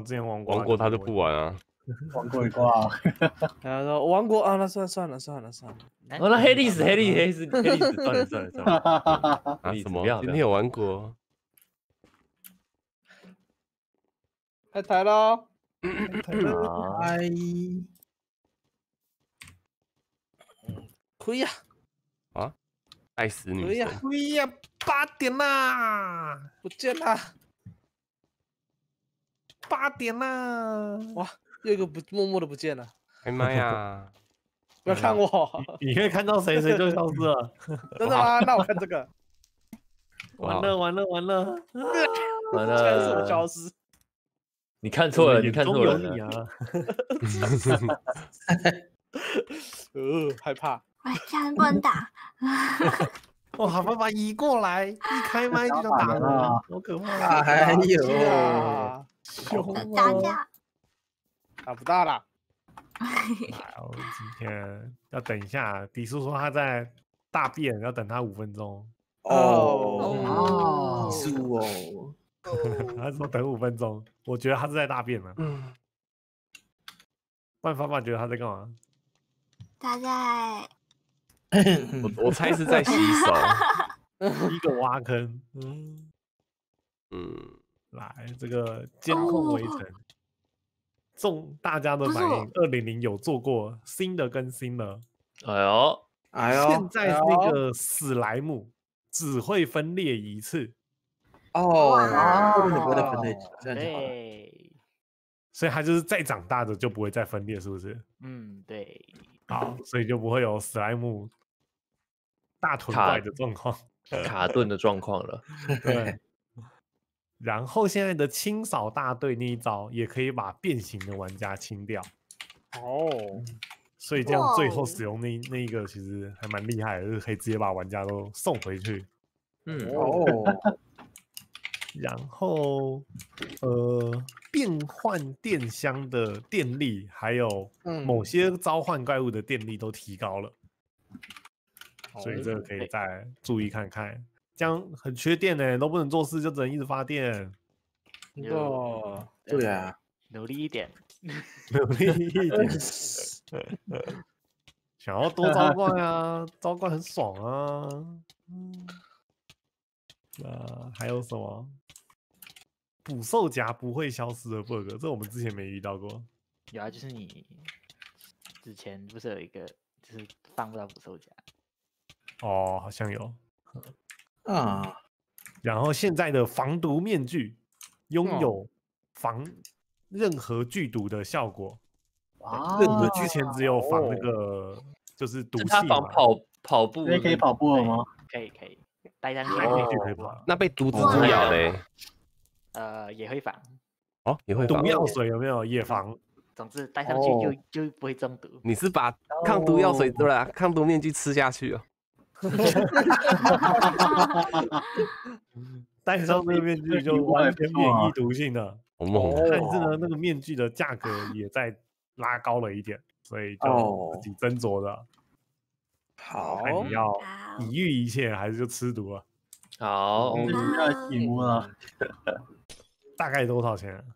之前玩过， 玩过他就不玩啊。 玩过一挂。 然后说我玩过啊，那算了。 哦，那黑历史，算了， 啊什么？ 不要今天有玩过？ 开台喽！ 哎， 可以呀， 啊，爱死女可以呀， 神！ 哎呀，8点啦不见啦！ ，8点啦！ 哇，又一个默默的不见了。 开麦呀！ 不要看我， 你可以看到谁就消失了。 真的吗？那我看这个， 完了， 全是我消失。 你看错了， 眼中有你啊！ 害怕。 喂，这样不能打。 哇，爸爸移过来，一开麦就打了，好可怕！ 哎呦， 啊， 凶打架。 打不到了。 我今天要等一下，迪叔说他在大便，要等他5分钟。 哦，输哦， 他说等5分钟，我觉得他是在大便呢。不然爸爸觉得他在干嘛？ 他在我猜是在洗手。 一个挖坑。来这个监控围城，大家的反应，200有做过新的更新了。 哎呦， 现在那个史莱姆只会分裂一次。 哦，不会再分类，这样就好了。 对， 所以它就是再长大的就不会再分裂，是不是？ 对， 好，所以就不会有史莱姆大臀怪的状况， 卡顿的状况了。 对。然后现在的清扫大队那一招也可以把变形的玩家清掉。所以这样最后使用那一个其实还蛮厉害的，就是可以直接把玩家都送回去。然后变换电箱的电力，还有某些召唤怪物的电力都提高了，所以这个可以再注意看看。这样很缺电呢，都不能做事，就只能一直发电。 对啊， 努力一点。 努力一点。想要多召唤啊，召唤很爽啊。还有什么？捕兽夹不会消失的 bug， 这我们之前没遇到过。 有啊，就是你之前不是有一个，就是放不到捕兽夹。 哦，好像有。 啊， 然后现在的防毒面具拥有防任何剧毒的效果。之前只有防那个就是毒气嘛。 他防跑步， 可以跑步了吗？ 可以，戴上去可以跑。 那被毒蜘蛛咬嘞？ 也会防。 哦，也会防。 毒药水有没有也防？ 总之戴上去就不会中毒。 你是把抗毒药水对吧？抗毒面具吃下去哦。 戴上那个面具就完全免疫毒性了。但是呢，那个面具的价格也在拉高了一点，所以就自己斟酌的。 好， 看你要以御一切，还是就吃毒了？ 好， 要起屋了。 大概多少钱？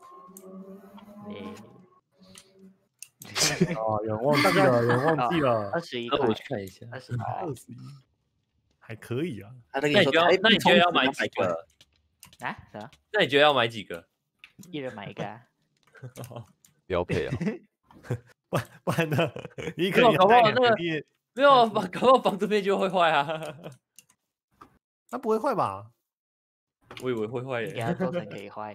哦，有人忘记了， 21块， 我去看一下。 21，还可以啊。 那你觉得要买几个？ 啊？什么？ 那你觉得要买几个？ 一人买一个啊。 标配啊！ 不然呢？一个搞不好那个没有，搞不好防毒面具会坏啊。 它不会坏吧？ 我以为会坏耶。 给它做成可以坏。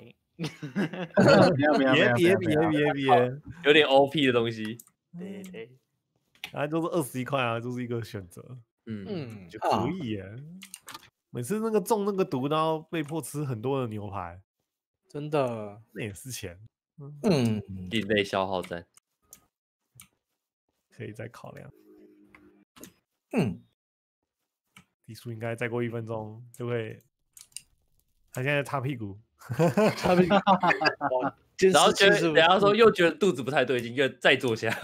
别， 有点 OP 的东西。 对， 然后就是21块啊，就是一个选择。就可以耶。每次那个中那个毒都要被迫吃很多的牛排， 真的， 那也是钱。 另类消耗战， 可以再考量。迪叔应该再过1分钟就会，他现在擦屁股， 擦屁股， 然后等下说又觉得肚子不太对劲，又再坐下，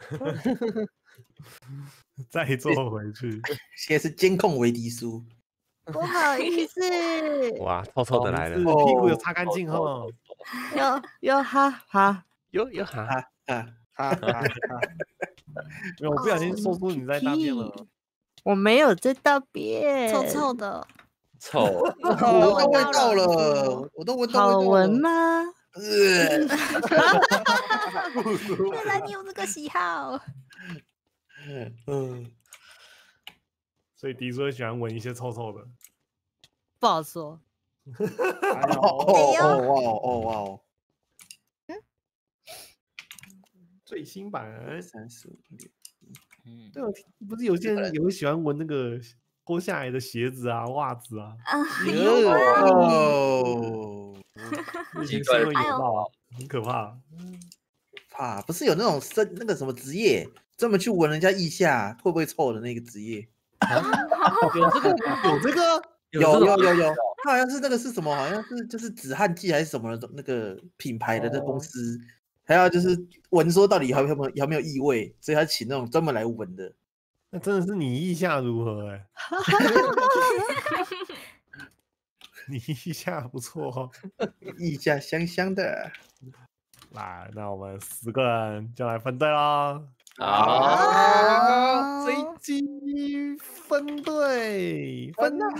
再坐回去。 现在是监控为迪叔， 不好意思。 哇，臭臭的来了。 屁股有擦干净哦。 哟哈哈有哈， 哈哈， 哈哈哈， 没有，我不小心说出你在大便了。 我没有在大便， 臭臭的， 臭， 我闻到味道了，我都闻到味道了。好闻吗？ 原来你有这个喜好。 所以迪叔喜欢闻一些臭臭的。 不好说。 哦， 最新版 35。 对，不是有些人也会喜欢闻那个脱下来的鞋子啊、袜子啊。 奇怪的有到，很可怕。 怕不是有那种那个什么职业，专门去闻人家腋下会不会臭的那个职业？ 有这个， 有，他好像是那个是什么？好像是就是止汗剂还是什么的那个品牌的那公司，还要就是闻说到底有没有异味，所以他请那种专门来闻的。 那真的是你意下如何哎？你意下不错哦， 意下香香的。 来，那我们10个人就来分队喽。 好， 随机分队， 混呐，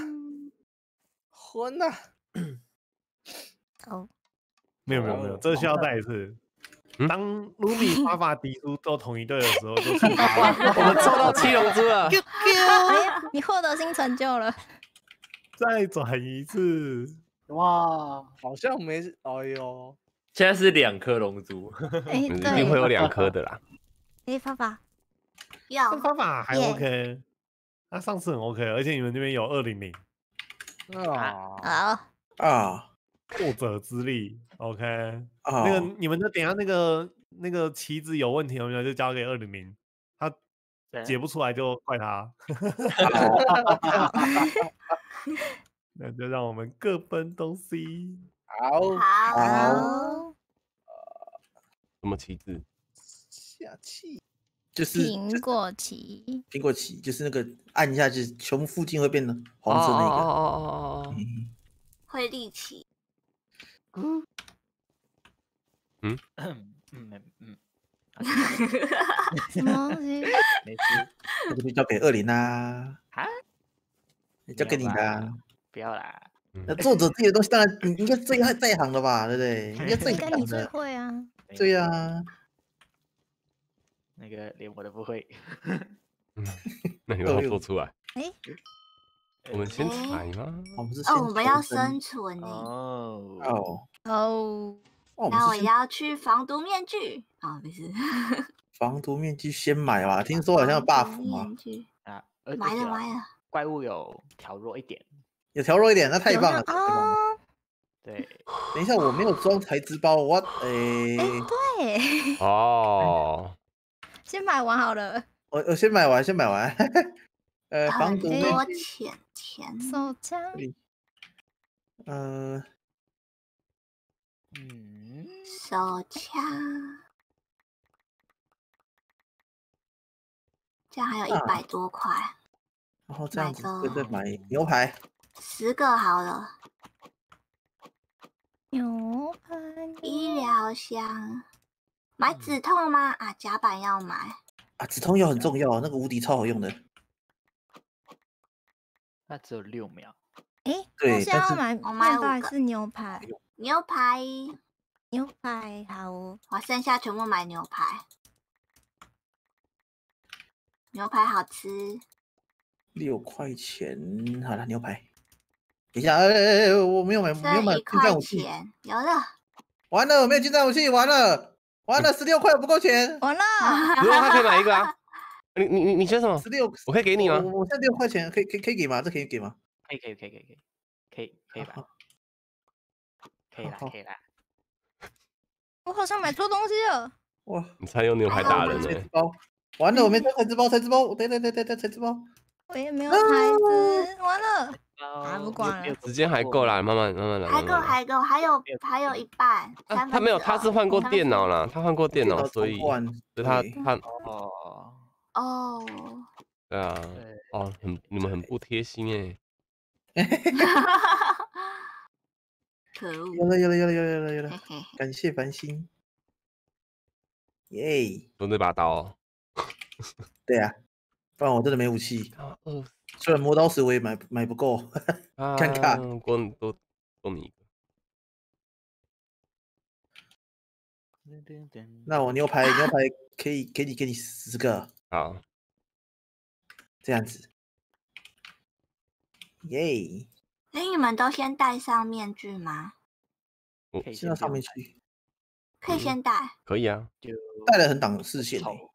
哦， 没有，这需要再一次。当卢米、发发、迪叔都同一队的时候，就出发了。 我们抽到7龙珠了， 哎，你获得新成就了。 再转一次， 哇，好像没，哎呦， 现在是2颗龙珠， 哎， 一定会有2颗的啦。 哎，爸爸， 这要方法还 OK。那上次很 OK，而且你们那边有200， 啊， 好， 作者之力 OK。 啊， 那个你们的等一下那个旗子有问题，有没有就交给200，他解不出来就怪他。那就让我们各分东西。 好， 好， 什么旗帜？ 下气就是苹果旗， 苹果旗，就是那个按一下去，胸附近会变成红色那个。 哦， 会立起，什么东西？ 没事， 那个就交给20啦。 啊， 交给你的。 不要啦， 那作者这些东西，当然你应该最在行的吧，对不对？应该最应该你最的。 会啊。 对呀。 那个连我都不会。 那你把它说出来。 哎， 我们先踩吗？ 我们是哦，我们要生存呢。 哦， 哦，那我要去防毒面具。啊，不是。 防毒面具先买吧，听说好像有 buff 嘛。 啊， 买了。 怪物有调弱一点， 有调弱一点，那太棒了。 哦， 对， 等一下，我没有装材质包，我对， 哦， 先买完好了。 我先买完。防毒很面具。 多钱，手枪。手枪，这样还有100多块。 然后这样子再买牛排 10个好了。 牛排医疗箱，买止痛吗？啊，甲板要买啊，止痛药很重要，那个无敌超好用的。 那只有6秒。 哎， 对， 我现在要买我面包还是牛排？牛排好哦，我剩下全部买牛排。牛排好吃 ，6块钱。好了，牛排。等一下，我没有买 1块钱，有了。 完了，我没有近战武器，完了，16块不够钱， 完了。 不用，他可以买一个啊。你选什么 ？16， 我可以给你吗？ 我现在6块钱，可以给吗？这可以给吗？ 可以吧？可以啦。 我好像买错东西了。 哇， 你才有牛排达人呢。 完了，我没带材质包，对，材质包。 我也没有材质，完了。啊，不管了， 时间还够啦，慢慢来。 还够，还有一半。 他没有，他是换过电脑啦，他换过电脑，所以他哦， 对啊，哦，你们很不贴心哎。 可恶！ 有了， 嘿嘿， 感谢繁星，耶！ 用这把刀。 对啊，不然我真的没武器。 啊， 虽然磨刀石我也买不够，尴尬。 多你一个。 那我牛排可以给你10个， 好， 这样子，耶！ 所以你们都先戴上面具吗？ 先到上面去， 可以先戴。 可以啊。 就戴了很挡视线欸。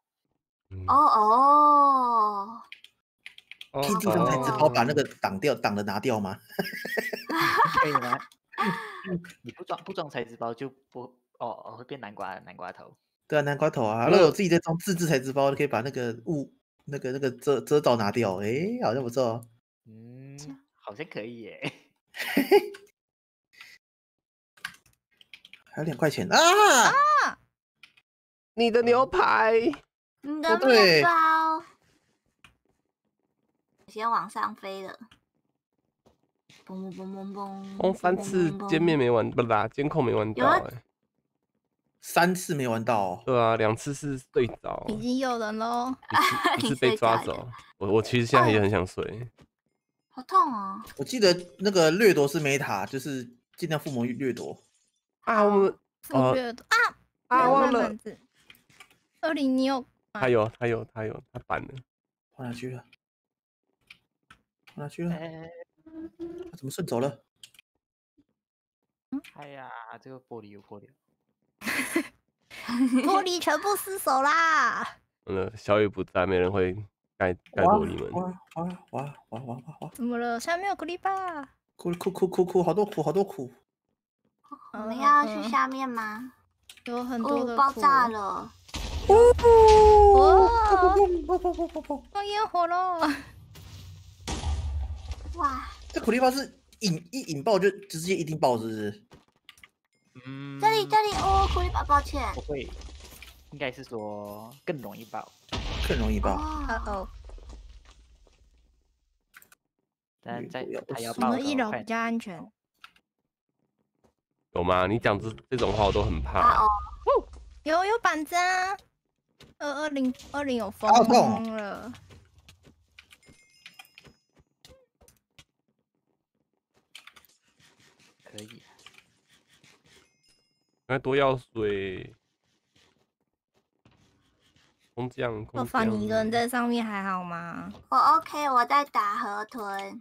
哦， 可以地上材质包把那个挡的拿掉吗？ 可以吗？你不装材质包就不会变南瓜头。 对啊，南瓜头啊，如果我自己在装自制材质包，可以把那个那个遮罩拿掉，好像不错。 好像可以耶。 还有2块钱啊！ 你的牛排， 你的面包先往上飞了，嘣嘣嘣嘣嘣。 3次歼灭没玩，不啦，监控没玩到 3次没玩到哦。 对啊，2次是睡着， 已经有人喽， 一次被抓走。我其实现在也很想睡， 好痛哦！ 我记得那个掠夺是Meta，就是尽量附魔掠夺啊。我们掠夺忘了20你有？ 他有，他反了。 跑哪去了？他怎么顺走了？ 哎呀，这个玻璃有破掉。 玻璃全部失手啦！ 小雨不在，没人会盖过你们。 哇！ 怎么了？下面有苦力吧？ 哭，好多苦。 我们要去下面吗？ 有很多的爆炸了！ 放烟火喽！ 哇！ 这苦力包是引爆就直接一定爆，是不是？ 这里哦，苦力包，抱歉。 不会，应该是说更容易爆。但他要爆， 我们1楼比较安全。 有吗？你讲这种话我都很怕。 有板子啊！20有风了。 可以。 该多药水。空降。 我放你一个人在上面还好吗？ 我 OK， 我在打河豚。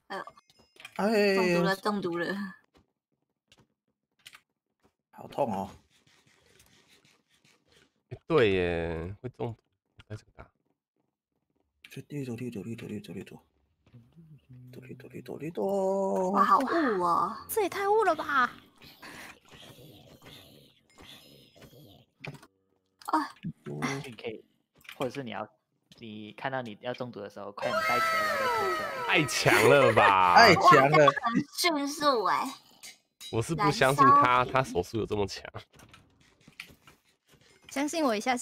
中毒了。 好痛哦！ 对耶，会中毒，在这个打。 掠夺！ 哇，好雾哦！ 这也太雾了吧！ 你可以，或者是你看到你要中毒的时候，快点带起来，然后再推出来。 太强了吧！ 太强了， 很迅速哎！ 我是不相信他手速有这么强。 相信我一下。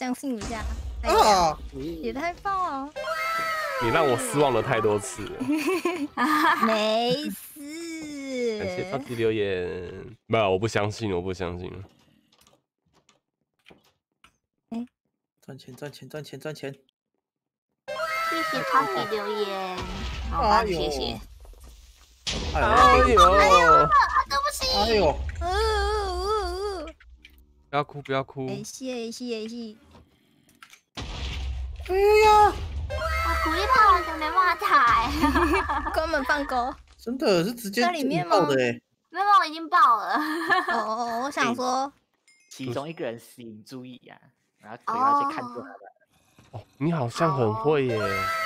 也太棒了！ 你让我失望了太多次了。 没事。 感谢超级留言。没有，我不相信。 赚钱！ 谢谢超级留言，好，谢谢。 哎呦！ 对不起。 哎呦！ 不要哭！ 没事。 哎呀！ 苦力怕完全没办法打， 根本放钩。 真的是直接在里面爆的哎！ 没有，已经爆了。 我想说， 其中一个人吸引注意呀，然后可以要去看住他的。 你好像很会耶。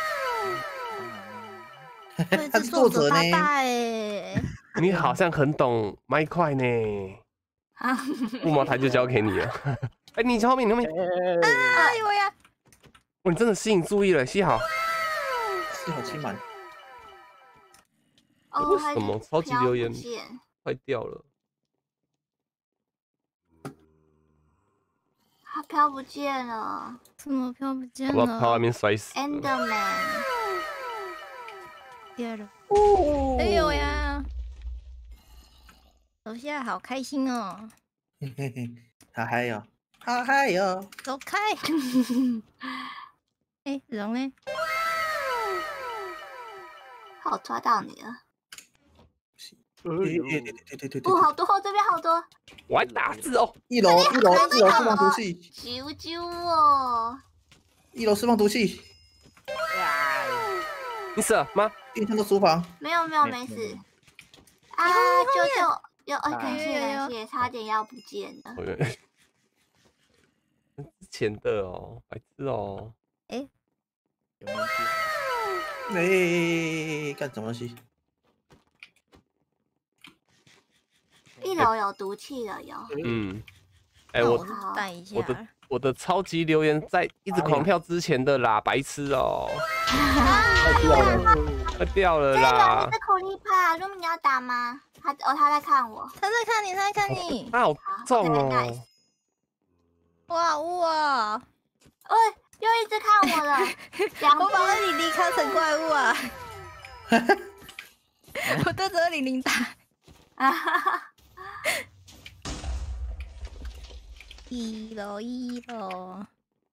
他是作者呢。 你好像很懂麦块呢。木毛台就交给你了。哎，你后面。 哎呦呀！ 你真的吸引注意了，幸好期满。 为什么超级留言坏掉了？ 他飘不见了。 怎么飘不见了？ 我怕外面摔死。 Enderman。 跌了。哎呦呀！ 我现在好开心哦！ 嘿嘿嘿，好嗨哟，好嗨哟！ 走开！哎，龙呢？ 好，抓到你了！ 对， 哦，好多，这边好多。 我还打字哦。 一楼释放毒气， 啾啾哦！ 一楼释放毒气。 你死了吗？ 冰箱的厨房。 没有，没事。啊，就感谢，差点要不见了。 之前的哦，白痴哦。 哎，有面具。干什么东西？ 一楼有毒气了，有。 哎，我的超级留言在一直狂跳之前的啦，白痴哦。快掉了啦！ 这是苦力怕，露米你要打吗？他在看我， 他在看你， 他好重哦！ 哇！ 又一直看我了， 我把200看成怪物啊！我对着200打。一楼。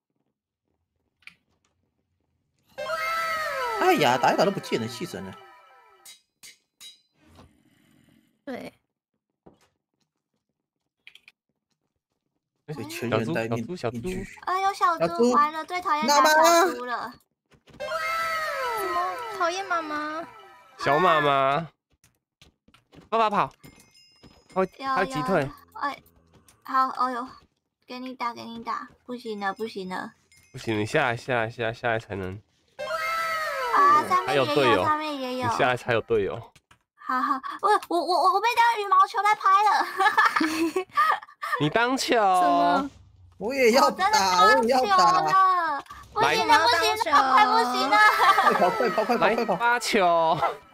哎呀，打一打都不见了，气死人了。 对。 全员待命。 小猪。 哎呦，小猪完了，最讨厌打小猪了。 什么讨厌妈妈？ 小妈妈。跑！他击退。 哎，好，哎呦，给你打，不行了。 不行，你下来才能。 啊，上面也有， 你下来才有队友。 好，我被当羽毛球在拍了。 你当球？ 我也要打， 了，不行了，快不行了！ 快跑！ 发球。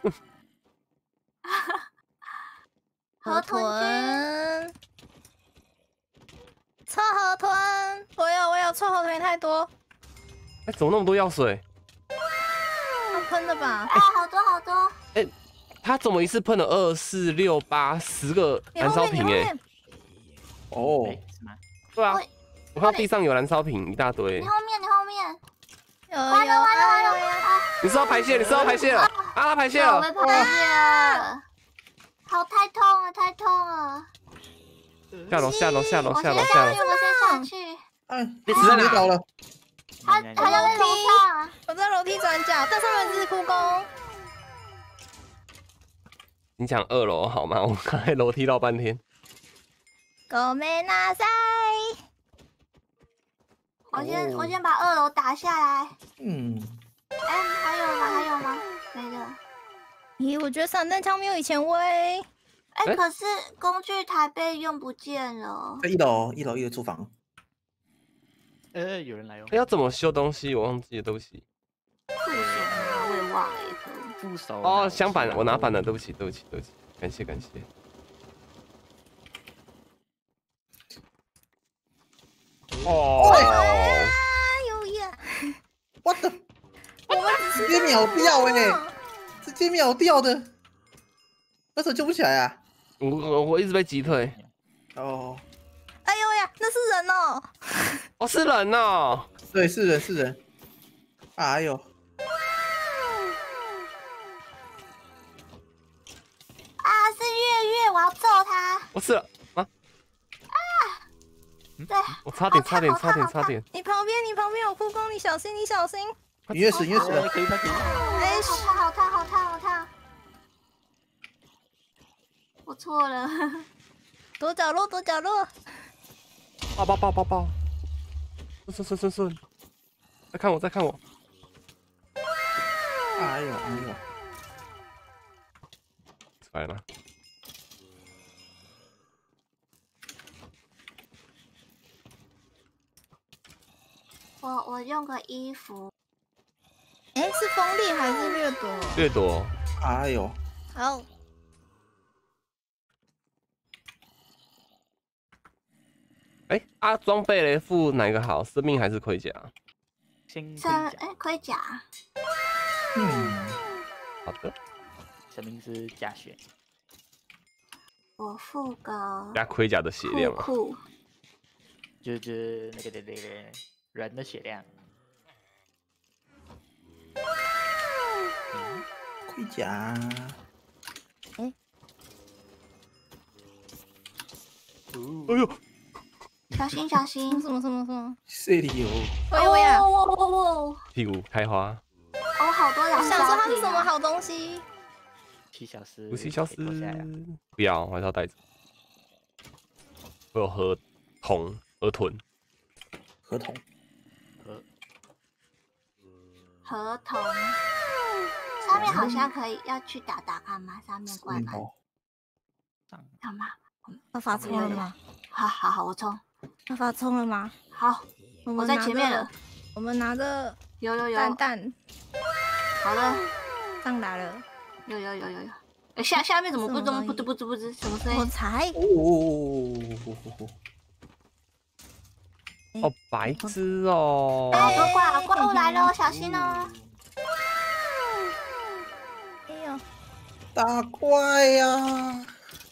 河豚，臭河豚，我有臭河豚太多。 哎，怎么那么多药水？ 他喷的吧？ 哎，好多。 哎，他怎么一次喷了2、4、6、8、10个燃烧瓶？哎， 哦， 是吗？ 对啊，我看到地上有燃烧瓶一大堆。 你后面。 完了！ 你是要排泄了？啊，排泄了！ 我被排泄了。好，太痛了！ 下楼！ 我先上去。 你死在哪？ 倒了。 他在楼上。 我在楼梯转角，但上面是哭工。 你讲2楼好吗？我刚才楼梯绕半天。 ごめんなさい。我先把2楼打下来。哎，还有吗？没了。 咦，我觉得散弹枪没有以前威。 哎，可是工具台被用不见了。 在一楼厨房。 有人来哦。 要怎么修东西？我忘记了，对不起。 副手我也忘了。 副手。 哦，相反，我拿反了，对不起，感谢。哦。 有呀！ 我的， 我们直接秒掉直接秒掉的，为什么救不起来啊？ 我一直被击退。 哦。 哎呦呀，那是人哦！ 哦，是人哦。 对，是人。哎呦！ 啊，是月，我要揍他！ 我死了啊！ 对， 我差点。 你旁边有哭工，你小心！ 你越死了， 可以。 哎，好烫！我错了。 躲角落。 爆！顺！再看我！ 哎呦！ 出来了。 我用个衣服。 哎，是锋利还是掠夺？ 掠夺。 哎呦！ 好。 哎，装备嘞，付哪个好？生命还是盔甲？ 盔甲。 好的。 生命是加血。 我付个加盔甲的血量嘛。 就是那个人的血量。 盔甲。 哎呦！ 小心小心！ 什么？ 这里有。 哎呦呀！ 屁股开花。 哦，好多人。 我想说它是什么好东西 ？7小时。 7小时。不要，我还是要带着。我有河豚。 合同。 上面好像可以，要去打看吗？上面怪吗？干嘛？ 要发冲了吗？ 好，我冲。 要发冲了吗？ 好，我在前面了。 我们拿着有蛋。 好了， 上来了。 有。哎，下面怎么不知什么声音？ 我才。 哦，白痴哦！ 好多怪物来了，小心哦！ 哎呦， 大怪呀！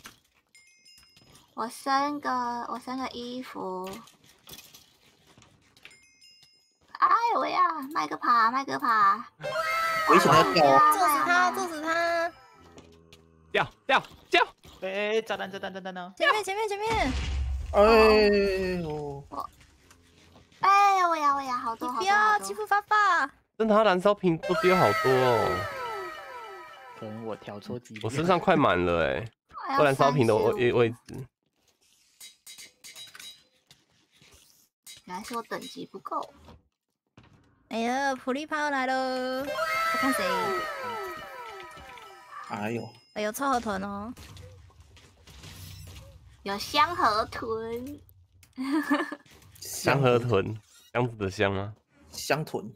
我升个衣服。哎呦喂呀！麦克爬！ 为什么要掉？ 揍死他！ 掉！ 哎，炸弹呢？ 前面！ 哎呦！ 哎呦喂呀！好多！ 不要欺负爸爸！ 真的，他燃烧瓶都丢好多哦。 可能我调错机。 我身上快满了哎，燃烧瓶的位置。 原来是我等级不够。 哎呀，普利炮来了！我看谁？ 哎呦， 臭河豚哦！ 有香河豚。 香河豚，箱子的香吗？ 香豚。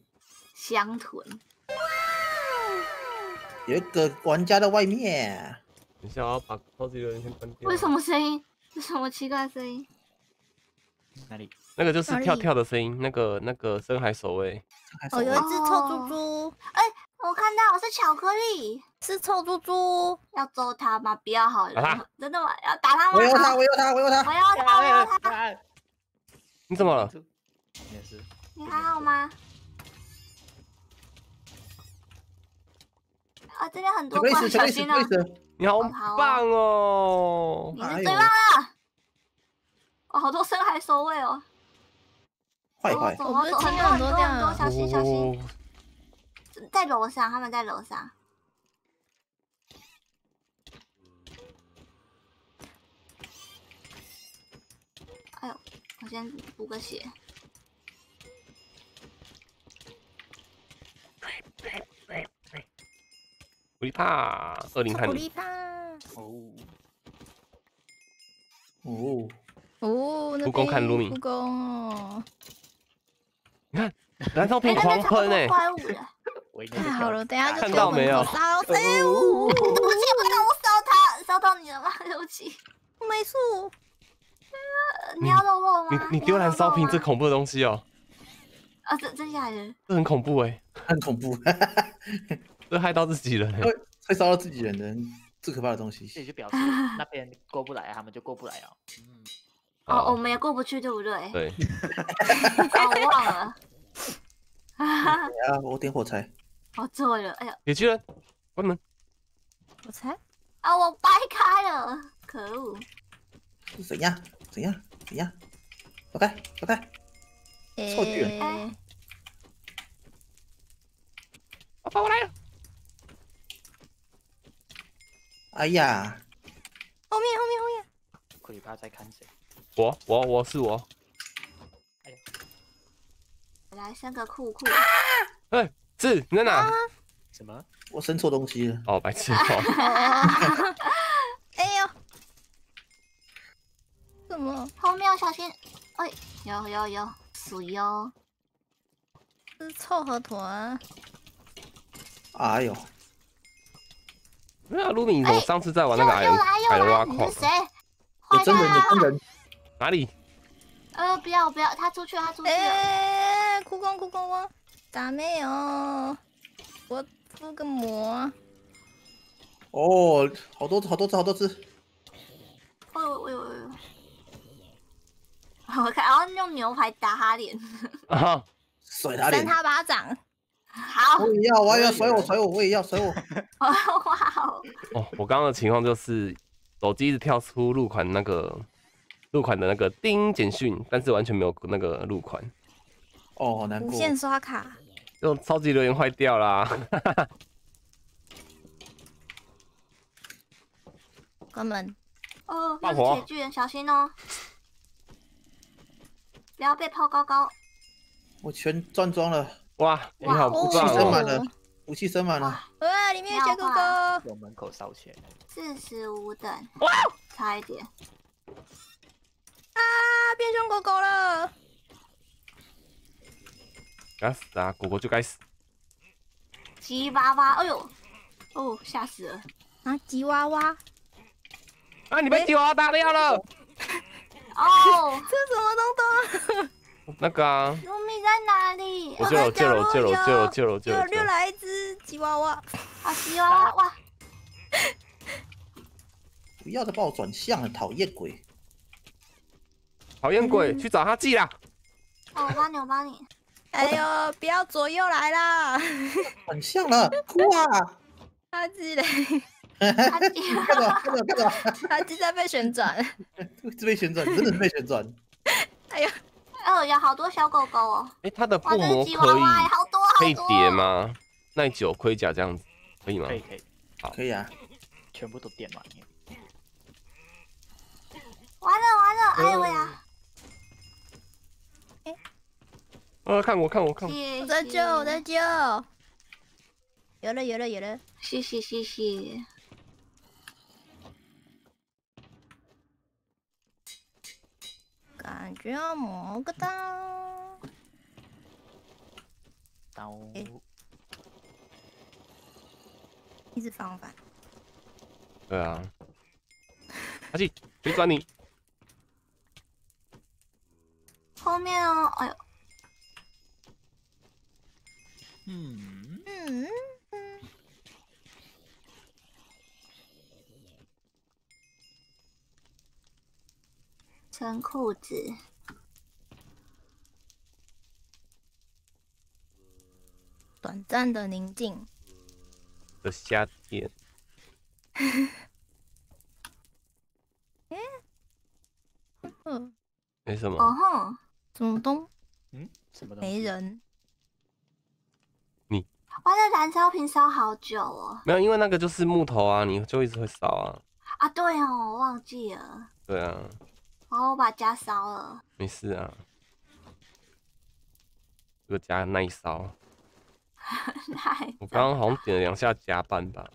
有一个玩家的外面。 等一下，我要把超级留言先关掉。 为什么声音？是什么奇怪的声音？ 哪里？ 那个就是跳的声音，那个深海守卫。 哦，有一只臭猪猪。 哎，我看到是巧克力， 是臭猪猪。 要揍他吗？不要好了。真的吗？要打他吗？ 我要他！ 你怎么了？ 没事。 你还好吗？啊，这边很多怪，小心哦！ 你好棒哦！ 你是最棒了！哦，好多深海守卫哦！ 坏， 我不是听到很多这样， 小心！在楼上，他们在楼上。哎呦，我先补个血。 普利帕20看你。 蜈蚣看卢米。 蜈蚣哦。 你看，燃烧瓶狂喷哎！ 太好了，等下就看到没有？ 烧死！ 对不起，我让我烧到你了吗？对不起， 没错。 你要肉肉吗？ 你丢燃烧瓶这恐怖的东西哦。 啊，真假的？ 这很恐怖哎， 很恐怖。 这害到自己人， 会烧到自己人的最可怕的东西。 这就表示那边过不来，他们就过不来哦。 哦，我们也过不去，对不对？ 对。 我忘了。 我点火柴。 我做了，哎呀！ 野巨人，关门。 火柴？ 啊，我掰开了，可恶！ 怎样？走开！臭巨人！ 爸爸，我来了！ 哎呀！ 后面！ 库里巴在看谁？ 我是我。 哎呀！ 来升个酷。 哎，是你在哪？ 什么？ 我生错东西了。 哦，白痴哦！ 哎呦！什么？ 后面要小心！哎，有水哦！ 是臭河豚。 哎呦！ 没有，卢米，我上次在玩那个矮人挖矿。 你是谁？ 有真人。 哪里？ 不要，他出去了。 哎，酷光，打没有？我敷个膜。 哦，好多只。 我看，然后用牛排打他脸， 啊， 甩他脸扇，他巴掌。 好， 我也要，我也要甩我，我也要甩我。 哇哦， 哦，我刚刚的情况就是手机一直跳出入款的那个叮简讯，但是完全没有那个入款， 哦，好难过。 无限刷卡， 就超级留言坏掉啦。 关门。 哦， 放火又是铁巨人，小心哦，不要被抛高高。 我全转装了， 哇，你好武器棒哦！ 升满了，武器升满了。 哇，里面有小狗狗。 有门口烧起来。 45等， 哇， 差一点。 啊，变凶狗狗了。 该死啊，狗狗就该死。 吉娃娃，哎呦，哦，吓死了。 啊，吉娃娃。 啊，你被吉娃娃打掉了。 哦， 这什么东东？ 那个啊， 卢米在哪里？ 我救了。 又来一只吉娃娃。 啊，吉娃娃，哇！ 不要再把我转向了，讨厌鬼！ 讨厌鬼，去找他寄啦。 哦，我帮你。 哎呦，不要左右来啦！ 转向了，哇！ 阿基嘞， 阿基， 看着， 阿基在被旋转。 被旋转，真的是被旋转。 哎呀， 哦，有好多小狗狗哦。 哎，它的哇，这布膜是吉娃娃，好多好多。 可以叠吗？耐久盔甲这样子可以吗？ 可以， 可以啊。 全部都点满。 完了，哎呦呀！ 看我， 谢我在救，我在救。有了。 谢谢。 感觉要磨个刀。一直放反。 对啊。阿纪，别转你。 后面哦，哎呦。穿裤子。 短暂的宁静。 的夏天。没什么。 哦吼， 什么东？ 什么东西？ 没人。 你。 哇，这燃烧瓶烧好久哦。 没有，因为那个就是木头啊，你就一直会烧啊。 啊，对哦，我忘记了。 对啊。 哦，我把家烧了。 没事啊。这个加耐烧。我刚刚好像点了2下加半吧。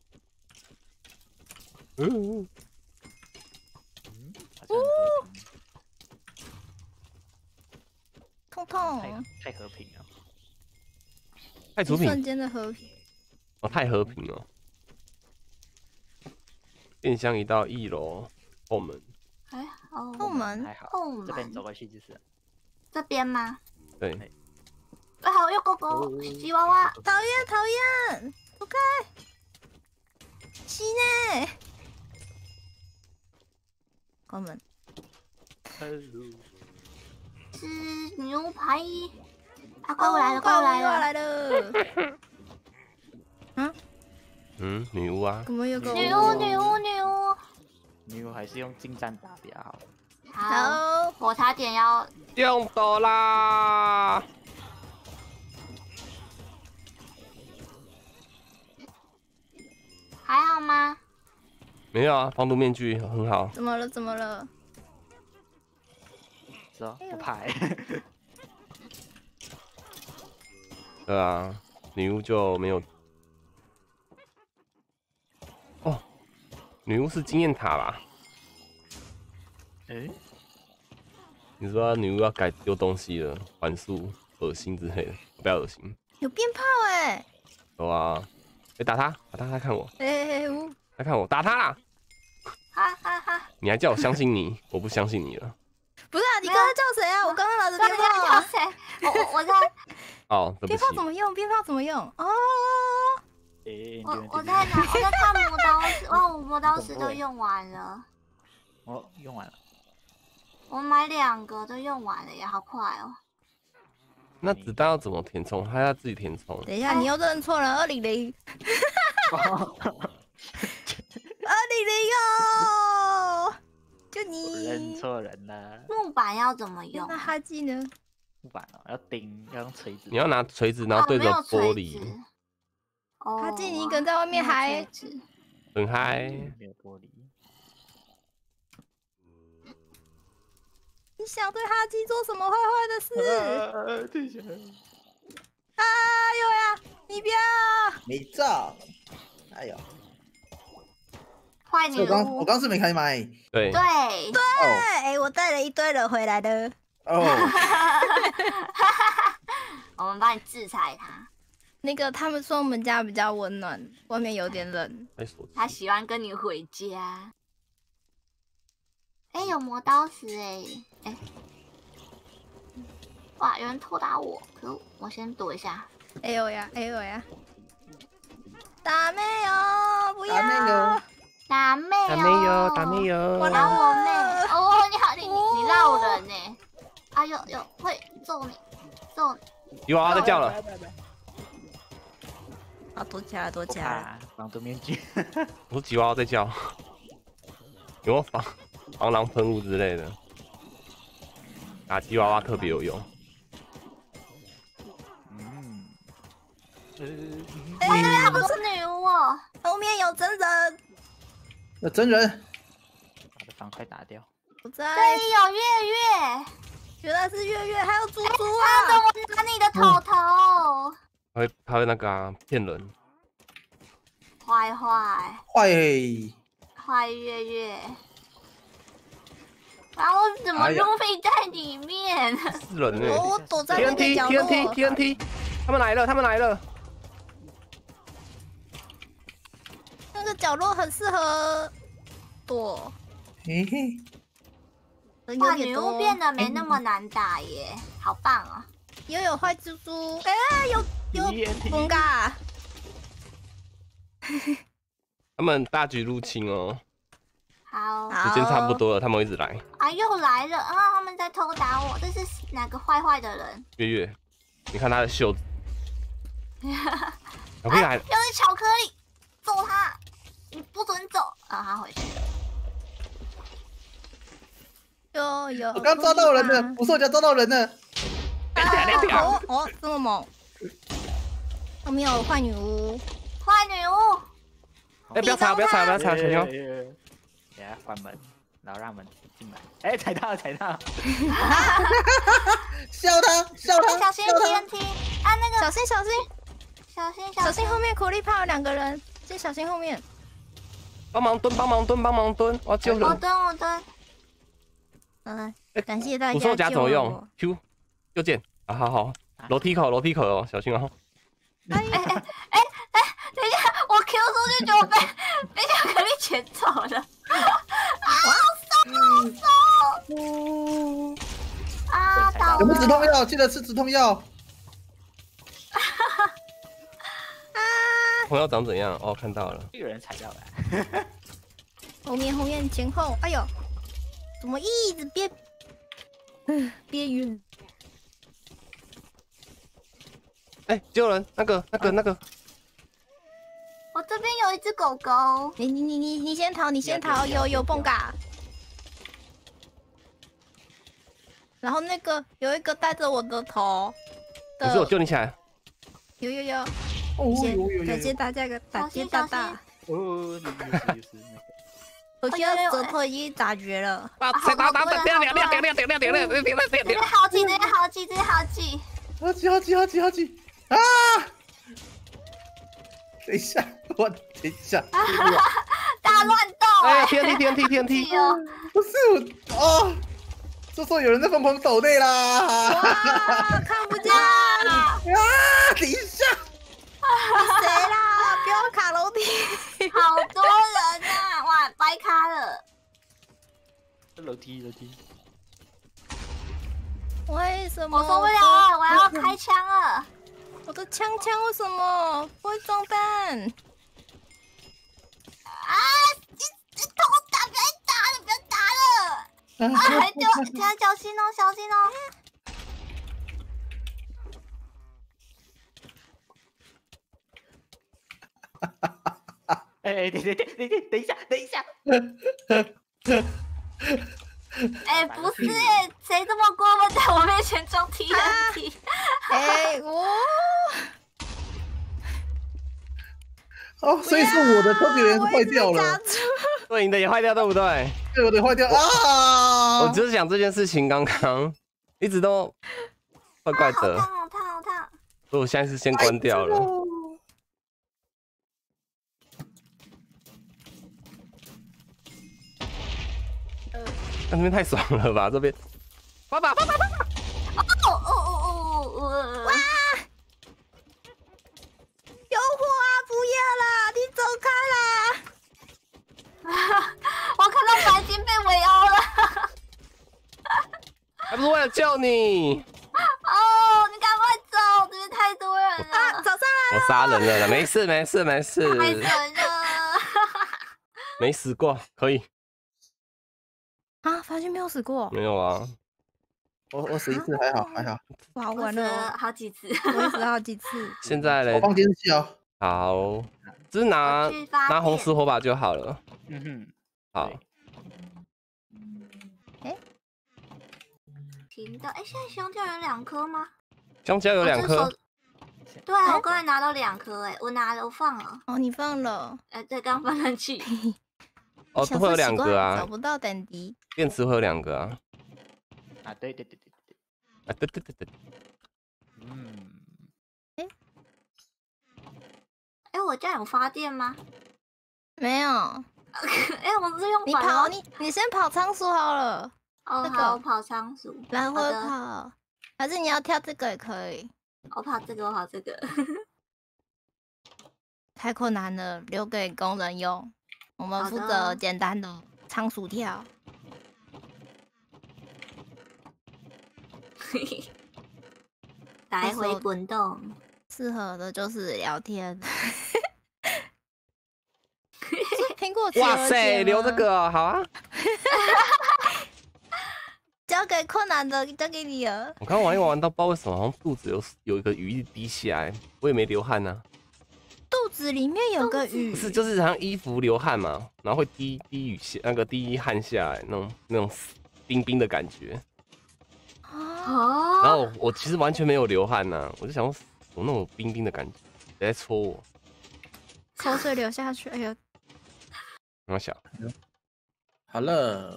痛。 太和平了。 太和平。 瞬间的和平。 哦，太和平了。电箱移到1楼后门。 哎， 后门还好。 后门这边走过去就是。 这边吗？ 对。 哎，好，有狗狗，吉娃娃， 讨厌，走开！西呢？关门。 吃牛排。啊，怪物来了！ 女巫啊？ 怎么有个女巫？ 女巫还是用近战打比较好。 好，火茶点要用到啦！ 还好吗？ 没有啊，防毒面具很好。 怎么了？ 是哦，不怕。 对啊，女巫就没有。哦，女巫是经验塔吧？你说女巫要改丢东西了，还速、恶心之类的，不要恶心。 有鞭炮哎！ 有啊，打他，他看我。他看我，打他啦！ 哈！ 你还叫我相信你，我不相信你了。 不是啊，你刚刚叫谁啊？我刚刚拿着鞭炮啊。叫谁？我在。 哦，对不起。 鞭炮怎么用？哦。 我在拿，我在看磨刀石，哇，我磨刀石都用完了。 用完了。 我买2个都用完了，也好快哦。 那子弹要怎么填充？他要自己填充。 等一下，你又认错了，200。200哦，就你认错人了。 木板要怎么用？ 那哈基呢？ 木板哦，要钉，要用锤子。 你要拿锤子，然后对着玻璃。 哦， 哈基，你一个人在外面嗨， 很嗨。 没有玻璃。 你想对哈基做什么坏坏的事？ 对呀。 哎呦呀！你不要！ 没照。哎呦。 坏女巫。 我刚是没开麦。 对。 对。 哎，我带了一堆人回来的。 哦。 我们帮你制裁他。 那个他们说我们家比较温暖，外面有点冷。 他喜欢跟你回家。哎，有磨刀石哎。哇，有人偷打我，可恶，我先躲一下。 哎呦呀，哎呦呀！打妹哦，不要！ 打妹哦， 打妹哟，打妹哟！ 我打我妹。哦，你好，你绕人呢？啊，有会揍你，揍你！ 吉娃娃在叫了。 啊，躲起来，躲起来！ 防毒面具。 我是吉娃娃在叫。有没有防狼喷雾之类的？打吉娃娃特别有用。 哎呀，不是女巫哦， 后面有真人。 有真人。 把这方块打掉。 我在。 这里有月月， 原来是月月，还有猪猪啊！ 他怎么拿你的头头？ 他会那个骗人。 坏月月。然后怎么路飞在里面？ 是人呢。 我躲在那个角落。 TNT，他们来了。 那个角落很适合躲。 嘿嘿。 哇，女巫变得没那么难打耶，好棒啊！ 又有坏猪猪，哎，有崩嘎。 他们大举入侵哦。 好， 时间差不多了，他们会一直来。 啊，又来了啊！他们在偷打我，这是哪个坏的人？ 月月，你看他的袖子。小屁孩， 又是巧克力，揍他！你不准走！啊，他回去了。 有， 我刚抓到人了，不是我家抓到人了。 哦，这么猛！后面有坏女巫。 哎，不要踩，小心哦！ 等下关门，然后让门进来。哎，踩到！ 笑他！ 小心 TNT 啊，那个小心后面苦力怕有2个人，先小心后面。 帮忙蹲！我要救人。 我蹲。 感谢大家。 捕兽夹怎么用 ？Q 右键啊，好，楼梯口哦，小心哦。 哎，等一下，我 Q 出去就被巧克力捡走了。好爽！啊，倒了。 有没有止痛药？记得吃止痛药。 朋友长怎样？哦，看到了。 有人踩到了。 后面前后，哎呦，怎么一直边缘？ 哎，救人！那个。 我这边有一只狗狗。 你先逃，有蹦嘎。然后那个有一个带着我的头。 可是我救你起来。 有。 哦， 感谢大家大大。 哦， 我觉得舌头已经打绝了。 打！ 这边好几。 啊！等一下， 大乱斗！ 哎，TNT！ 不是我哦，这时候有人在疯狂抖内啦！ 哇，看不见啊！等一下， 谁啦？不要卡楼梯！ 好多人啊！哇，掰卡了。 楼梯。 为什么？ 我受不了了，我要开枪了。 我的枪为什么不会中弹？ 啊！你偷打，不要打了！ 还丢，大家小心哦，小心哦。 哎，等一下， 哎，不是哎，谁这么过分在我面前装 TNT？ 哎，我哦，所以是我的特别人坏掉了， 对，你的也坏掉，对不对？ 对，我的坏掉啊！ 我就是想这件事情，刚刚一直都怪怪的， 好烫，好烫！ 所以我现在是先关掉了。那边太爽了吧？这边，爸爸！ 哦！哇！ 有火啊！不要啦，你走开啦！ 我看到白金被围殴了。 还不是为了救你？ 哦，你赶快走，这边太多人了。 啊，走上来我杀人了啦，没事。 太准了。 没死过，可以。 啊！发现没有死过， 没有啊。 我死一次还好。 哇， 我死完了了，好几次。 我也死了好几次。 现在嘞我，放监视器哦。 好，只是拿红石火把就好了。好。 停的，哎，现在香蕉有2颗吗？ 香蕉有2颗。 对啊，我刚才拿到2颗，哎，我拿了，我放了。 哦，你放了。 对，刚放上去。 哦，都会有2个啊。 找不到等级。 电池会有2个啊。 啊，对。 啊，对。 哎，我这样有发电吗？ 没有。 哎，我是用你跑，你先跑仓鼠好了。 哦，好，我跑仓鼠。 来回跑，还是你要跳这个也可以。 我跑这个。 太困难了，留给工人用。我们负责简单的仓鼠跳。 来回滚动， 适合的就是聊天。苹果， 哇塞，留这个好啊！ 交给困难的，交给你了。 我刚玩一玩到，不知道为什么好像肚子有一个雨一直滴下来，我也没流汗呢。 肚子里面有个雨， 不是，就是好像衣服流汗嘛，然后会滴雨下，那个滴汗下来，那种冰冰的感觉。 哦。 然后我其实完全没有流汗呐，我就想说，有那种冰冰的感觉，谁在戳我？ 口水流下去，哎呦！ 我想， 好了。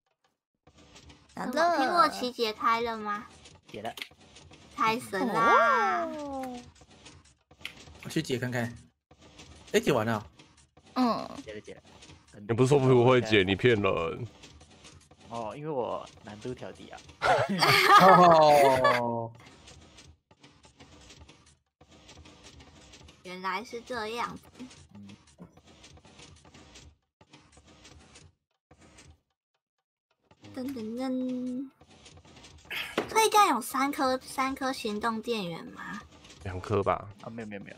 苹果旗解开了吗？ 解了。 太神啦！ 我去解看看。哎，解完了。 解了。 你不是说不会解，你骗人。 哦，因为我难度调低啊。 哦。 原来是这样子。噔。所以这样有3颗行动电源吗 ？2颗吧。 哦，没有，2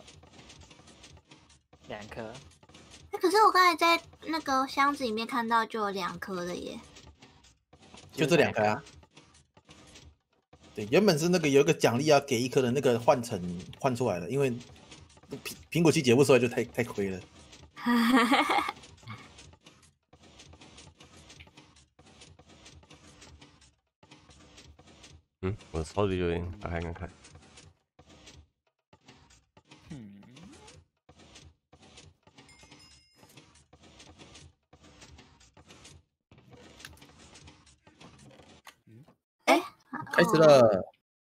颗。 可是我刚才在那个箱子里面看到就有2颗的耶。 就这2颗啊。对，原本是那个有一个奖励要给1颗的那个换出来了，因为苹果肌解不出来就太亏了。 我的超级有点打开看看。 开始了。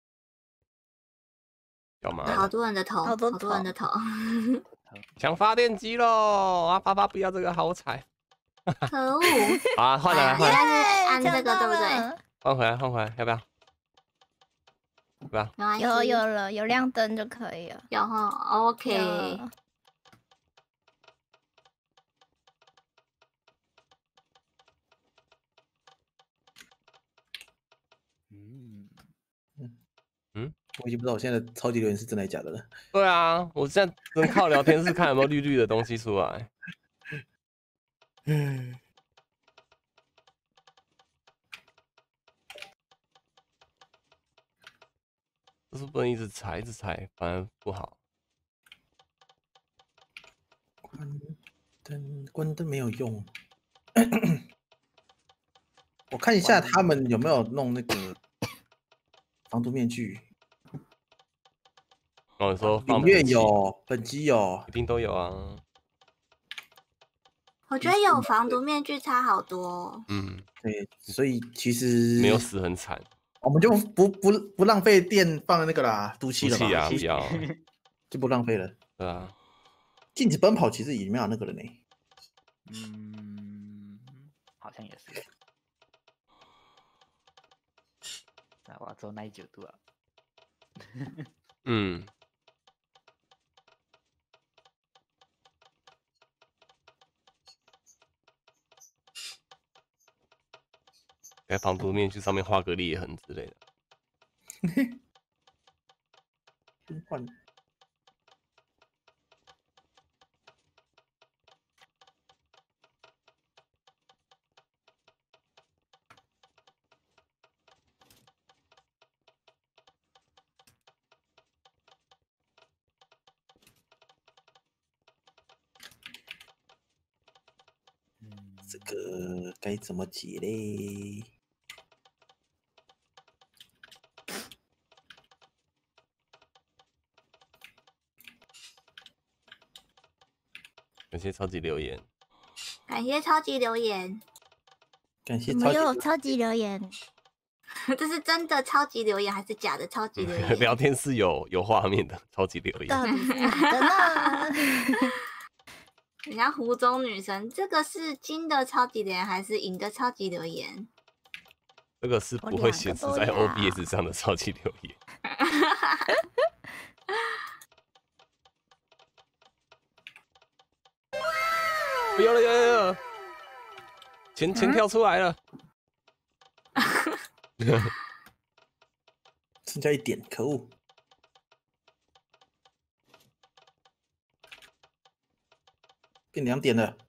干嘛？ 好多人的头，好多人的头。 抢发电机喽！啊，爸爸不要这个好彩。 可恶！ 啊，换了， 原来是按这个对不对？ 换回来，要不要？不要。 有了，有亮灯就可以了。 有哈 ，OK。 我已经不知道我现在的超级留言是真的假的了。 对啊，我现在只能靠聊天室看有没有绿绿的东西出来。 就是不能一直踩，反而不好。 关灯没有用。我看一下他们有没有弄那个防毒面具。 哦，你说放领月有，本机有， 一定都有啊。 我觉得有防毒面具差好多哦。 嗯， 对，所以其实没有死很惨。 我们就不浪费电放那个啦，毒气了吧？ 毒气啊，不要， 就不浪费了。 对啊。 禁止奔跑其实也没有那个了呢。 好像也是。那我要做耐久度啊。 嗯。在防毒面具上面画个裂痕之类的。 换。这个该怎么解嘞？ 感谢超级留言， 感谢超级留言， 感谢没有超级留言。 这是真的超级留言还是假的超级留言？ 聊天是有画面的超级留言。 到底是哪的呢？ 人家湖中女神，这个是金的超级留言还是银的超级留言？ 这个是不会显示在 OBS 上的超级留言。有了，钱跳出来了。 剩下一点，可恶！变2点了。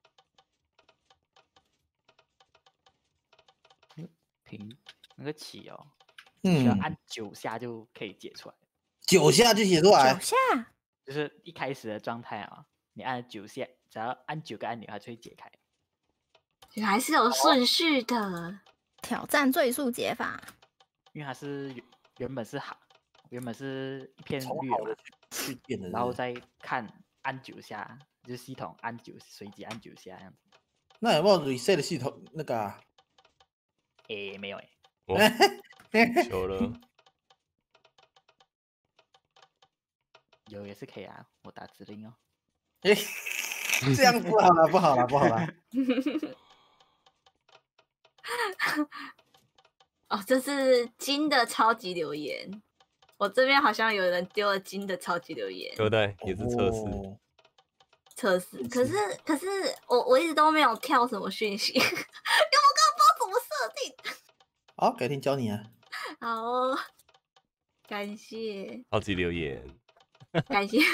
停，那个起哦，需要按9下就可以解出来。 9下就解出来 ？9下， 就是一开始的状态啊，你按9下，只要按9个按钮，它就会解开。 原来是有顺序的。 挑战最速解法， 因为它是原本是一片绿嘛， 去变的， 然后再看按9下，就是系统按9，随机按9下这样子。 那有没有 reset 的系统那个啊？ 没有求了。 有也是可以啊，我打指令哦。 这样不好了，不好了，不好了。 哦，这是金的超级留言。我这边好像有人丢了金的超级留言， 对不对？也是测试。 测试，可是我一直都没有跳什么讯息，因为我刚刚不知道怎么设定。 好，改天教你啊。 好哦，感谢。 超级留言。 感谢。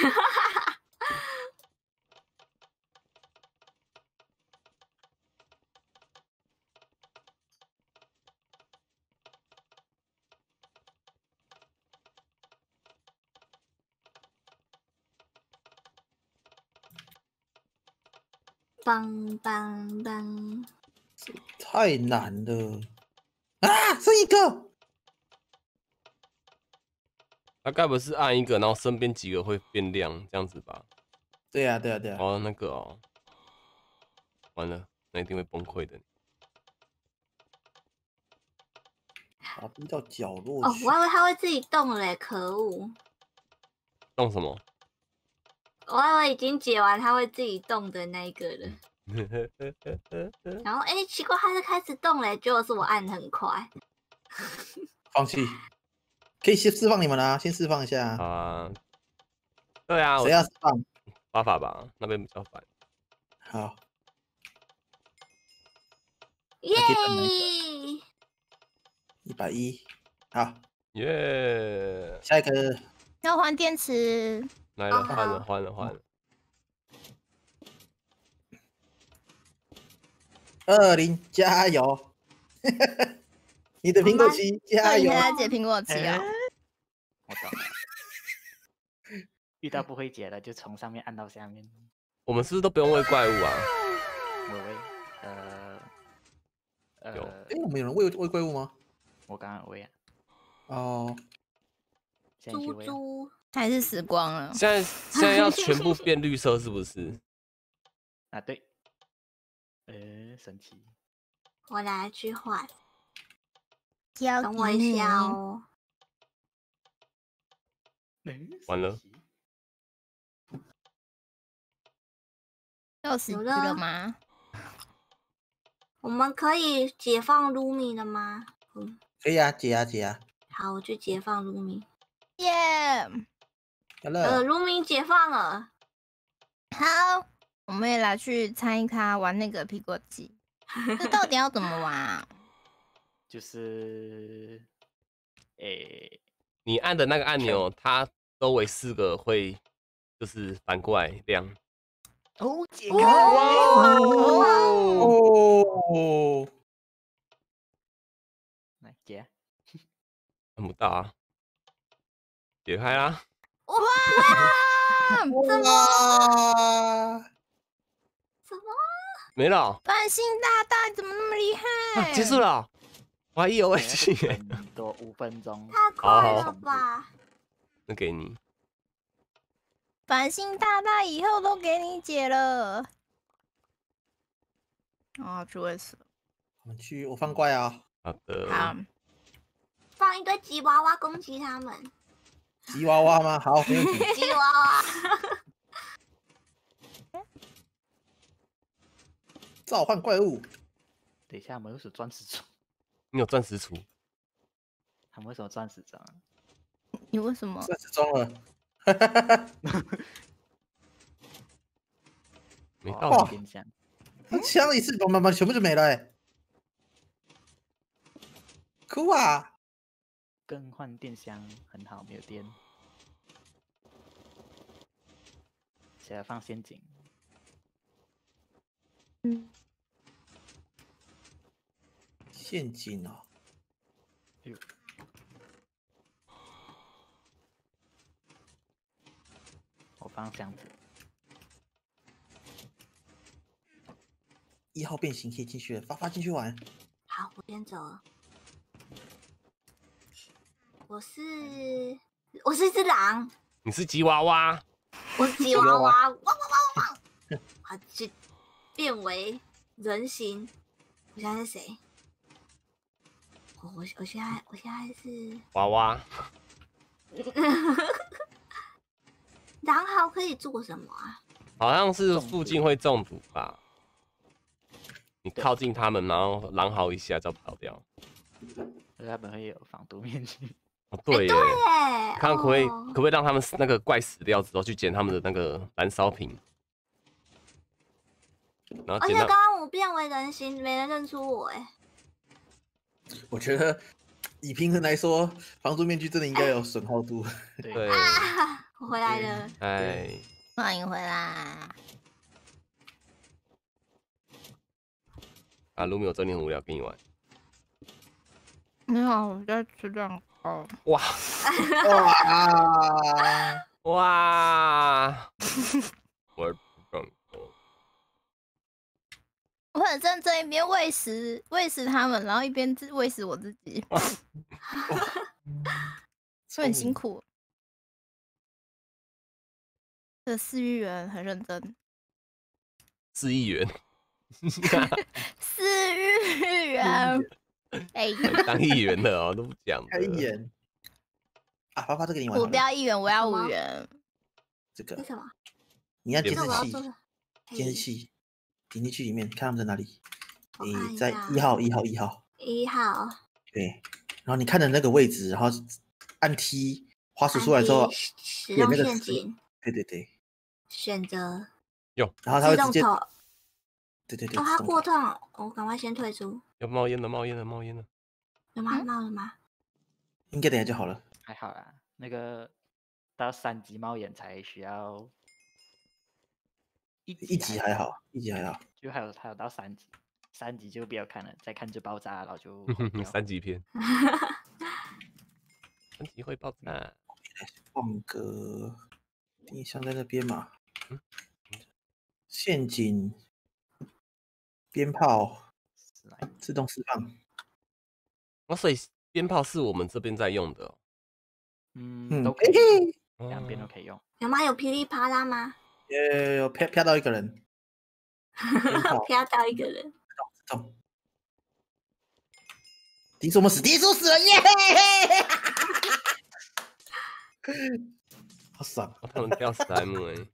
棒棒棒！ 太难了啊！剩一个。 他该不是按一个，然后身边几个会变亮这样子吧？ 对啊。 哦，那个哦，完了，那一定会崩溃的。 把逼到角落哦，我还以为它会自己动嘞，可恶！ 动什么？ 我还以为已经解完它会自己动的那一个了。然后奇怪，它是开始动嘞，结果是我按很快。 放弃。可以先释放你们啦，先释放一下啊。对啊， 谁要释放？ 法法吧，那边比较烦。 好。 耶 ！110，好。 耶！ 下一个要换电池。 来了，换了。 20，加油！你的苹果肌加油！ 现在解苹果肌哦。 我懂了。遇到不会解的，就从上面按到下面。 我们是不是都不用喂怪物啊？ 我喂， 我们有人喂怪物吗？ 我刚刚喂啊。 哦， 现在去喂啊。 猪还是死光了？ 现在要全部变绿色是不是？ 啊，对。神奇。 我来去换， 要等我一下哦。 完了。 要死机了吗？ 我们可以解放卢米了吗？ 可以啊，解啊。 好，我去解放卢米。 耶！ 好了， 卢米解放了。 好，我们也来去参与他玩那个苹果机。这到底要怎么玩啊？ 就是， 你按的那个按钮，它周围4个会就是反过来亮。 哦，解开！ 哦， 来解。 看不到啊，解开啦！ 哇！什么？ 没了。 繁星大大怎么那么厉害？ 结束了，我还意犹未尽耶。 多5分钟。 太快了吧！ 那给你。 繁星大大以后都给你解了。哦，去喂死了。 我放怪啊。 好的。 好。 放一堆吉娃娃攻击他们。 吉娃娃吗？好，没问题。 吉娃娃。 召唤怪物。 等一下，我们为什么钻石杵？ 你有钻石杵？ 他们为什么钻石装啊？ 你为什么？ 钻石装了。 没到电箱。 枪了一次，把全部就没了哎。哭啊！ 更换电箱很好，没有电。现在放陷阱。 陷阱哦。 我放箱子。 1号变形可以进去了，发进去玩。 好，我先走了。我是一只狼。 你是吉娃娃。 我是吉娃娃，汪汪汪汪汪！我去变为人形。我现在是谁？我现在是娃娃。 狼嚎可以做什么啊？ 好像是附近会中毒吧？你靠近他们，然后狼嚎一下就跑掉。 他们会有防毒面具。 哦，对耶。看可不可以让他们那个怪死掉之后去捡他们的那个燃烧瓶？然后而且刚刚我变为人形，没人认出我哎。 我觉得以平衡来说，防毒面具真的应该有损耗度。 对。 我回来了。 哎， 欢迎回来。 啊，卢米有真的很无聊，跟你玩。 没有，我在吃蛋糕。 哇哇！我很认真，一边喂食他们，然后一边喂食我自己，所以很辛苦。这4亿元很认真。 4亿元。 4亿元。哎， 当议员的哦，都不讲。 开1元。啊，发这个你玩。 我不要1元，我要5元。 这个。 为什么？ 你要监视器。监视器。点进去里面，看他们在哪里。你在1号。对，然后你看的那个位置，然后按 T 滑鼠出来之后， 使用陷阱。 对。 选择。 有。 然后他会直接。对。 哦，他过痛，我赶快先退出。 有冒烟了。 有吗？冒了吗？ 应该等下就好了。 还好啦，那个到3级冒烟才需要。 1级还好。 就还有到3级，3级就不要看了，再看就爆炸，然后就 3级片。3级会爆炸。 放个电箱在那边嘛。陷阱、鞭炮自动释放。 哦，所以鞭炮是我们这边在用的、哦。 都可以，两边都可以用。 有吗？有噼里啪啦吗？ 有啪到一个人， 啪到一个人。 中。敌叔我们死，敌叔死了耶！好爽！ 他们掉slime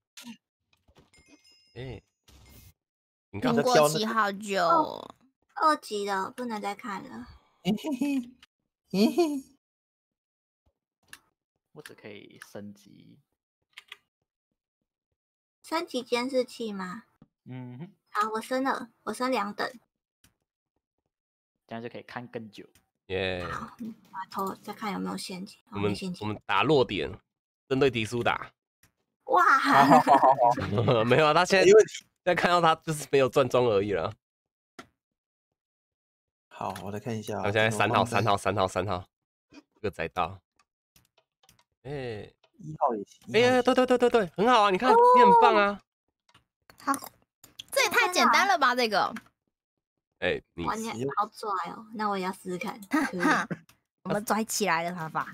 哎，你刚经过期好久 ，2级了，不能再看了。 我只可以升级。 升级监视器吗？好，我升了，我升2等， 这样就可以看更久。 耶！ 好，把头再看有没有陷阱。 我们打弱点，针对敌苏打。 哇！ 好， 没有啊，他现在看到他就是没有转装而已了。 好，我来看一下。 我现在3号，这个载到。哎 ，1号也行。 哎呀，对，很好啊！你看，你很棒啊。 好，这也太简单了吧？这个。 哎，你好拽哦！那我也要试试看。 我们拽起来了，法法。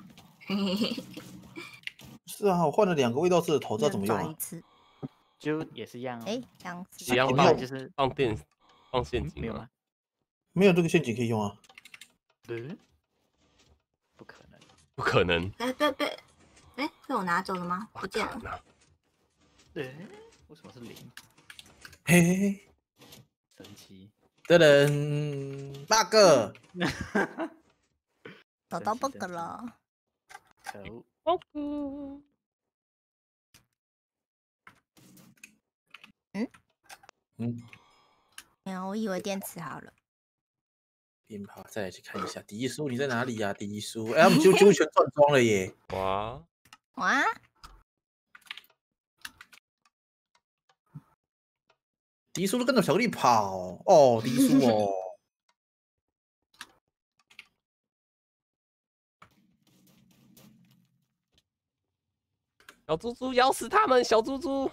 是啊，我换了2个味道色的头，知道怎么用啊？ 就也是一样。 哎，这样子。 一样放就是放陷阱吗？ 没有这个陷阱可以用啊。 不可能。 被我拿走了吗？不见了。 对，为什么是0？ 嘿， 神奇。 的人bug， 找到 bug 了。 可恶。 没有，我以为电池好了。 鞭炮，再来去看一下迪叔，你在哪里呀？迪叔，哎，我们就全转装了耶！ 哇！ 迪叔都跟着巧克力跑哦，迪叔哦。 小猪猪咬死他们，小猪猪。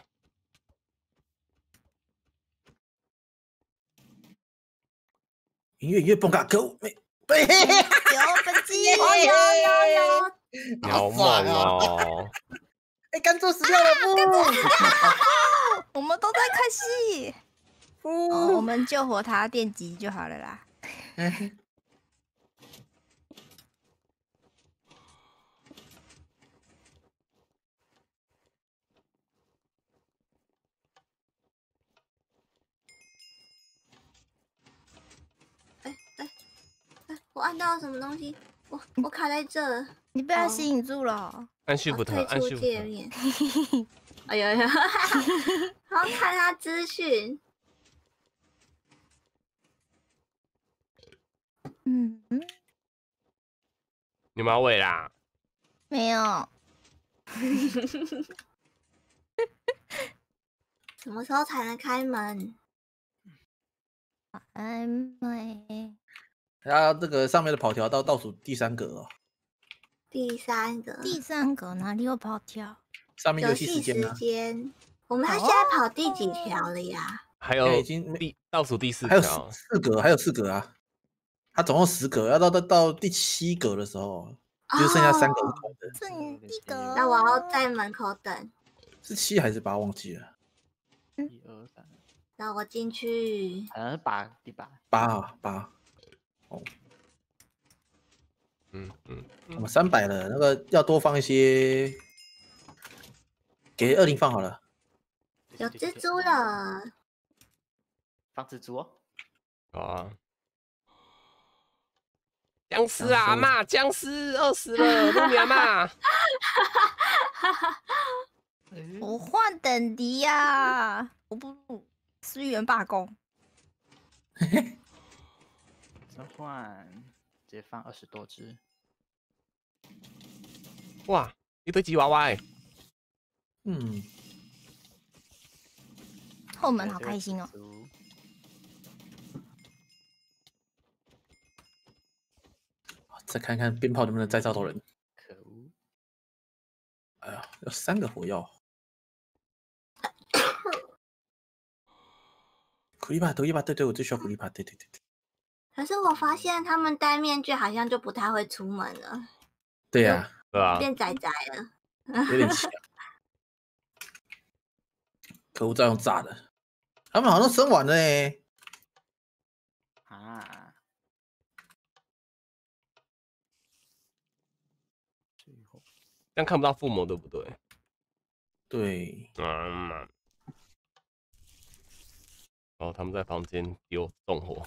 音乐崩嘎，可恶！对， 有本机， 有， 好猛哦！ 哎，甘蔗死掉了， 我们都在看戏。我们救活他电击就好了啦。 我按到了什么东西？我卡在这， 你被他吸引住了。 按 Shift， 按 Shift。 界面。哎呦，然后看他资讯。 你马尾啦？ 没有。 什么时候才能开门？ 然后这个上面的跑条到倒数第3格哦。 第三格哪里有跑条？ 上面游戏时间。 我们现在跑第几条了呀？ 还有已经倒数第4 条，还有4格啊。它总共10格，要到第7格的时候，就剩下3格是空的。 是1格。 那我要在门口等。 是7还是8？忘记了。 1、2、3。 让我进去。 好像是8，第8。 8。哦。我们300了，那个要多放一些，给20放好了。 有蜘蛛了， 放蜘蛛哦。 啊！僵尸啊，阿嬷，僵尸饿死了，露米阿嬷。 我换等级呀！我不思源罢工。 这换直接放20多只。 哇，一堆吉娃娃哎！ 后门好开心哦！ 再看看鞭炮能不能再招到人。 有3个火药。苦力怕，对，我最需要苦力怕，对。 可是我发现他们戴面具好像就不太会出门了。 对呀， 对啊， 变仔仔了。 有点强。可恶，再用炸的，他们好像生完了哎。 啊， 这样看不到附魔对不对？ 对。 哦，他们在房间丢纵火。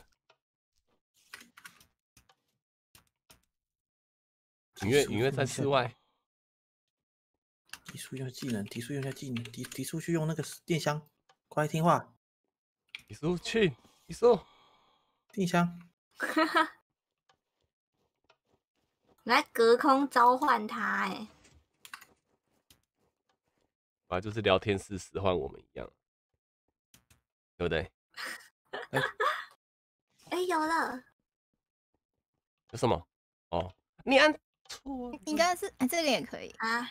隐约在室外。 提速用技能，提速去用那个电箱，快听话。 提速去，提速。 电箱。 来隔空召唤他哎。 啊，就是聊天室使唤我们一样，对不对？ 哎，有了。 有什么？哦，你按错。 应该是这个也可以啊。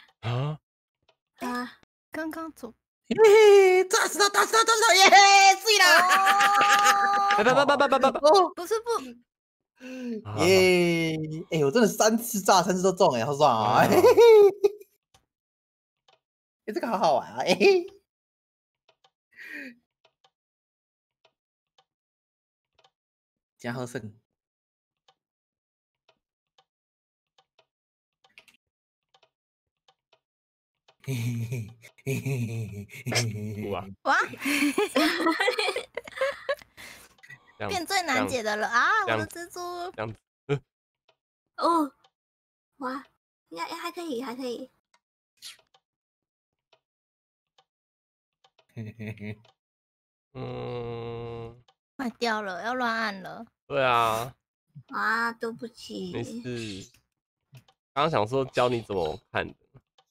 刚刚走。 嘿嘿，炸死他！耶！醉了！ 不是不。 耶！哎，我真的3次炸3次都中哎，好爽啊！哎，这个好好玩啊！哎，江鹤胜。 哇！变最难解的了啊！我的蜘蛛。 这样子。 哦，哇，应该还可以。 坏掉了，要乱按了。 对啊。 啊，对不起。 没事。刚刚想说教你怎么看的。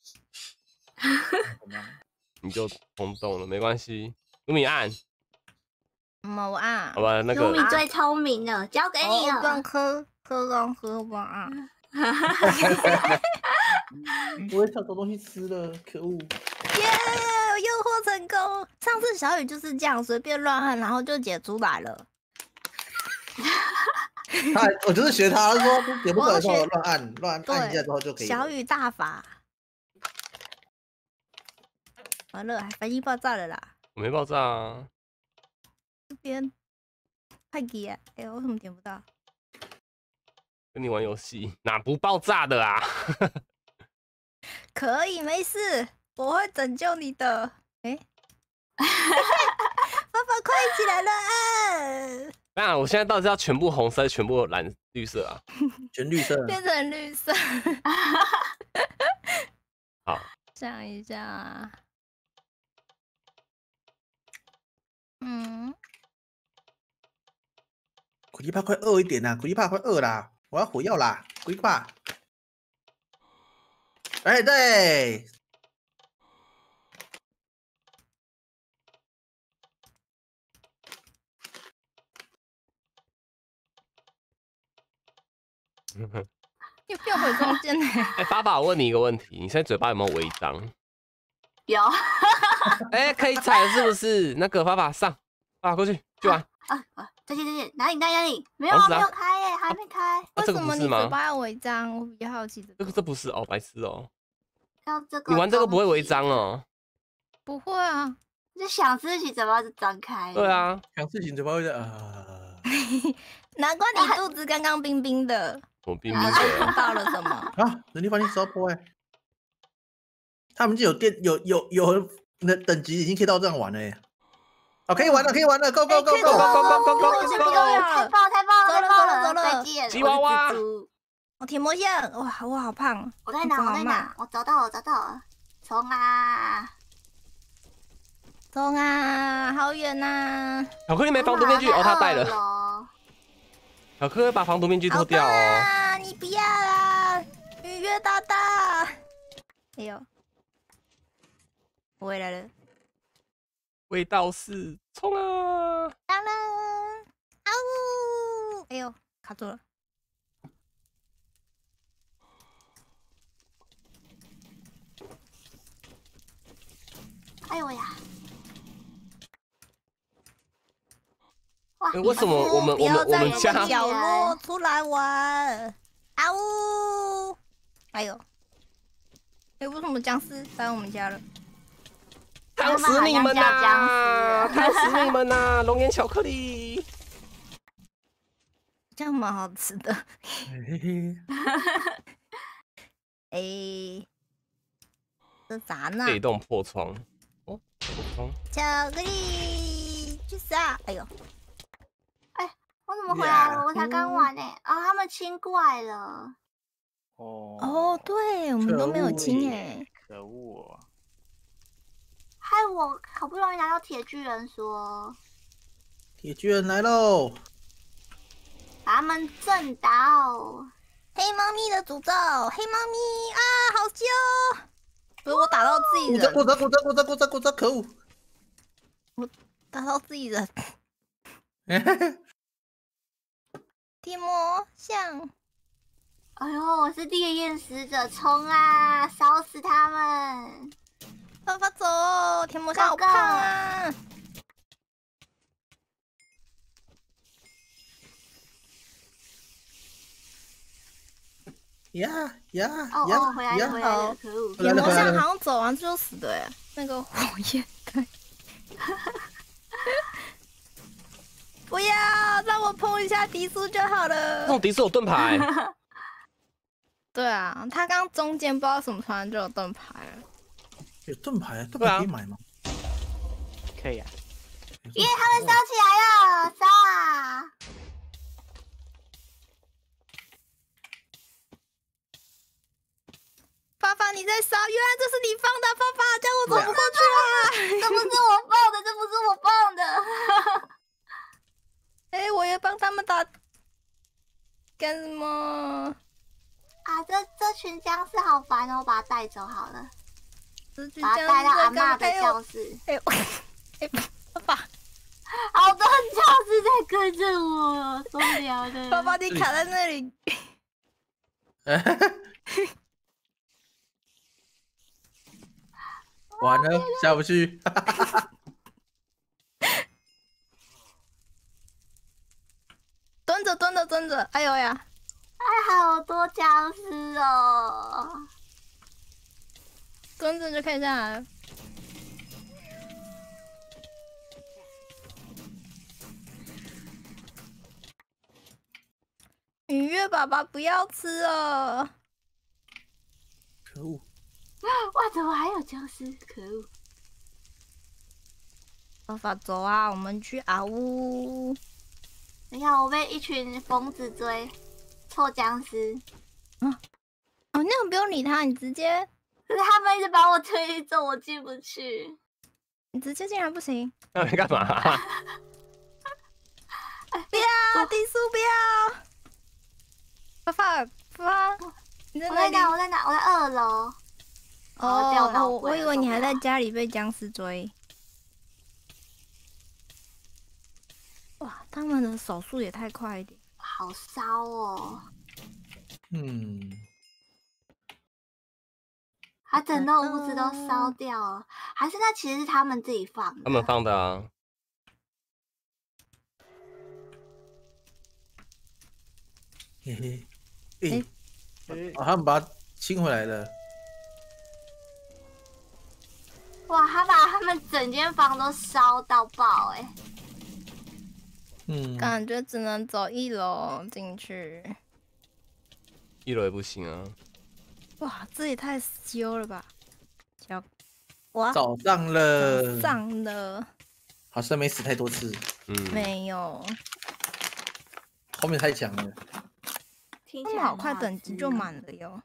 你就冲动了，没关系。卢米按。 我按。 好吧，那个。 卢米最聪明了，交给你了。 刚喝完啊。 我会抢走东西吃了，可恶！ 耶，诱惑成功！上次小雨就是这样随便乱按，然后就解出来了。 我就是学他，他说解不出来之后乱按一下之后就可以。 小雨大法。完了，还反应爆炸了啦！ 我没爆炸啊。 这边快给啊！哎，为什么点不到？ 跟你玩游戏哪不爆炸的啊？ 可以，没事，我会拯救你的。哎，爸爸快起来了啊！ 那我现在到底是要全部红色，全部绿色啊？ 全绿色， 变成绿色。 好， 想一下。 苦力怕快饿一点啦！苦力怕快饿啦！我要火药啦！苦力怕。哎，对。 又变回中间呢。 哎，爸爸，我问你一个问题，你现在嘴巴有没有违章？ 有。 哎，可以踩是不是？那个爸爸上，爸爸过去玩。 这些哪里？没有开耶，还没开。 为什么你嘴巴要违章？我比较好奇这不是哦，白痴哦。 要这个。 你玩这个不会违章哦？ 不会啊。 就想事情嘴巴就张开。 对啊， 想事情嘴巴会难怪你肚子刚刚冰冰的。 我冰冰的。 看到了什么？ 啊！能力反应烧破哎。他们就有那等级已经可以到这样玩了哎。哦，可以玩了，Go！ 太棒了！ 再见。 吉娃娃。 我铁魔线，哇，我好胖。 我在哪？我找到了。冲啊！ 好远呐！ 巧克力没防毒面具哦，他戴了。巧克力把防毒面具脱掉哦。 你不要啦，愉悦大大。哎呦，我回来了。 味道是冲啊！ 当然，啊呜！哎呦，卡住了。 哎呦呀！哇， 为什么我们不要在家角落出来玩？啊呜！哎呦，哎，为什么僵尸来我们家了？ 烫死你们呐！烫死你们呐！龙眼巧克力， 这样蛮好吃的。哎，这啥呢？ 被动破窗。哦，破窗。 巧克力去杀！哎呦， 我怎么回来了？我才刚玩呢。啊，他们清怪了。 哦， 对，我们都没有清哎。 可恶！ 害我好不容易拿到铁巨人说， 铁巨人来喽！ 把他们震倒。 黑猫咪的诅咒，黑猫咪啊，好羞！不是我打到自己人， 骨折，可恶！ 我打到自己人。铁魔像， 哎呦，我是烈焰使者，冲啊，烧死他们！ 爸爸走，铁魔像好胖啊！ 呀， 哦，回来了，可恶！ 铁魔像好像走完就死的哎，那个火焰弹。不要让我碰一下迪苏就好了。 那迪斯有盾牌。 对啊，他刚中间不知道什么突然就有盾牌了。 有盾牌，盾牌可以买吗？ 可以啊。 耶，他们烧起来了，烧啊！ 爸爸你在烧，原来这是你放的，爸爸叫我走不过去啊！ 这不是我放的，这不是我放的。 哎，我也帮他们打，干什么？ 啊，这群僵尸好烦哦，我把它带走好了，把它带带到阿嬷的教室。 哎，爸爸， 好多僵尸在跟着我，受不了了。 爸爸你卡在那里。 完了，下不去。 蹲着，哎呦呀！ 哎，好多僵尸哦！ 蹲着就可以下来了。愉悦爸爸不要吃了！ 可恶！ 哇，怎么还有僵尸？可恶！ 爸爸走啊，我们去啊呜！ 你看，我被一群疯子追，臭僵尸。 哦，那个不用理他，你直接。 可是他们一直把我推走，我进不去。 你直接进来不行。 那你干嘛？ 不要，迪苏不要！爸爸，你在哪里？ 我在哪？我在2楼。 哦，我以为你还在家里被僵尸追。哇，他们的手速也太快一点， 好烧哦！把整栋屋子都烧掉了，还是那其实是他们自己放的？ 他们放的啊。 嘿嘿，他们把它清回来了。 哇，他把他们整间房都烧到爆哎！ 感觉只能走1楼进去。 1楼也不行啊！ 哇，这也太羞了吧！ 早上了，好像没死太多次。 没有。 后面太强了。 听起来好快，等级就满了哟。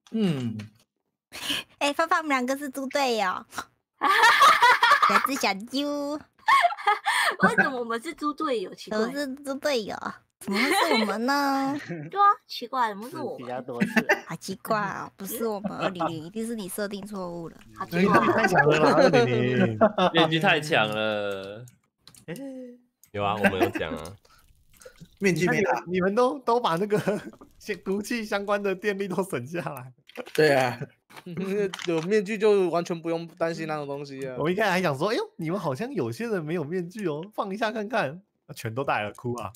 哎，发我们2个是猪队友。两只小猪。 为什么我们是猪队友？奇怪， 都是猪队友，怎么会是我们呢？ 对啊，奇怪，怎么是我们？ 比较多次， 好奇怪啊！不是我们，200一定是你设定错误了。 好奇怪， 太强了啦，200 面具太强了。 有啊，我们有讲啊。 面具没打， 你们都把那个毒气相关的电力都省下来。 对啊， 有面具就完全不用担心那种东西啊。 我一开始还想说，哎呦，你们好像有些人没有面具哦，放一下看看，全都戴了，哭啊！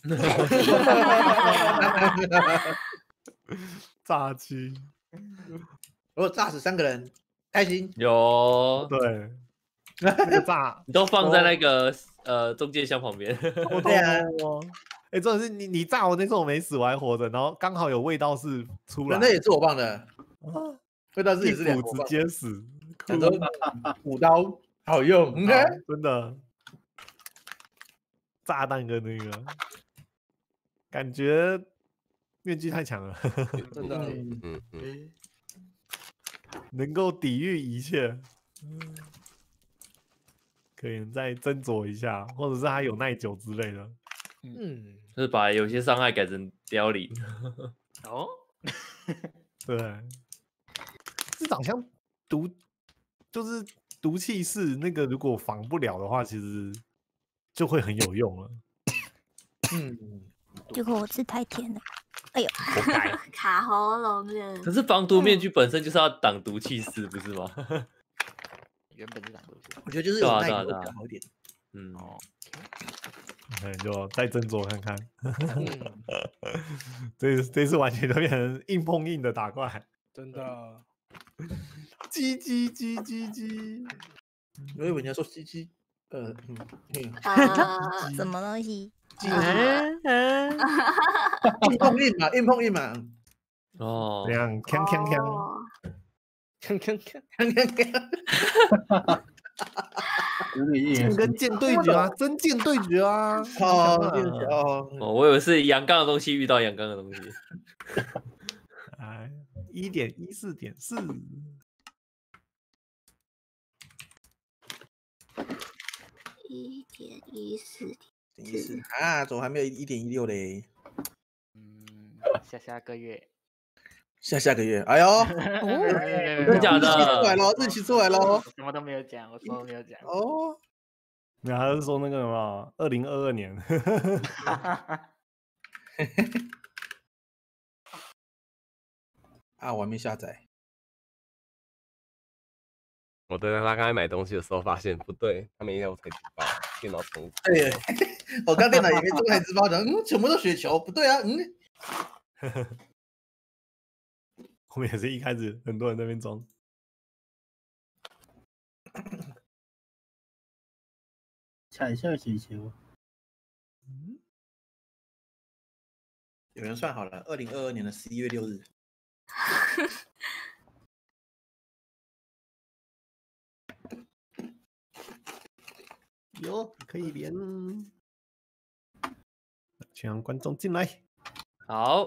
炸鸡， 如果炸死3个人，开心。 有， 对，那个炸， 你都放在那个中间箱旁边。 对啊， 哎，重点是你炸我那时候我没死，我还活着，然后刚好有味道是出来， 那也是我放的，味道是也是一 2 股直接死， 很多补刀好用， 真的。炸弹跟那个感觉面具太强了， 真的。 能够抵御一切。可以再斟酌一下，或者是它有耐久之类的。 就是把有些伤害改成凋零。 哦， 对，至少像就是毒气室那个，如果防不了的话，其实就会很有用了。 结果我吃太甜了，哎呦， 卡喉咙了。 可是防毒面具本身就是要挡毒气室，不是吗？ 原本是挡毒气， 我觉得就是有耐久比较好一点。 哦， 那你就再斟酌看看。这次完全都变成硬碰硬的打怪， 真的。 鸡鸡鸡鸡鸡，我以为你要说鸡鸡， 什么东西？ 硬碰硬嘛，硬碰硬嘛。 哦， 这样锵锵锵。 看看看， 剑跟剑对决啊，真剑对决啊！ 我以为是阳刚的东西遇到阳刚的东西。 哎，1.14.4，1.14.4 啊，怎么还没有1.16嘞？ 下个月。 下个月，哎呦， 真的假的？ 日期出来喽！ 什么都没有讲，我什么都没有讲。 哦， 你还是说那个什么2022年？ 啊，我还没下载。 我对他刚才买东西的时候发现不对，他没有才知道电脑重组。 对，我刚电脑也没中才知道的，全部都雪球，不对啊， 我们也是一开始很多人在那边装。 彩色雪球。 有人算好了，2022年的11月6日。 有可以连，请让观众进来。 好，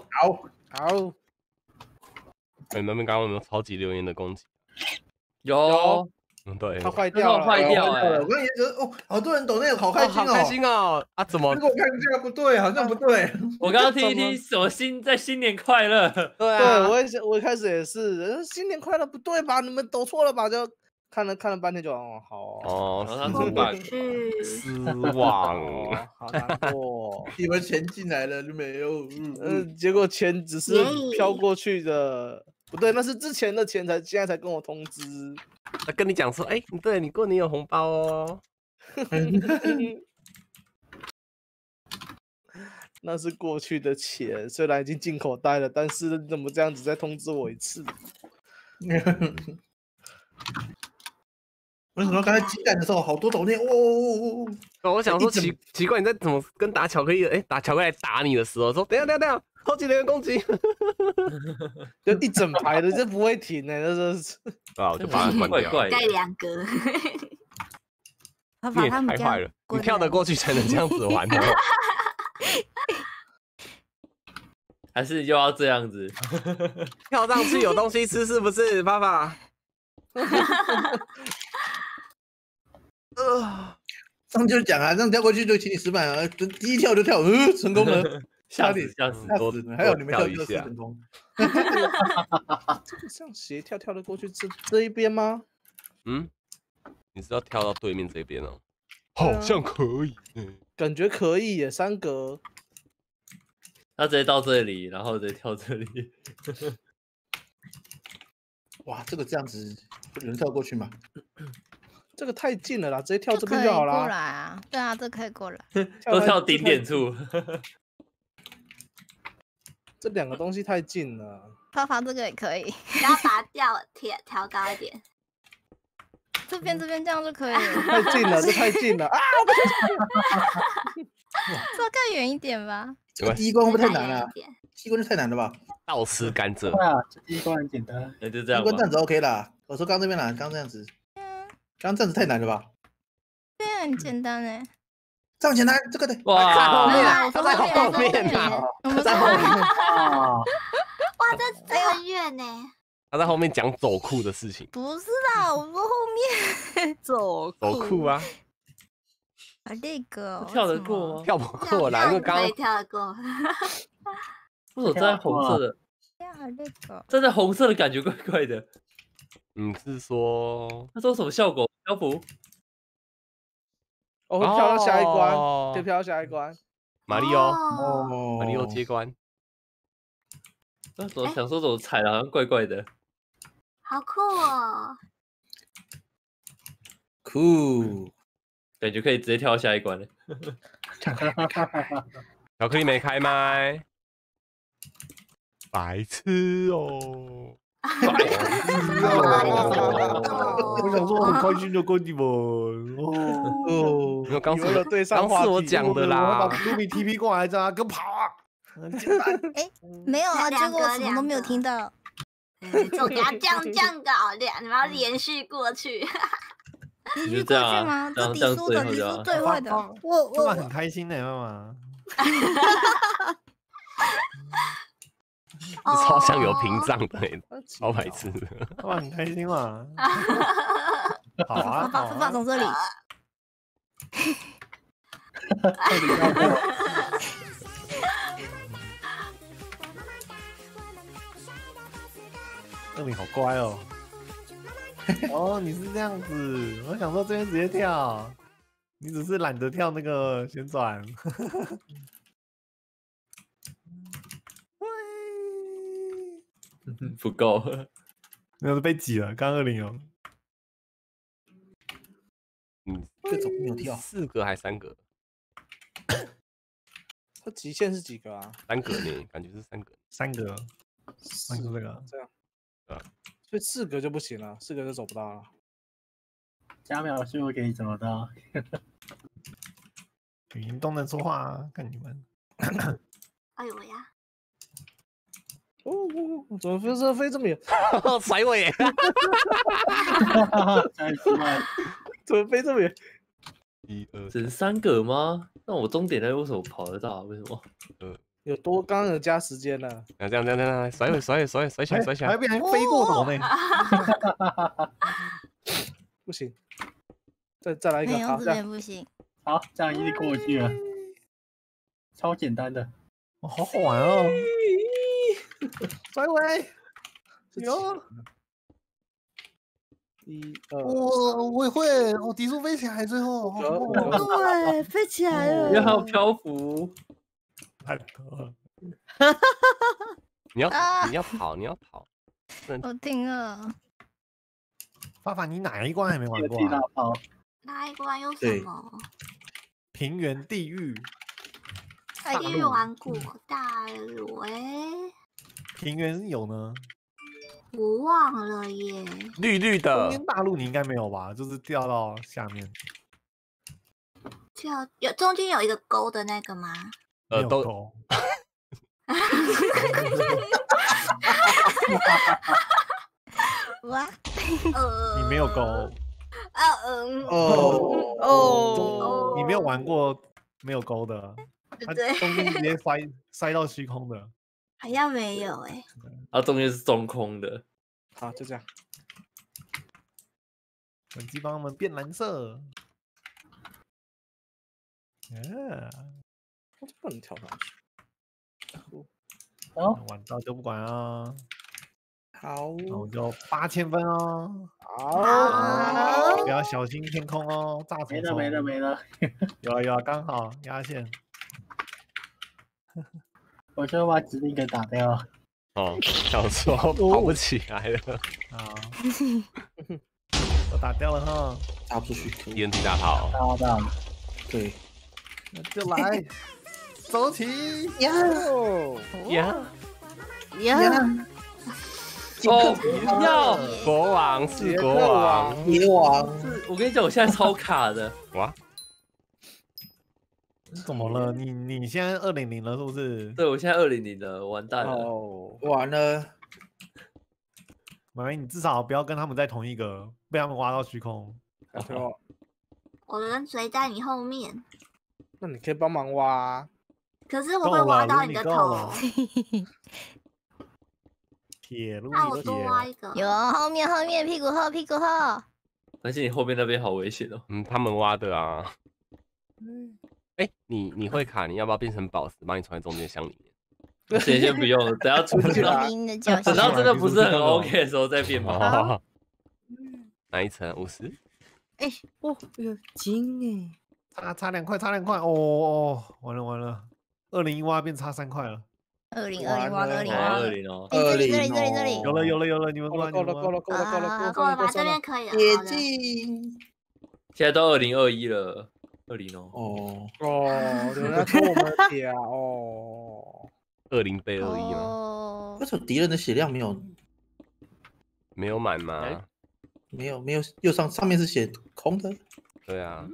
你们那边刚刚有没有超级留言的攻击？ 有， 对， 它坏掉了， 坏掉了。我刚也觉得哦，好多人抖那个，好开心哦， 好开心哦！啊，怎么？ 结果我看这个不对，好像不对。 我刚刚听一听，什么新年快乐？ 对啊， 我一开始也是，新年快乐不对吧？你们抖错了吧？就看了半天就好哦， 他出版失望， 好难过。 你们钱进来了就没有？ 结果钱只是飘过去的，不对，那是之前的钱现在才跟我通知。 他跟你讲说，哎，对你过年有红包哦。 那是过去的钱，虽然已经进口袋了，但是怎么这样子再通知我一次？ 为什么刚才鸡蛋的时候好多抖内？ 我想说奇怪，你在怎么跟打巧克力？哎，打巧克力来打你的时候，说等一下，超级留言攻击， 就一整排的，这不会停哎，这是啊，我就把它关掉。 盖2格。 你也太坏了，你跳得过去才能这样子玩的。 还是又要这样子？ 跳上去有东西吃是不是，爸爸？ 上就讲啊，这样跳过去就请你吃饭啊，第一跳就跳，成功了， 吓死！ 还有你们跳一下成功。 这个像斜跳的过去这一边吗？ 你是要跳到对面这边哦？好像可以， 感觉可以耶，3格。 他直接到这里，然后直接跳这里。 哇，这个这样子能跳过去吗？ 这个太近了啦，直接跳这边就好过啦。 来啊，对啊，这可以过来。 都跳顶点处。 这两个东西太近了。 发发这个也可以， 然后把它调高一点。 这边这样就可以了。 太近了，这太近了啊！ 这要更远一点吧？ 这个第一关会不会太难了？第一关就太难了吧？ 倒吃甘蔗。 对啊，这第一关很简单。 那就这样吧。 第一关这样子 OK 啦。我说刚这边啦，刚这样子。刚这样子太难了吧？ 对，很简单哎。 这样简单，这个的。 哇，后面， 他在后面啊， 他在后面。 哇，这很远呢。 他在后面讲走酷的事情。 不是啦，我说后面走酷啊。 啊，那个跳得过吗？ 跳不过啦，因为刚可以跳得过。 为什么站在红色的？站在红色的感觉怪怪的。 是说他说什么效果？漂浮？ 我会跳到下一关，可以跳到下一关。 马里奥，马里奥接关。 那怎么想说怎么踩的，好像怪怪的。 好酷哦！ 酷， 感觉可以直接跳到下一关了。 巧克力没开麦，白痴哦！ 我想说很开心的跟你们哦，没有，刚是我讲的啦。 把卢米 TP 过来，这跟跑啊！很简单。 哎，没有啊，结果什么都没有听到。 就给他这样搞，你们要连续过去。 连续过去吗？这迪苏的，迪苏最会的。 我很开心的，妈妈。 超像有屏障的，超白痴的。 哇，很开心嘛。好啊， 发从这里。 二米好乖哦。哦，你是这样子，我想说这边直接跳，你只是懒得跳那个旋转。 不够， 没有被挤了，刚20有。 这种没有跳 ，4个还3个？ 它极限是几个啊 ？3个呢，感觉是3个。 3个，那就这个。 这样。所以4个就不行了，4个就走不到了。 加秒数可以怎么到？ 语音都能说话啊，看你们。 哎呦呀！ 怎么飞这么远？ 甩我耶！ 怎么飞这么远 ？1、2， 只是3个吗？那我终点那为什么跑得到？为什么？ 有多？刚刚有加时间了。 这样，甩起来！ 还被人飞过头呢。 不行，再来一个。 没有这边不行。 好，这样一定过去了，超简单的。 好好玩哦！甩尾，有。 1、2， 我也会，我迪苏飞起来，最后。 对，飞起来了。 要还有漂浮。 太多了。 你要跑。 我听了。 爸爸，你哪一关还没玩过啊？ 哪一关有什么？ 平原地狱。 地狱玩过，大陆平原有呢。 我忘了耶。 绿绿的。 中间大陆你应该没有吧？就是掉到下面。 有中间有一个沟的那个吗？ 都。 哇， 你没有沟。你没有玩过没有沟的，它中间直接塞到虚空的。 好像没有哎。 它中间是中空的。 好，就这样。 本机帮我们变蓝色。 我不能跳上去。 玩到就不管啊。 好， 那我就8000分哦。 好， 不要小心天空哦，炸虫虫。 没了。 有啊，刚好压线。 我就把指令给打掉。 哦，想说跑不起来了。 好，我打掉了哈， 打不出去。 TNT 大炮。 大对， 那就来，走起呀呀！ 哦，不要！ 国王是国王， 野王。 我跟你讲，我现在超卡的。 哇！ 怎么了？你现在200了是不是？ 对，我现在200了，完蛋了。 哦， 完了。 妈咪，你至少不要跟他们在同一个，被他们挖到虚空。 没错。 我人随在你后面， 那你可以帮忙挖。 可是我会挖到你的头。 铁路那我多挖一个。 有后面屁股后。 而且你后面那边好危险哦。 他们挖的啊。哎，你会卡，你要不要变成宝石，把你藏在中间箱里面？先不用了，等下出去了。等到真的不是很 OK 的时候再变吧。 哪一层？50？ 哎，哦，有金哎，差2块，哦，完了，201挖变差3块了。 202挖个 202 哦，这里， 有了，你们够了， 吧，这边可以了。 铁镜， 现在都2021了，20 哦。 有人要偷我们的铁啊！哦 ，20倍21吗？ 为什么敌人的血量没有满吗？ 没有，右上面是写空的。 对啊。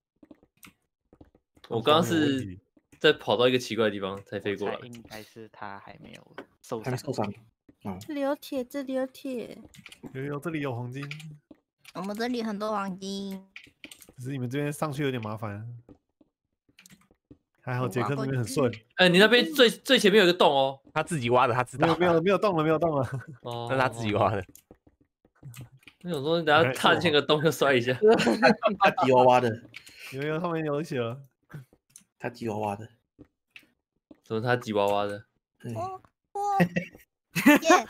我刚刚是在跑到一个奇怪的地方才飞过来， 应该是他还没有受伤。 这里有铁， 有，这里有黄金。 我们这里很多黄金， 只是你们这边上去有点麻烦。还好杰克这边很顺。 哎，你那边最前面有个洞哦， 他自己挖的，他知道。 没有动了。 哦， 那是他自己挖的。 我想说，你等下踏进个洞就摔一下。 他吉娃娃的， 有后面有血了。 他吉娃娃的， 什么？他吉娃娃的？ 耶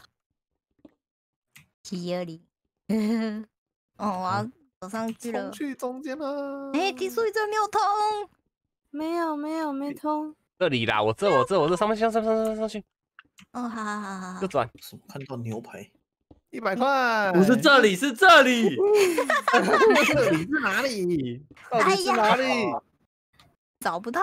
！720，哦，我要走上去了。 去中间了。 哎，提速这没有通， 没通。 这里啦，我这上面上去。 哦，好。 就转。 看到牛排 ，100块。 不是这里，是这里。 这里是哪里？ 到底是哪里？ 找不到。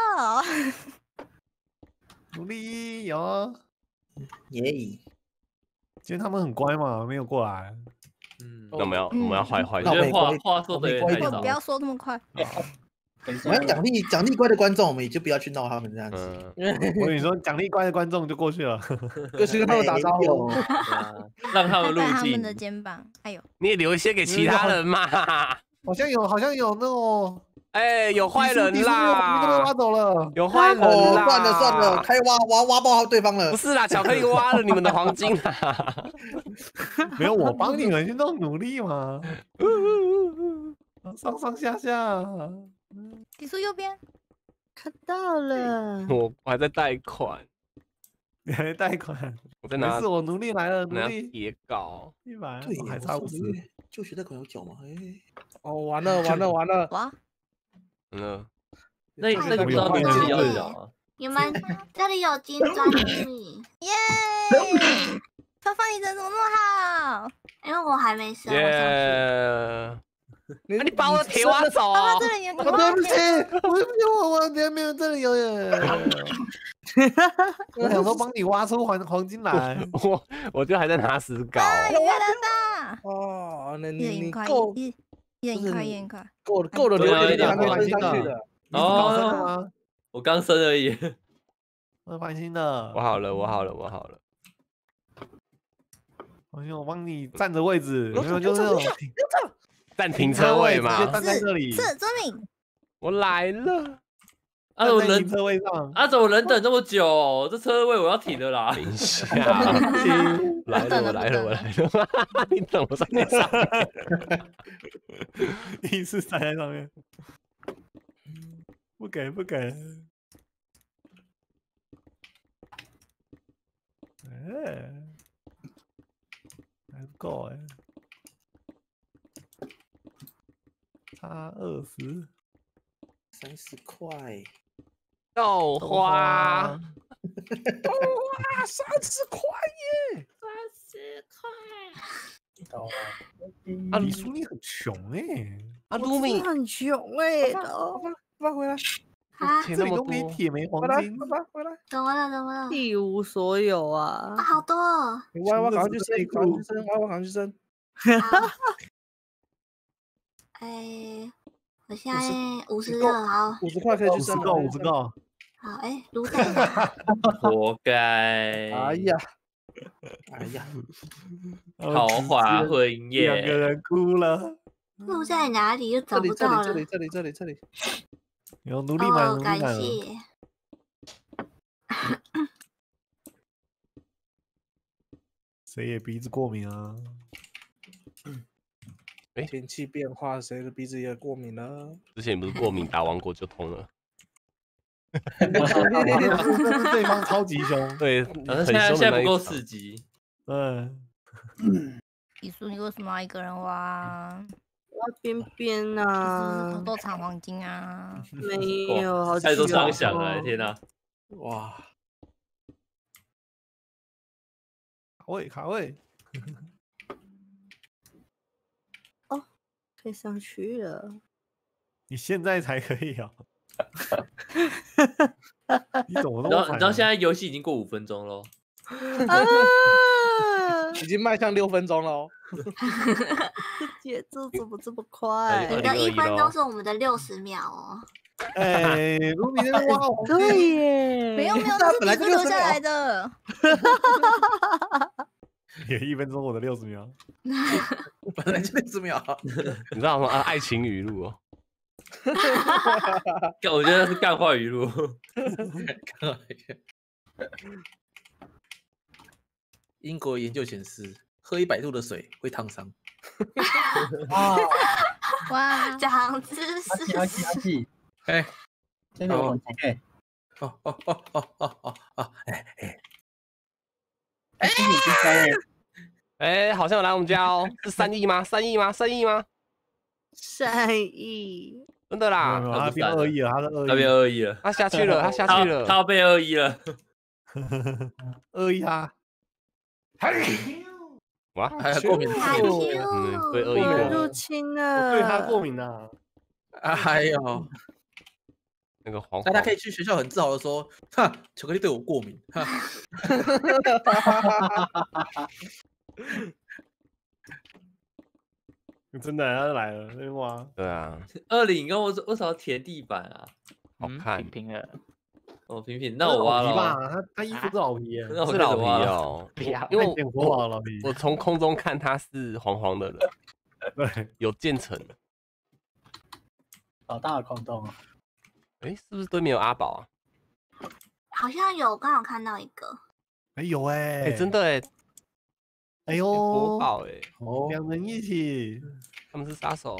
努力有。 耶！ 今天他们很乖嘛，没有过来。 那我们要坏。 我觉得话说的太少。 不要说那么快。 我们奖励乖的观众，我们也就不要去闹他们这样子。 我跟你说，奖励乖的观众就过去了， 就去跟他们打招呼， 让他们入境。 他们的肩膀，哎呦， 你也留一些给其他人嘛。 好像有那种。 哎，有坏人啦！ 你都被挖走了， 有坏人啦！ 算了，开挖爆对方了。 不是啦，巧克力挖了你们的黄金啦。 没有，我帮你们去弄努力嘛。上下。 提速右边， 看到了。 我还在贷款。 你还贷款？ 我在拿。 没事，我努力来了，努力。 叠高 100， 对， 还差50。 就学贷款有缴吗？ 哦，完了。 哇！ 那个不知道哪里要缴啊？ 你们这里有金砖米， 耶！芳芳，你人怎么那么好？ 因为我还没升。 耶！你把我的铁挖走！ 这里有， 对不起，我没有这里有耶。我想说帮你挖出黄金来， 我就还在拿石膏。 有月亮大哦，你够一人块， 够了，留点还没升上去的。 哦，我刚升而已。 我翻新的。 我好了。 我帮你占着位置，没有就是占停车位嘛， 站在这里。 是遵命。 我来了。 我人停车位上。 怎么人等这么久？这车位我要停了啦。 等一下，来了。你等我站在上面。 第一次站在上面。不给。还不够差20。 30块。 豆花。 30块耶 30块。 啊，李叔你很穷哎， 啊，卢米很穷哎， 发回来， 啊， 这里都没铁没黄金， 回来， 怎么了？怎么了？ 一无所有啊！ 啊，好多哦。 我赶快去升，赶快去升。 哎，我现在52，好 ，50块可以去升了 ，50个。 好，哎，卢在哪？ 活该！ 哎呀， 豪华婚宴 ，2个人哭了。 路在哪里？又找不到了。 这里。 有努力买， 哦，感谢。 谁也鼻子过敏啊？ 天气变化，谁的鼻子也过敏了？ 之前不是过敏打王国就通了。 对方超级凶， 对， 现在不够4级。 李叔，你为什么要一个人挖？ 挖边边啊！ 偷偷藏黄金啊？ 没有，好太多畅想了，天哪！ 哇！ 卡位。 哦，可以上去了。 你现在才可以啊！你怎么你知道现在游戏已经过5分钟了， 已经迈向6分钟了。 节奏怎么这么快？ 你的1分钟是我们的60秒哦。 哎，卢米在挖我。 对耶， 没有，那是你留下来的。 也1分钟，我的60秒。 本来就60秒。 你知道吗？爱情语录哦。 我觉得是干话语录。 英国研究显示，喝100度的水会烫伤。 哇，长知识。 阿气， 哎， 这个我哎， 哎，好像有来我们家哦，是3亿吗？3亿吗？3亿？真的啦， 他变2亿了， 他变2亿了， 他下去了，他要被2亿了 ，2亿啊！ 哇， 还有过敏， 对2亿过敏， 入侵了， 对他过敏啊！ 哎呦， 那个黄， 大家可以去学校很自豪的说，哈，巧克力对我过敏，哈。 真的，他来了，那哇！ 对啊 ，20跟我为什么要填地板啊？ 好看， 平了。 哦，平，那我挖了。他衣服是老皮， 是老皮哦。因为我从空中看他是黄黄的人， 对， 有渐层。 好大的空洞啊！ 哎，是不是对面有阿宝啊？ 好像有，刚好看到一个。 哎有哎， 真的哎。 哎呦， 国宝哎 ，2人一起， 他们是杀手。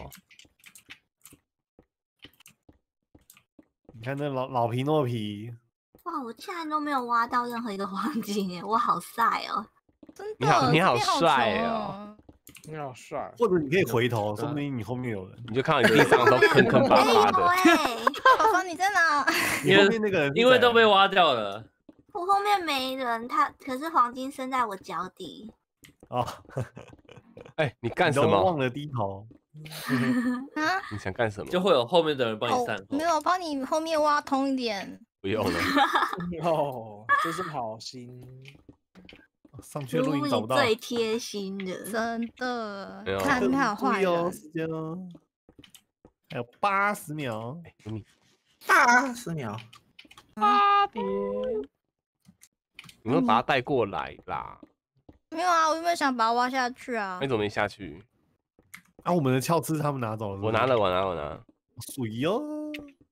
你看那老皮诺皮， 哇，我竟然都没有挖到任何一个黄金耶，我好晒哦！ 真的， 你好帅哦！ 你好帅， 或者你可以回头，说不定你后面有人， 你就看到你地上都坑坑巴巴的。 宝宝你在哪？ 你后面那个人， 因为都被挖掉了。 我后面没人，可是黄金生在我脚底。 哦， 哎，你干什么？ 忘了低头。 啊？ 你想干什么？ 就会有后面的人帮你散。 没有，帮你后面挖通一点。 不用了。 哦，真是好心。 上去录音找不到。 最贴心的， 真的。看他坏哦，时间哦，还有80秒。 80秒。 8点。你们把他带过来啦。 没有啊，我有没有想把它挖下去啊？ 你怎么没下去？ 啊，我们的鞘刺他们拿走了。 我拿了。 水哦。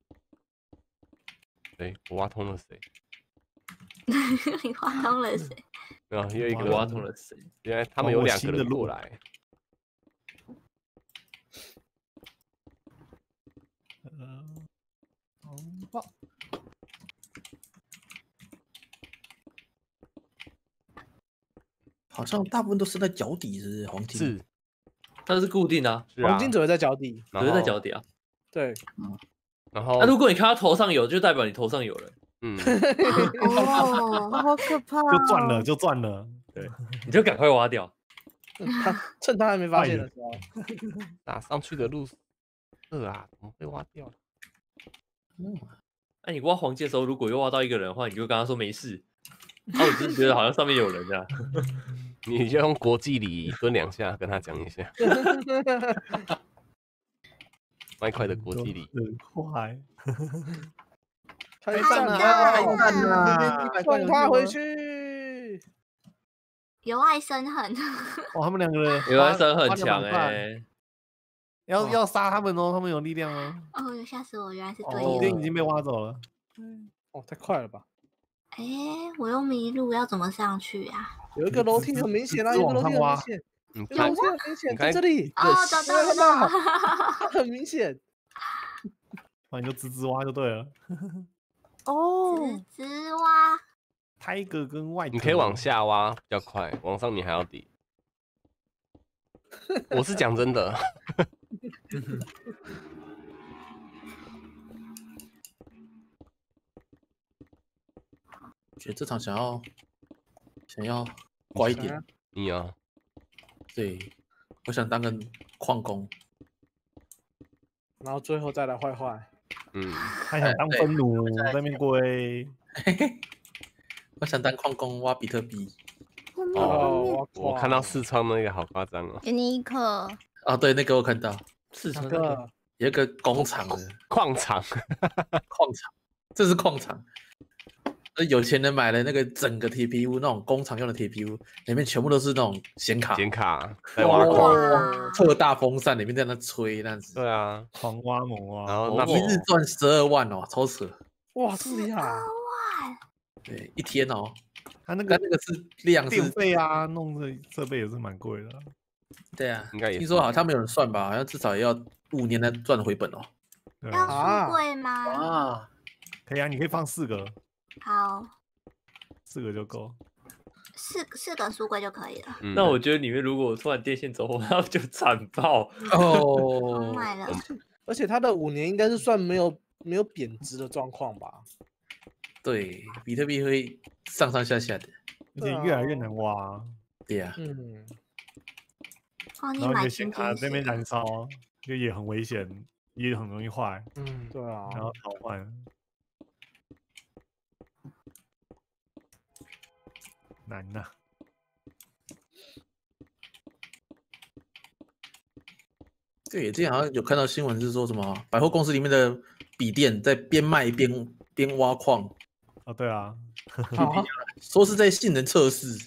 哎，我挖通了谁？ 你挖通了谁？ 没有，有一个挖通了谁？ 原来他们有2个人过来。 好像大部分都是在脚底，是黄金。 是， 它是固定的， 黄金只会在脚底， 只会在脚底啊。 对， 然后， 如果你看到头上有，就代表你头上有人。 哦，好可怕！ 就赚了。对， 你就赶快挖掉。 趁他还没发现的时候， 打上去的路啊，怎么会挖掉？ 那你挖黄金的时候，如果又挖到一个人的话，你就跟他说没事。我只是觉得好像上面有人啊。 你就用国际礼仪蹲2下跟他讲一下。麦块的国际礼仪。 快！ 太赞了！太赞了！送他回去。 由爱生恨。 哇，他们2个人由爱生很强哎。 要杀他们哦，他们有力量哦。 哦，吓死我！原来是队友。 友。 已经被挖走了。 哦，太快了吧！ 哎，我又迷路，要怎么上去呀？ 有一个楼梯很明显啊，有一个楼梯很明显，有个楼梯很明显，在这里。 哦，找到了， 很明显。 那你就直直挖就对了。 哦， 直挖。 胎哥跟外， 你可以往下挖比较快，往上你还要抵。我是讲真的。 觉得这场想要乖一点。 你啊？ 对，我想当个矿工， 然后最后再来坏。 他想当分奴在那边归。 我想当矿工挖比特币。 哦，我看到四川那个好夸张哦。 给你1颗。 哦，对，那个我看到。 四川有一个工厂的矿场， 这是矿场。有钱人买了那个整个铁皮屋，那种工厂用的铁皮屋，里面全部都是那种显卡在挖矿， 特大风扇里面在那吹那样子。 对啊， 狂挖猛挖， 然后一日赚12万哦，超扯！ 哇，这么厉害 ！12万， 对，一天哦。 他那个是量电费啊，弄的设备也是蛮贵的。 对啊， 应该也听说好像没有人算吧，好像至少也要5年才赚回本哦。 要书柜吗？ 啊， 可以啊，你可以放4个。 好 ，4个就够。 四个书柜就可以了。 那我觉得里面如果突然电线走火，那就惨爆哦。 买了， 而且它的5年应该是算没有贬值的状况吧？ 对，比特币会上上下下的， 而且越来越难挖。 对呀。 然后你的显卡在那边燃烧，就也很危险，也很容易坏。 对啊。 然后淘换。难呐！ 对，之前好像有看到新闻是说什么百货公司里面的笔电在边卖边挖矿。 哦，对啊， 说是在性能测试。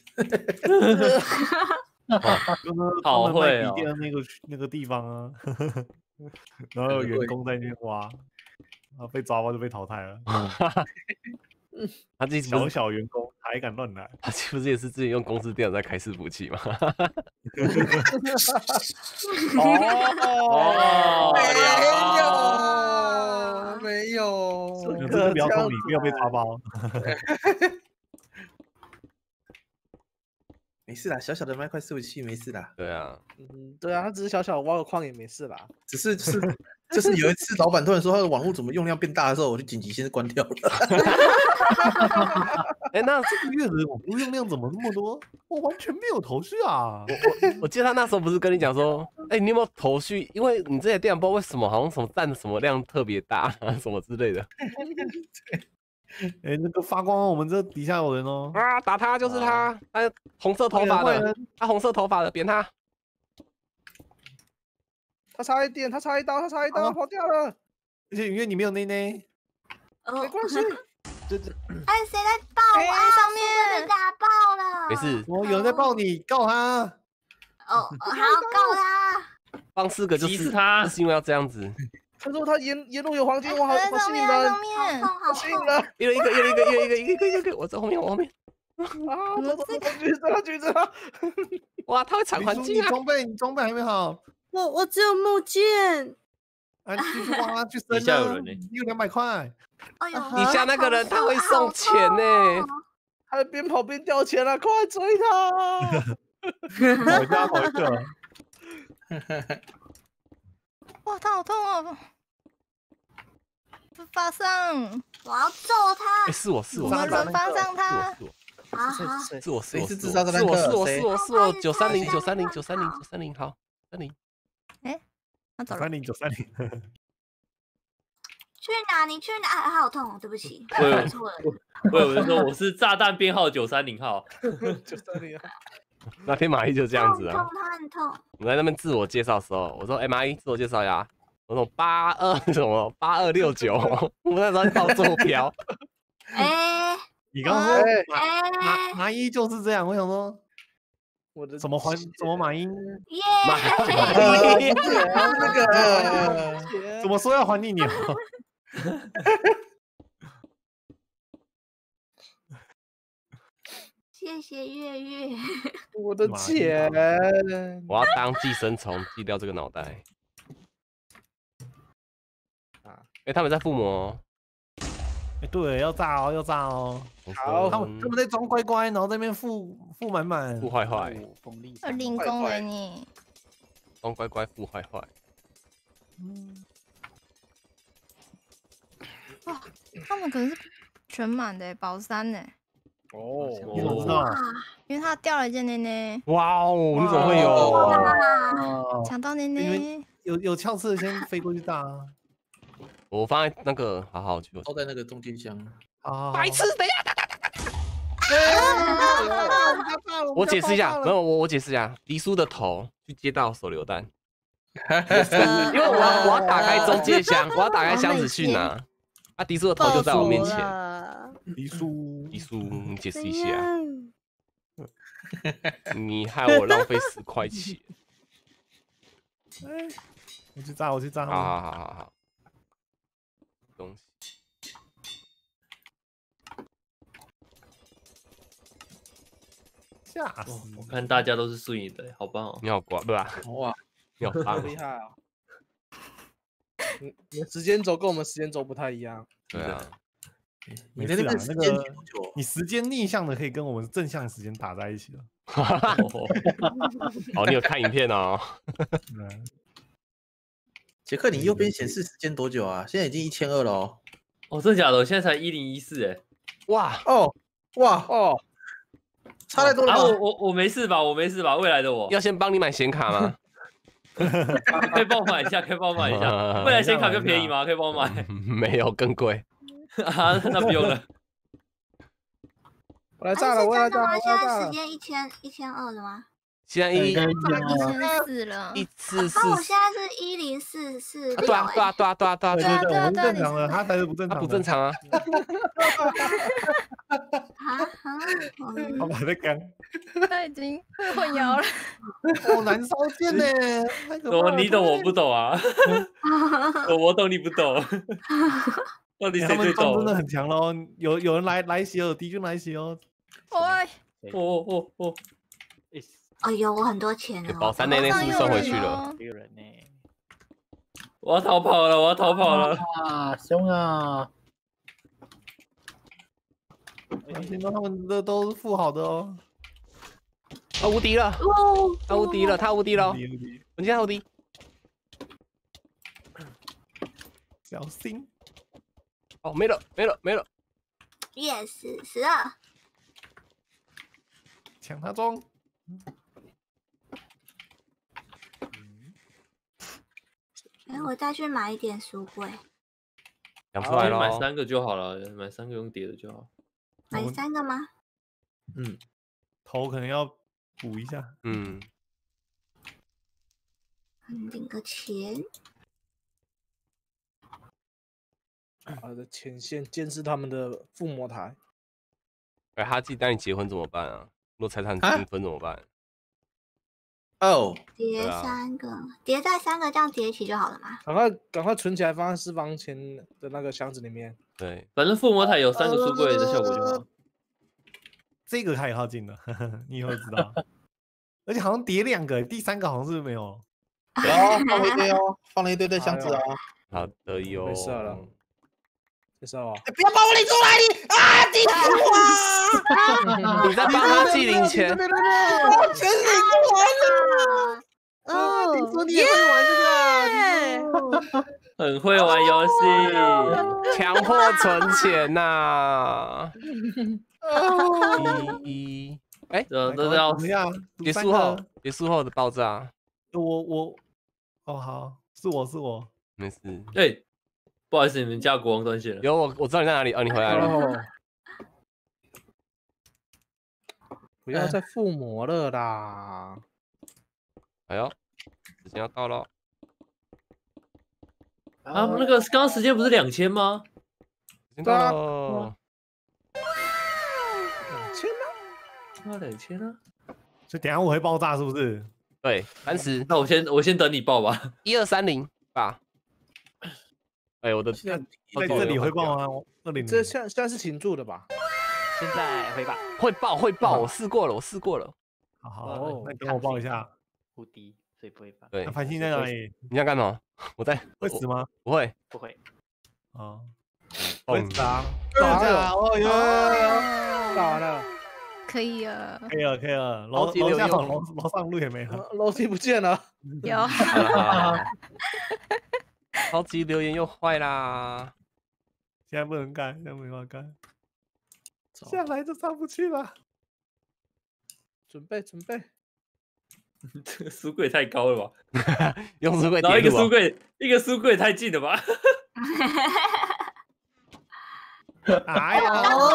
好会哦！ 笔电那个地方啊，然后有员工在那边挖，然后被抓包就被淘汰了。 他自己小员工还敢乱来， 他岂不是也是自己用公司电脑在开伺服器吗？ 没有， 这个不要动你，不要被抓包。 没事啦，小小的麦块伺服器没事啦。 对啊， 对啊，他只是小小挖个矿也没事啦。 只是就是有一次老板突然说他的网络怎么用量变大的时候，我就紧急先关掉了。 哎，那这个月的网络用量怎么那么多？我完全没有头绪啊！ 我记得他那时候不是跟你讲说，哎，你有没有头绪？因为你这些电脑不知道为什么好像什么占什么量特别大什么之类的。 哎，那个发光，我们这底下有人哦！ 啊，打他就是他，他红色头发的，他红色头发的，扁他。 他插一点，他插一刀，跑掉了。 而且因为你没有内内， 没关系。 哎，谁在爆啊？上面被打爆了。 没事， 有人在爆你，告他。 哦，好，告他。 放4个就是他， 就是因为要这样子。 他说他沿路有黄金，我好吸引人，好吸引人。 一个，我在后面，我后面。 啊，走，举着他。 哇，他会抢黄金啊！ 你装备还没好。 我只有木剑。 啊，继续挖，去升啊！ 底下有人呢， 你有200块。 哎呦， 底下那个人他会送钱呢， 他边跑边掉钱了，快追他！ 我家跑一个。 哇，他好痛哦！ 发上， 我要揍他！ 哎，是我我们轮发上他。 好好， 是我谁是自杀炸弹客？ 是我930，好，30。 哎，他走了。 930。 去哪？你去哪？好痛，对不起， 我错了。 我有人说我是炸弹编号930号。 930号。 那天马一就这样子啊。 痛，他很痛。 我在那边自我介绍的时候，我说：“哎，马一，自我介绍呀。”我说82什么8269，我那时候报坐标。 哎， 你刚说马一就是这样，我想说， 我的怎么马一？ 耶！ 那个怎么说要还你鸟？ 谢谢月月。 我的钱， 我要当寄生虫，寄掉这个脑袋。哎，他们在附魔。 哎，对，要炸哦，要炸哦。 好， 他们在装乖乖，然后在那边附满满， 附坏坏。 零工了你。 装乖乖，附坏坏。 哇，他们可是全满的保3呢。 哦， 你怎么知道？ 因为他掉了一件内内。 哇哦，你怎么会有？ 抢到内内。 有鞘刺的先飞过去炸啊！ 我放在那个，好就都在那个中间箱。 白痴，等一下，我解释一下，没有我解释一下，迪叔的头去接到手榴弹，因为我要打开中介箱，我要打开箱子去拿，啊，迪叔的头就在我面前。 迪叔， 你解释一下，你害我浪费10块钱。 我去炸， 好。东西， 吓死！ 我看大家都是顺赢的，好棒哦！ 你好乖，对吧？ 哇， 你好棒， 厉害啊！你的时间轴跟我们时间轴不太一样。 对啊， 你的那个时间你时间逆向的可以跟我们正向时间打在一起了。 哦，你有看影片哦？ 杰克，你右边显示时间多久啊？现在已经1200了哦。 哦，真的假的？我现在才1014哎！ 哇， 差太多了。 啊，我没事吧？我没事吧？未来的我要先帮你买显卡吗？ 可以帮我买一下，未来显卡更便宜吗？可以帮我买？ 没有，更贵。 啊，那不用了。 我来炸了！ 现在时间1200了吗？ 现在 1400了 ，1444。我现在是10446。 对啊， 我们正常了，他才是不正常， 他不正常啊！ 我把在干， 他已经会混淆了， 好难烧剑呢。 你懂我不懂啊？我懂你不懂。到底谁最懂？ 真的很强喽！有人来袭哦，敌军来袭哦！ 哎呦，我很多钱哦！ 保3内内是不是送回去了？ 有人呢！ 我要逃跑了！ 啊，凶啊！ 听说他们的都是附好的哦。 他无敌了！他无敌了！我现在无敌。 小心！ 哦，没了。 Yes， 12。 抢他装。 我再去买一点书柜。 讲出来了， 买3个就好了，买3个用叠的就好。 买3个吗？ 头可能要补一下。 领个钱。 好的，前线监视他们的附魔台。 哎，他自己带你结婚怎么办啊？如果财产均分怎么办？ 叠3个，叠在3个，这样叠一起就好了嘛。 赶快存起来，放在私房钱的那个箱子里面。 对， 反正附魔台有3个书柜的效果就好。 这个太靠近了，你以后知道。而且好像叠2个，第3个好像是没有。 放了一堆哦，放了一堆在箱子哦。 好得意哦。 没事了。介绍啊！ 不要把我领出来！你你在帮他寄零钱， 我钱领出来了！ 你说你也会玩这个？ 很会玩游戏， 强迫存钱呐！哎， 都要怎么样？ 结束后的爆炸。 哦好，是我， 没事。 哎，不好意思，你们家国王断线了。 有我知道你在哪里哦，你回来了。 不要再附魔了啦！ 哎呦，时间要到了。 啊，那个刚刚时间不是2000吗？ 时间到了。 2000啊！ 所以等下我会爆炸是不是？ 对，30。 那我先等你爆吧。 1230吧。哎，我的在这里会爆吗？20。 这现在是停住的吧？ 现在会吧？ 会爆，我试过了。 好，那等我爆一下。 无敌，所以不会爆。 对， 那繁星在哪里？ 你要干嘛？我在。 会死吗？ 不会。 啊， 会死啊！ 打了！哦哟， 打完了。 可以啊， 可以了。楼上路也没了， 楼梯不见了。 有。 超级留言又坏啦！ 现在不能干，现在没办法干。下来就上不去了。 准备。 这个书柜太高了吧？ 用书柜， 然后一个书柜太近了吧？ 哎呦！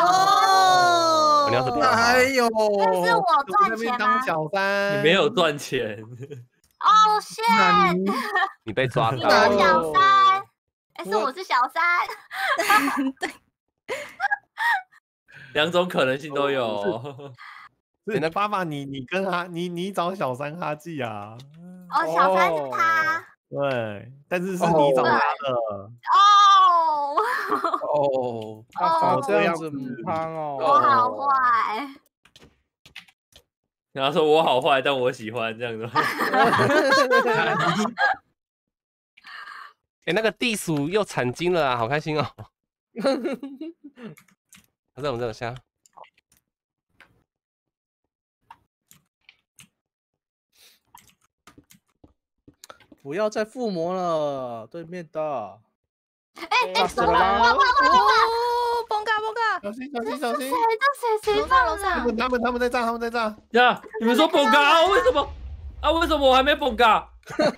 哎呦！ 这是我赚钱吗？ 小三， 你没有赚钱。 哦，shit！ 你被抓到了。你是小三，我是小三。 对。 2种可能性都有。 那爸爸，你跟他，你找小三哈记啊？ 哦，小三是他。 对，但是是你找他的。 这样子母汤哦。 我好坏。 然后说我好坏，但我喜欢这样子。 那个地鼠又产精了啊，好开心哦！这种虾。 不要再附魔了，对面的。 死了吗？ 崩嘎！ 小心！ 谁放的？ 他们在炸！ 呀！你们说崩嘎啊？为什么？为什么我还没崩嘎？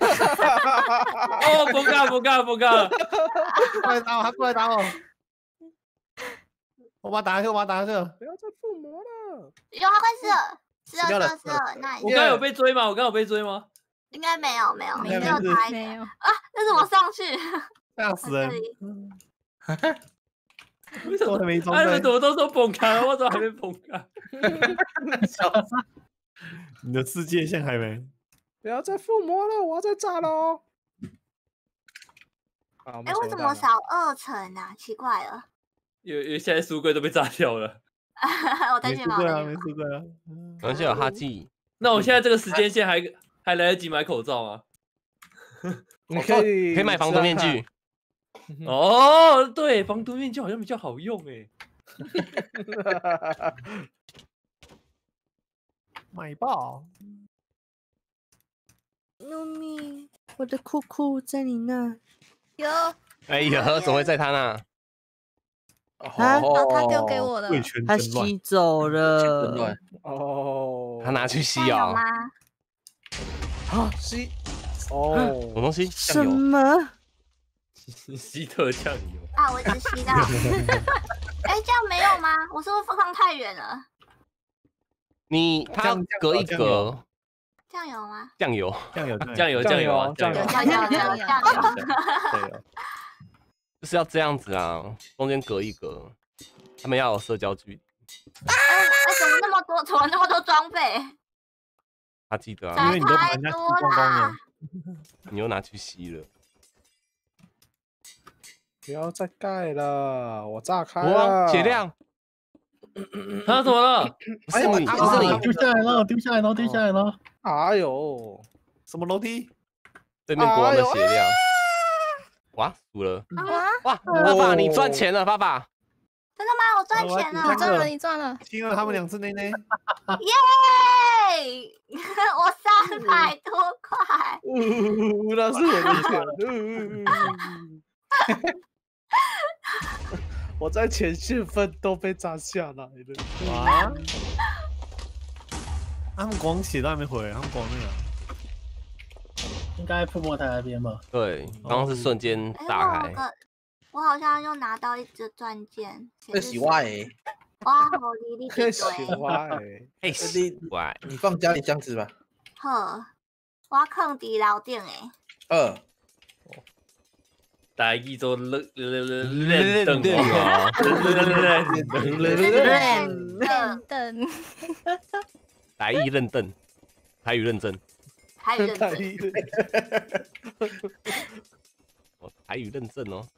哦，崩嘎！ 他过来打我！我把他打下去！ 不要再附魔了！ 有，他快死了！12，那我刚刚有被追吗？ 应该没有，你没有拍， 没有啊！但是我上去， 吓死人！ 为什么没中？你们怎么都说崩嘎？我怎么还没崩嘎？ 你的世界线还没？ 不要再附魔了，我要再炸了。 为什么少2层啊？奇怪了。 因为现在书柜都被炸掉了。 我带去吗？ 没书柜啊。 而且有哈记。 那我现在这个时间线还来得及买口罩吗？ 你可以买防毒面具。 哦，对，防毒面具好像比较好用哎。 买爆！ 喵咪，我的酷酷在你那。 有。 哎呀，怎么会在他那？ 他丢给我的。 他吸走了。 哦。 他拿去吸啊。 吸。 什么东西？ 什么？ 吸特酱油啊！我只吸到。这样没有吗？我是不是放太远了？ 它隔一格。 酱油吗？ 酱油。就是要这样子啊，中间隔一格，他们要有社交距离。 怎么那么多装备？ 他记得啊， 因为你都把人家吸光光了， 你又拿去吸了。 不要再盖了，我炸开了。 血量。 他怎么了？ 不是你， 丢下来了！ 哎呦， 什么楼梯？ 对面国王的血量。哇，输了！哇，爸爸，你赚钱了，爸爸！ 真的吗？我赚钱了！ 你赚了，你赚了！ 亲了他们2次内内。 耶！我300多块。 那是我的钱。我在前线奋斗被炸下来了。 哇！他们光血都还没回，他们光那个。 应该附魔台那边吧？ 对，刚刚是瞬间打开。 我好像又拿到一只钻剑。 这是我诶。 哇，好厉厉这是我诶。 嘿， 你放家里箱子吧。 好，我放伫楼顶诶。 台语做认认凳啊， 认凳， 台语认凳，台语认真， 台语认证， 台语认证哦。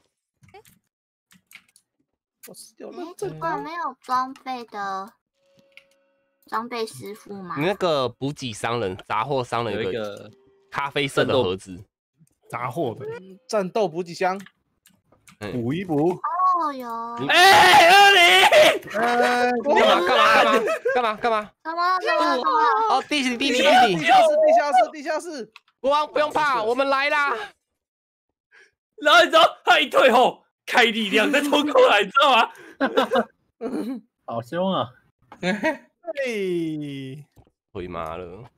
这个没有装备的装备师傅吗？ 你那个补给商人、杂货商人有一个咖啡色的盒子。 杂货的战斗补给箱， 补一补。 哦哟！ 哎， 干嘛？ 怎么了？ 哦，地下室，国王不用怕，我们来啦！ 然后你知道他一退后，开力量再冲过来，你知道吗？ 好凶啊！ 嘿， 回妈了！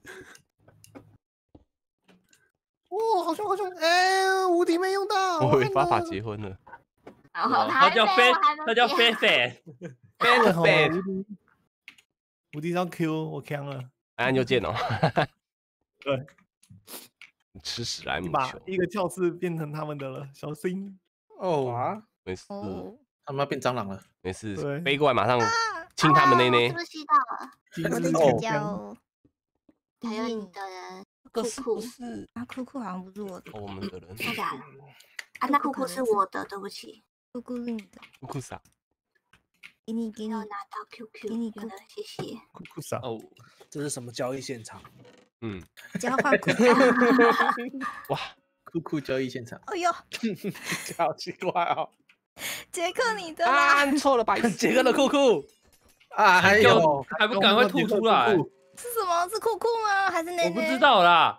哇，好凶！哎，无敌没用到。 我以为爸爸结婚了。 他叫菲菲。 无敌上 Q， 我扛了。 按就见哦。 对。 吃史莱姆球。 一个教室变成他们的了，小心。 哦， 没事。 他们要变蟑螂了。 没事，飞过来马上亲他们内内。 是不是吸到了？ 我的脚脚。 还有你的人。 酷酷是啊，酷酷好像不是我的， 我们的人。 真的假的？啊，那酷酷是我的，对不起。 酷酷是你的。 酷酷啥？ 给你， 拿到 QQ， 给你有的，谢谢。 酷酷啥？ 哦，这是什么交易现场？ 交换酷酷。 哇， 酷酷交易现场。 哎呦， 好奇怪哦。 杰克你的啊，按错了吧？ 杰克的酷酷。 啊，还有， 还不赶快吐出来？ 是什么？是酷酷吗？还是内内？ 我不知道啦。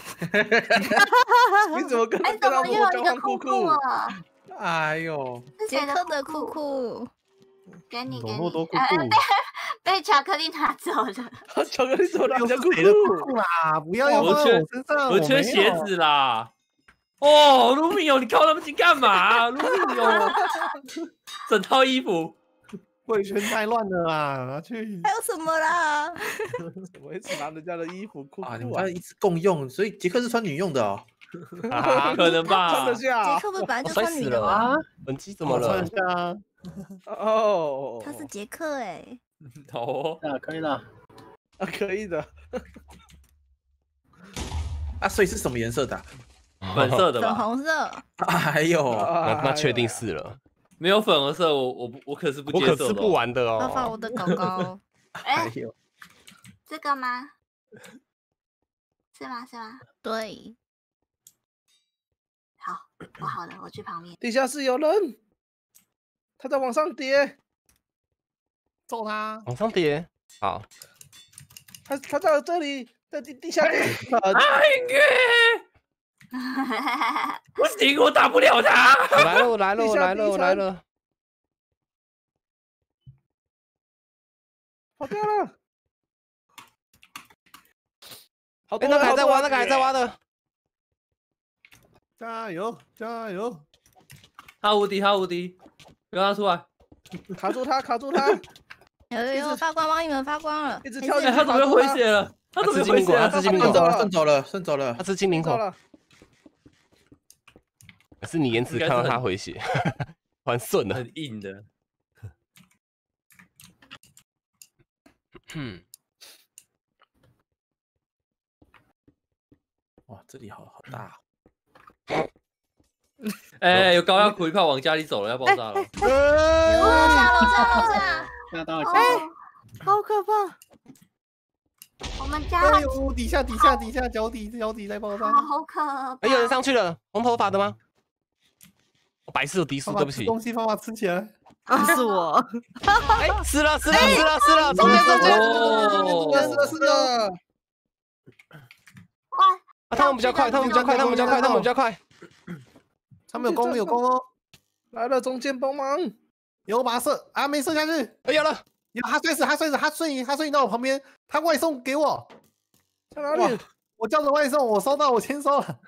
你怎么跟他又有一个酷酷了？ 哎呦， 杰克的酷酷， 给你，被巧克力拿走了。 巧克力走了， 谁的酷酷啦？不要用在我身上， 我缺鞋子啦。哦，卢米欧，你靠那么近干嘛？卢米欧，整套衣服。 贵圈太乱了啦，拿去。 还有什么啦？ 我一直拿人家的衣服酷酷啊！你们家一直共用，所以杰克是穿女用的哦。 可能吧？ 穿得下。 杰克不是本来就穿女的吗？本机怎么了？ 穿得下。 哦， 他是杰克哎。 哦， 可以了。 啊，可以的。 啊，所以是什么颜色的？ 粉色的吧？ 粉红色。 哎呦， 那确定是了。 没有粉红色，我可是不接受的。 我可吃不完的哦。 发发我的狗狗。 哎呦， 这个吗？是吗？ 对。 好，我好了，我去旁边。 地下室有人，他在往上叠， 揍他！ 往上叠，好。 他在这里，在地下叠。 不行，我打不了他。 我来了。 跑掉了。好多那个还在挖的。 加油！ 他无敌，不要他出来。 卡住他。 有发光，帮你们发光了。 一直跳。 他怎么又回血了？他怎么回血了？ 他吃金苹果， 顺走了。 他吃金苹果。可是你延迟看到他回血，还顺了， 很硬的。 哇，这里好大。 哎，有高压苦力炮往家里走了，要爆炸了。 楼下。 好可怕！ 我们家哎呦，底下脚底在爆炸， 好可怕！ 哎，有人上去了，红头发的吗？白色的迪斯，对不起。 东西帮我吃起来。 啊，是我。 哎，死了，中间， 是的。 他们比较快，他们比较快。 他们有弓哦， 来了，中间帮忙， 有把它射啊，没射下去， 哎有了， 他摔死，他瞬移到我旁边，他外送给我， 在哪里？ 我叫着外送，我收到，我签收了。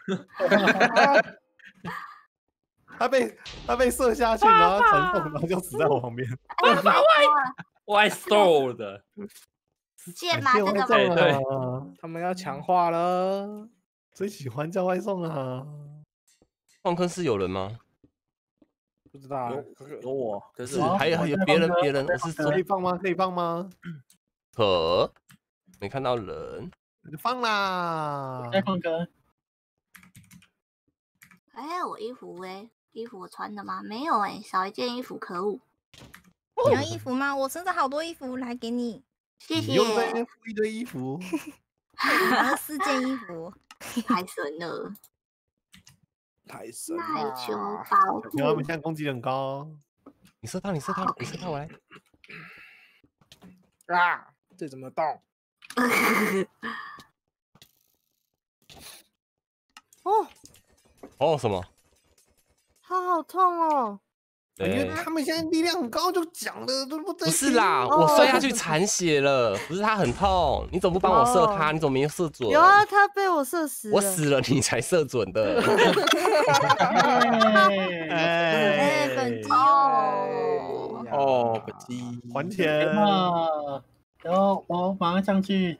他被射下去，然后传送，然后就死在我旁边。 外送的， 剑吗？这个吗？ 对， 他们要强化了， 最喜欢叫外送了。 矿坑是有人吗？ 不知道，有我， 可是还有别人，我是可以放吗？可以放吗？ 可没看到人， 放啦。 在矿坑。 哎，我衣服衣服我穿的吗？没有少一件衣服，可恶。 你要衣服吗？我身上好多衣服，来给你。 谢谢。 你又在那边附一堆衣服。 拿了4件衣服， 太神了。 太神了！ 奶球包他们现在攻击很高。 你射他，我来。 啊，这怎么动？ 哦什么？ 他好痛哦！ 因为他们现在力量很高，就讲了都不对。 不是啦，我摔下去残血了，不是他很痛，你怎么不帮我射他？你怎么没有射准？ 有啊，他被我射死了。 我死了，你才射准的。 本机哦， 本机还钱。 然后我马上上去。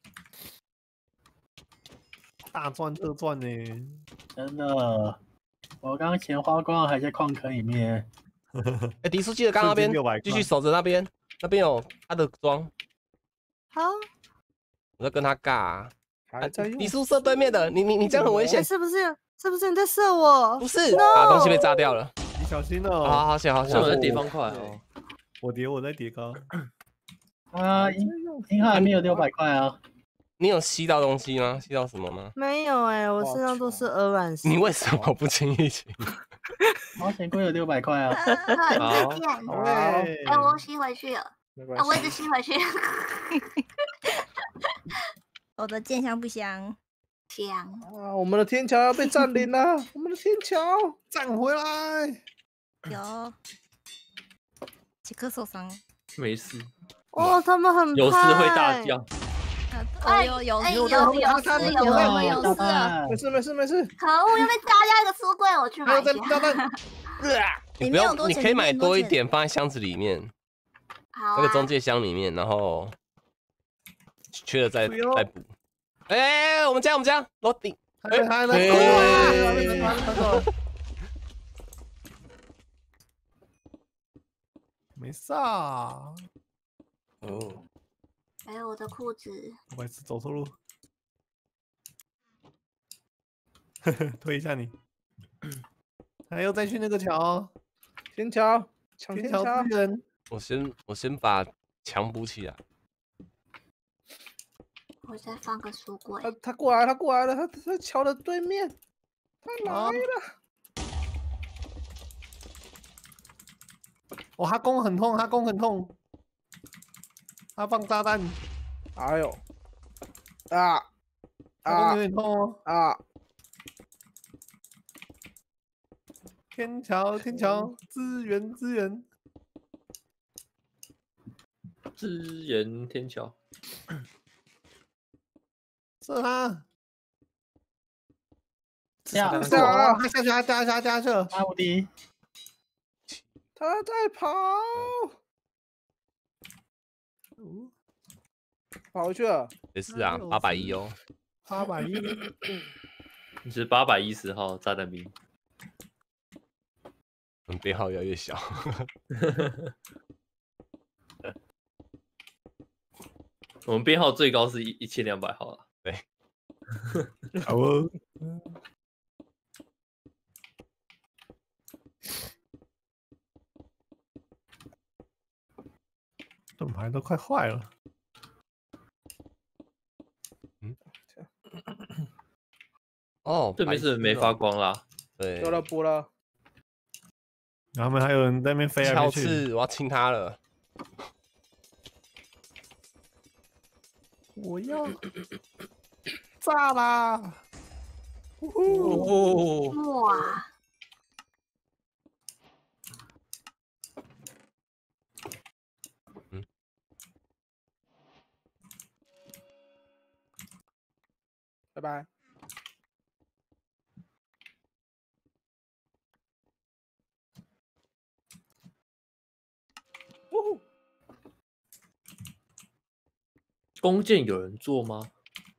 大赚特赚呢， 真的。我刚刚钱花光了，还在矿坑里面。 哎，迪叔记得刚那边继续守着那边有他的装。 好， 我在跟他尬。 还在用。 迪叔射对面的，你这样很危险。 是不是你在射我？ 不是，把东西被炸掉了。 你小心哦。 好险。 我在叠方块哦。 我在叠高。 啊，银行还没有600块啊。 你有吸到东西吗？吸到什么吗？ 没有我身上都是鹅卵石。 你为什么不轻易请？ 保险柜有600块啊。 好，我吸回去了。我一直吸回去。 我的剑香不香？ 香啊！我们的天桥要被占领了，我们的天桥站回来。 有，杰克受伤。 没事。 哦，他们很有事会大叫。 有事。 没事。 可恶，又被炸掉一个书柜，我去买一下。 你可以买多一点，放在箱子里面。那个中介箱里面，然后缺了再补。哎，我们家楼顶。 没事啊。 哦。 还有我的裤子。 我是走错路。推一下你。还要再去那个桥。 天桥抢天桥资源。 我先把墙补起来。 我再放个书柜。 他过来了，他在桥的对面，他来了。 他弓很痛，他放炸弹。 哎呦！ 弓有点痛哦。天桥，支援天桥。 射他！ 下他下去，他加去了。 阿无敌， 他在跑，跑回去了。 也是啊，810哦。 810。 你是810号炸弹兵。 编号越来越小。 我们编号最高是1200号了。 对。 好哦。盾牌都快坏了。 哦， 对面是没发光啦。 对。 有了补了。 然后他们还有人在那边飞来乔飞去。 治，我要亲他了。 我要炸啦！ 哦， 哇， 拜拜。 弓箭有人做吗？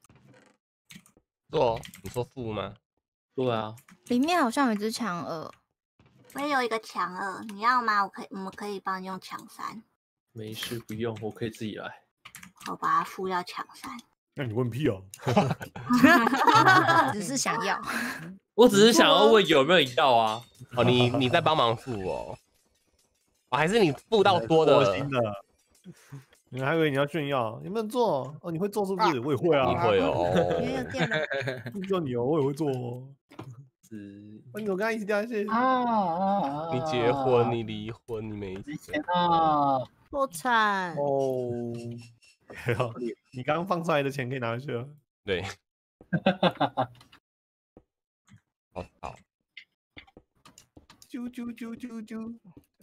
做，你说副吗？ 对啊， 里面好像有一只强鳄， 我也有一个强2，你要吗？我们可以帮你用强3， 没事不用，我可以自己来。 我把它附到强3。 那你问屁哦！ 只是想要。 我只是想要问有没有要啊？ 哦，你在帮忙付哦，哦还是你付到多的？ 新的，你还以为你要炫耀？有没有做？哦，你会做是不是？我也会啊。 你会哦。 没有电了。 不知道你哦，我也会做哦。你怎么跟他一起掉下去？ 你结婚，你离婚，你没钱啊！ 破产哦， 你刚刚放出来的钱可以拿回去了。 对。好。 啾啾啾啾啾。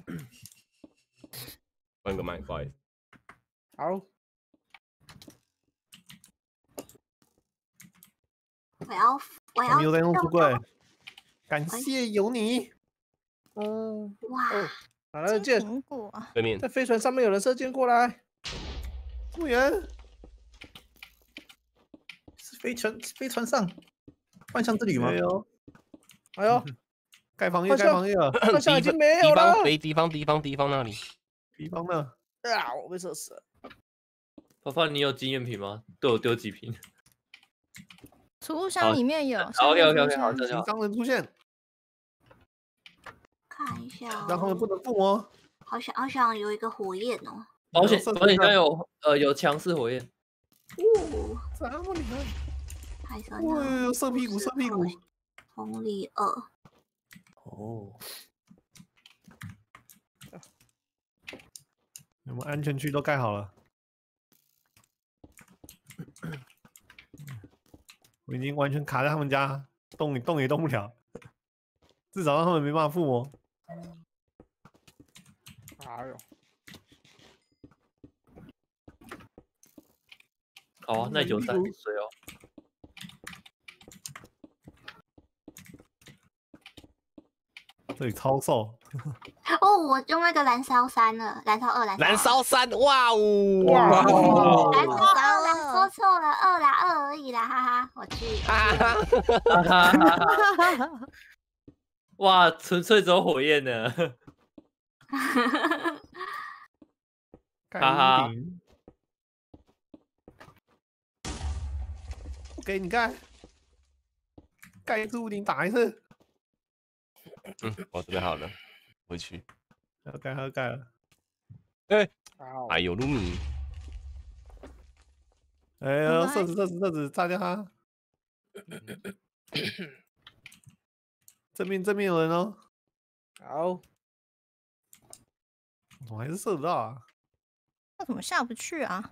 换个麦，不好意思。 好。 我要又在用书柜，感谢有你。 哦， 哇， 哪来的箭？ 苹果。 对面， 在飞船上面有人射箭过来。 这么远？ 是飞船上，幻象之旅吗？ 哎呦， 盖防御，盖防御了。 幻象已经没有了。 敌方那里。 敌方呢？ 啊，我被射死了。 泡泡，你有经验瓶吗？对我丢几瓶？ 储物箱里面有。 OK，好， 紧张人出现。 看一下， 让他们不能附魔。 好想有一个火焰哦。 保险箱有强势火焰。 哦， 这么厉害！ 太神了！ 了！ 射屁股，射屁股。 红利2。 哦。 我们安全区都盖好了。我已经完全卡在他们家，动也动不了，至少让他们没办法附魔。 哎呦， 好啊，那有3瓶水哦。 这里超瘦。 哦，我用那个燃烧3了，燃烧2， 燃烧3，哇哦！ 燃烧2，说错了，2啦，2而已啦，哈哈，我去。 哇，纯粹只有火焰呢。 哈哈。不给你盖，盖一次屋顶打一次。 我准备好了，回去。 要盖了。 哎呦，卢米！ 哎呦，射死，炸掉他！正面有人哦。 好。 我还是射得到啊。 那怎么下不去啊？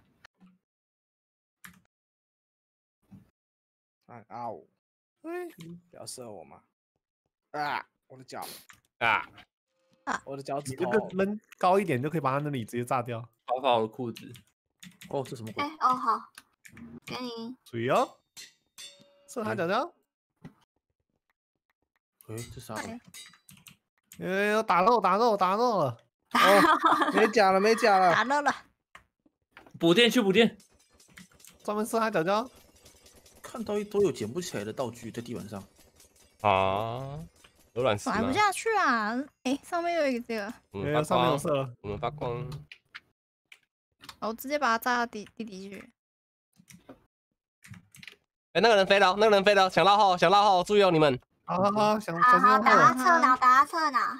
哎哦！不要射我嘛！啊！我的脚！我的脚趾头！ 你这个扔高一点就可以把他那里直接炸掉。 泡泡的裤子。 哦，这什么鬼？ 哦好，给你。 水哦，射他脚脚。 这啥？ 打肉了！ 哦，没甲了， 打漏了。 补电， 专门射他脚脚。 看到一堆有捡不起来的道具在地板上。 啊，有卵石吗？ 玩不下去啊！哎，上面有一个这个。 上面有射了。 我们发光。 我直接把它炸到地底去。 哎，那个人飞了，想绕后，注意哦，你们。 好， 打他侧脑。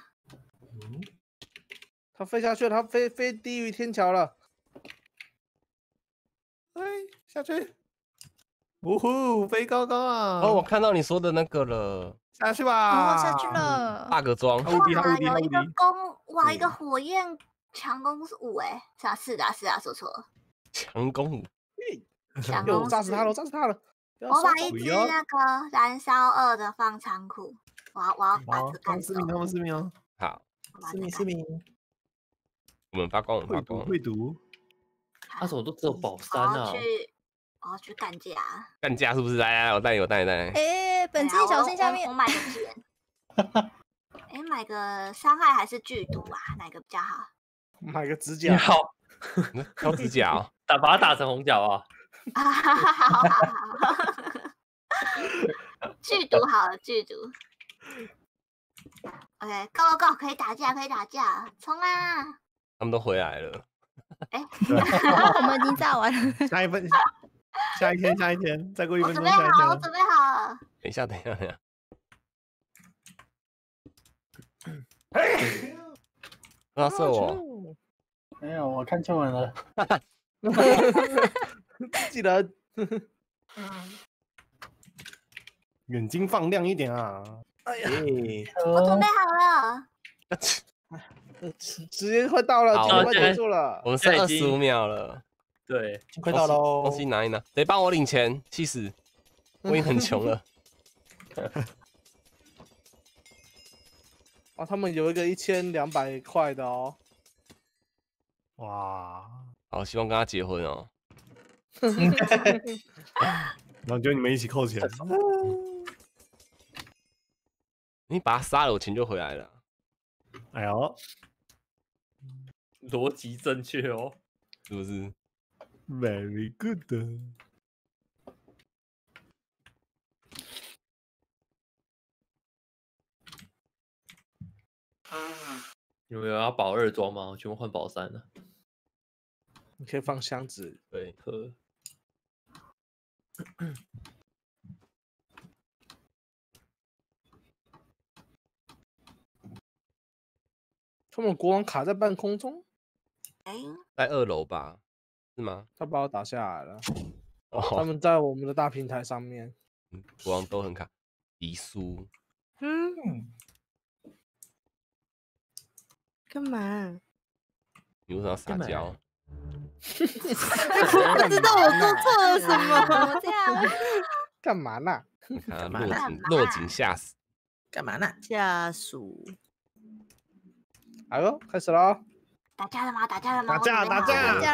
他飞下去了，他飞低于天桥了。 哎，下去！呜呼，飞高高啊！ 哦，我看到你说的那个了， 下去吧。 下去了。 bug 装。 哇，有一个弓，哇，一个火焰强攻是5哎，是啊，说错了。 强攻5。 强攻炸死他了，炸死他了！ 我把一只那个燃烧2的放仓库，我要把这干走。 他们失明哦。 好， 失明。 我们发光，我们发光。 会读。 他怎么都只有宝山啊？ 我要去干架。 干架是不是？来，我带你。 哎，本机小心下面。 我买个剑。哎，买个伤害还是剧毒啊？哪个比较好？ 买个指甲。 好， 挑指甲哦。 把它打成红角啊！ 好。剧毒好了，剧毒。OK，Go， 可以打架，冲啊！ 他们都回来了。 哎， 我们已经炸完了。 下一天，再过1分钟。 我准备好了。 等一下。不要射我！ 没有，我看错人了。 记得眼睛放亮一点啊！ 哎呀， 我准备好了。 时间快到了，快结束了。 我们剩25秒了。 对， 快到喽。 东西拿一拿，得帮我领钱，气死！我已经很穷了。 他们有一个1200块的哦。 哇， 好，希望跟他结婚哦。 然后就你们一起扣钱。 你把他杀了，我钱就回来了。 哎呦， 逻辑正确哦， 是不是 ？Very good。 有没有要保2装吗？我全部换保3了。 你可以放箱子， 对，喝。 他们国王卡在半空中， 在2楼吧？是吗？ 他把我打下来了。他们在我们的大平台上面。 国王都很卡。迪苏。 干嘛？ 你为什么要撒娇？ 我不知道我做错了什么，这样。 干嘛呢？ 落井下石。 干嘛呢？ 下属。 哎呦，开始了！ 打架了吗？打架了！ 打架了！ 哎，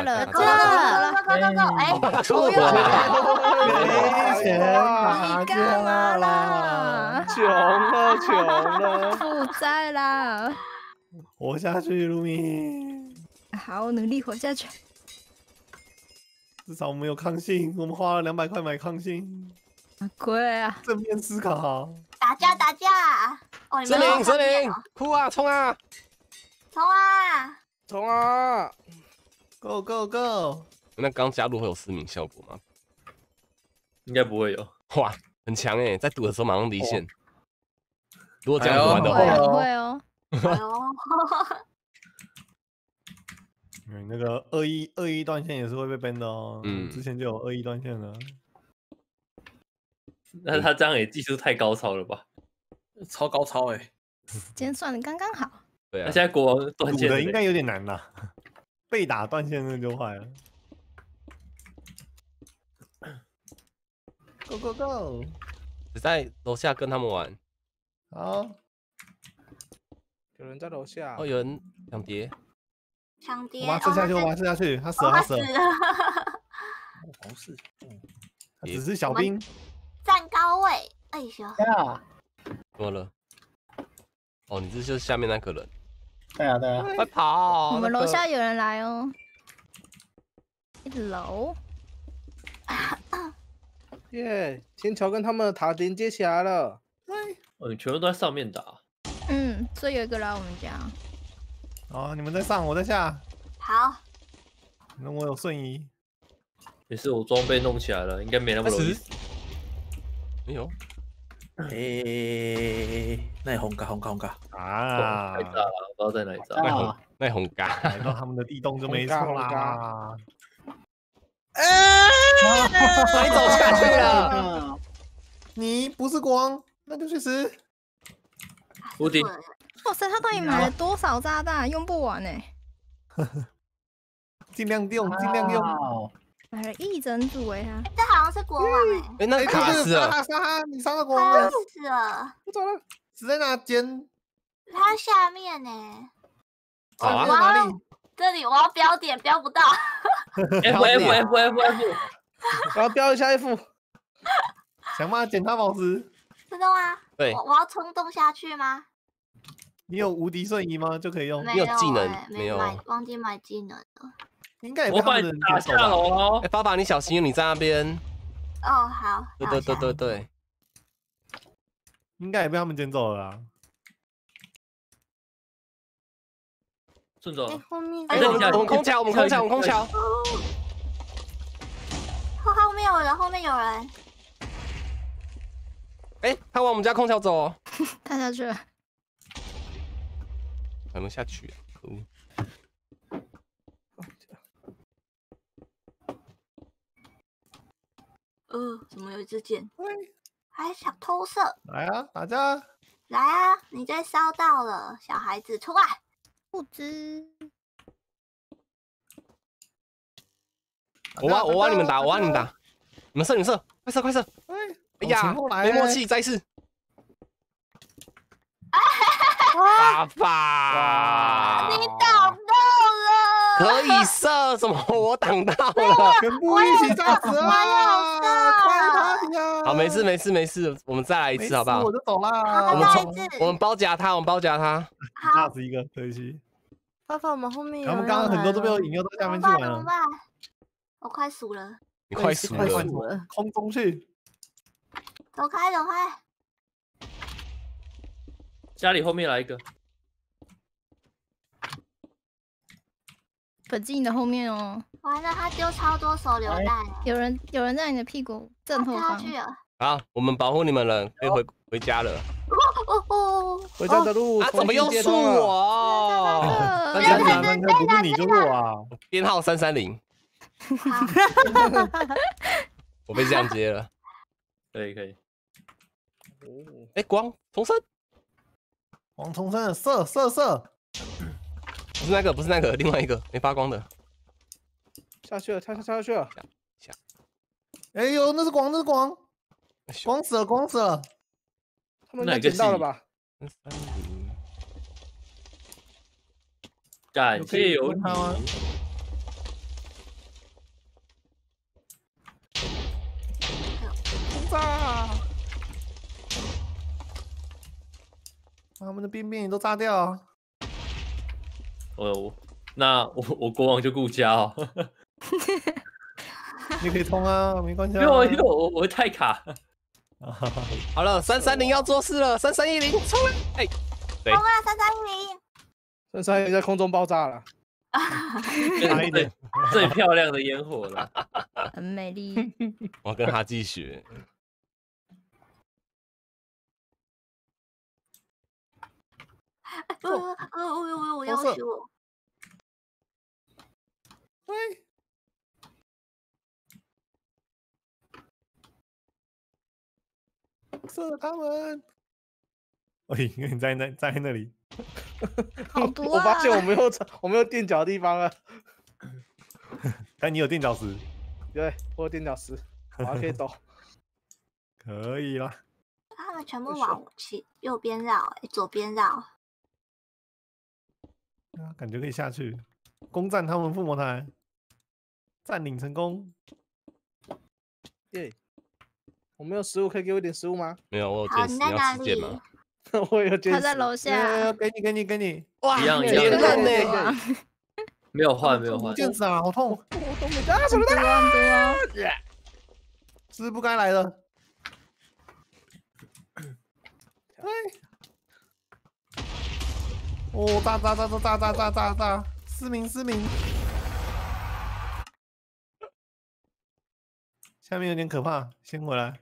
没钱打架啦！ 穷了！ 负债啦！ 活下去，卢米。 好，努力活下去。 至少我们有抗性，我们花了200块买抗性。 贵啊！ 正面思考。 打架！哦， 森林，哭啊，冲啊！ 冲啊 ！Go！ 那刚加入会有失明效果吗？ 应该不会有。 哇，很强哎，在赌的时候马上离线。如果这样玩的话， 会哦。 那个21断线也是会被 ban 的哦。之前就有21断线了。 那他这样也技术太高超了吧？ 超高超哎！ 时间算的刚刚好。 对啊。 那现在国王断线的应该有点难啦，被打断线那就坏了。Go！ 只在楼下跟他们玩。 好。 有人在楼下。 哦，有人抢碟。 我把他吃下去，他死了。 不是， 他只是小兵。 站高位，哎呦！ 怎么了？哦，你这就是下面那个人。 对啊， 快跑！ 我们楼下有人来哦。1楼。 耶！天桥跟他们的塔连接起来了。 哦，你全部都在上面打。 所以有一个来我们家。 哦，你们在上，我在下。 好。 那我有瞬移。 也是我装备弄起来了，应该没那么容易死。 没有。 那红嘎啊！ 太炸了，不知道在哪里炸。 那红嘎， 来到他们的地洞就没错啦。 你走下去了。 你不是国王，那就去死。 屋顶。 哇塞，他到底买了多少炸弹？用不完哎。 尽量用，尽量用。 买了一整组哎，他。 这好像是国王哎。 哎，那卡死了。 杀他！你杀了国王了。 死了。 不走了。死在哪间？ 他下面呢。 好啊。 哪里？ 这里我要标点，标不到。 F， 我要标一下 F。 想办法捡他宝石。 真的吗？ 对。 我要冲动下去吗？ 你有无敌瞬移吗？就可以用。 你有技能没有？ 忘记买技能了。 应该也我把你打下楼喽。 哎，爸爸你小心，你在那边。 哦，好。 对。 应该也被他们捡走了。 顺走。 后面。 哎，我们空桥。 后面有人，后面有人。 哎，他往我们家空桥走。 他下去了。 还没下去。 怎么有一支箭？还想偷射？ 来啊，打架！ 来啊，你被烧到了，小孩子出来！ 不知。 我挖你们打，你们射，快射！哎呀，没默契，再一次。爸爸， 你挡到了， 可以射，怎么我挡到了？ 全部一起炸死啊！快他呀！ 好，没事，我们再来一次好不好？ 我就走啦。 我们包夹他， 炸死一个，可惜。 爸爸，我们后面有。 他们刚刚很多都被我引诱到下面去玩了。 怎么办？我快输了。 你快输了， 空中去。 走开！ 家里后面来一个。 本季你的后面哦。 完了，他丢超多手榴弹。 有人在你的屁股正后方。 好，我们保护你们了，可以回家了。 回家的路怎么又输我？ 不是你就是我啊！ 编号330。我被这样接了。 可以。 哎，光重生。 王重生，射！ 不是那个，另外一个没发光的。 下去了，他下去了。 下。 哎呦，那是光死了。 他们应该捡到了吧？ 感谢有你。 炸！他们的便也都炸掉。 那我国王就顾家哦。 你可以冲啊，没关系。 因为我会太卡。 好了，330要做事了，3310冲了！哎，对， 冲啊 ，3310在空中爆炸了。 差一点， 最漂亮的烟火了， 很美丽。 我要跟他继续。 我要死我！ 喂，射他们！喂，你在那里。 好毒啊！ 我发现我没有垫脚的地方了。 但你有垫脚石。 对，我有垫脚石，我还可以走。 可以啦。 他们全部往右边绕，左边绕。 感觉可以下去攻占他们附魔台，占领成功。 耶！我没有食物，可以给我一点食物吗？ 没有，我有剑士，你要吃剑吗？ 我有剑士。 他在楼下。 给你。 哇，一样连刃呢。 没有换。 剑士啊，好痛！ 我都没打什么的。 是不该来的。哦，炸！失明！下面有点可怕，先回来。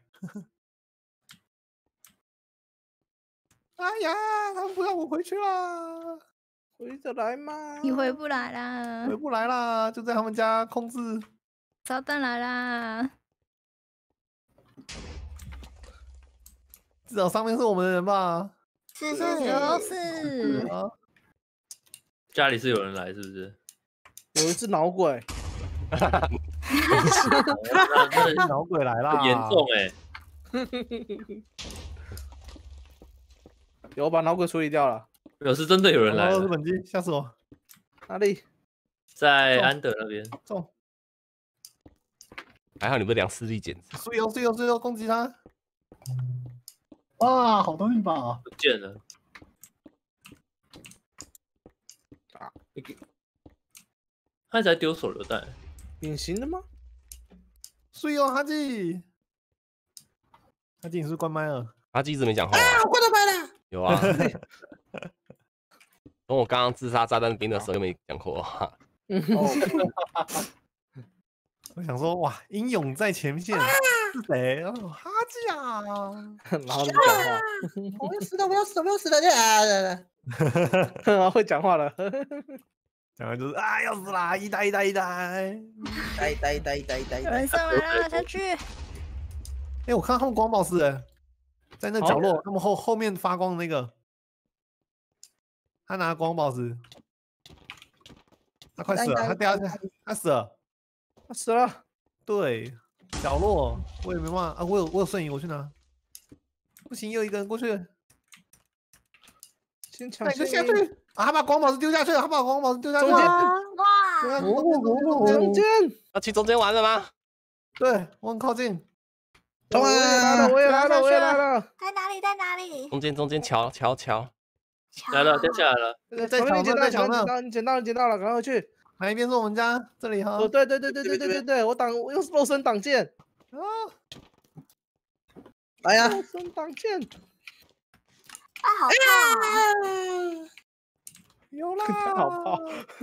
哎呀，他们不让我回去啦！ 回得来吗？ 你回不来啦！ 回不来啦，就在他们家控制。 炸弹来啦！ 至少上面是我们的人吧？ 是就是家里是有人来，是不是？ 有一只脑鬼， 脑鬼来啦， 严重哎！ 有把脑鬼处理掉了。 有是真的有人来日了， 本机吓死我！ 哪里？ 在安德那边。 中， 还好你不是量视力检查。 碎哦，攻击他！ 哇，好多一把啊！ 不见了。他一直在丢手榴弹， 隐形的吗？ 碎哦，哈基，你是不是关麦了？ 阿基一直没讲话。 啊，我关到麦了。 有啊。从我刚刚自杀炸弹兵的时候就没讲过话。 我想说，哇，英勇在前线是谁？哦，哈基啊！ 然后你讲话， 我要死了，我要死了！ 会讲话了。 讲完就是啊，要死啦！一代， 有人上来了，下去。 哎，我看到他们光宝石在那角落，他们后面发光的那个，他拿光宝石，他快死了，他掉下去，他死了，对，角落我也没办法啊，我有瞬移，我去拿。不行，又一个人过去， 先抢就下去啊！他把光宝石丢下去了， 中间， 要去中间玩了吗？ 对，我很靠近。 我也来了。 在哪里？ 中间桥。 来了，掉下来了。 在墙上， 你捡到了，赶快去。 哪一边是我们家？这里哈。 哦，对，我用肉身挡箭。 啊！ 来呀！ 肉身挡箭。 啊，好痛！ 有啦！ 好爆！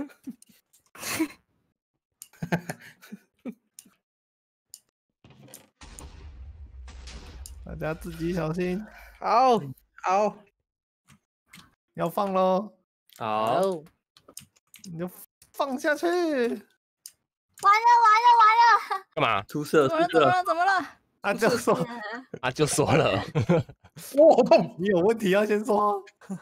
大家自己小心。 好， 要放喽。 好， 你就放下去。 完了！ 干嘛？ 出色！ 怎么了？ 啊，就说啊，就说了。 哇，好痛！ 你有问题要先说。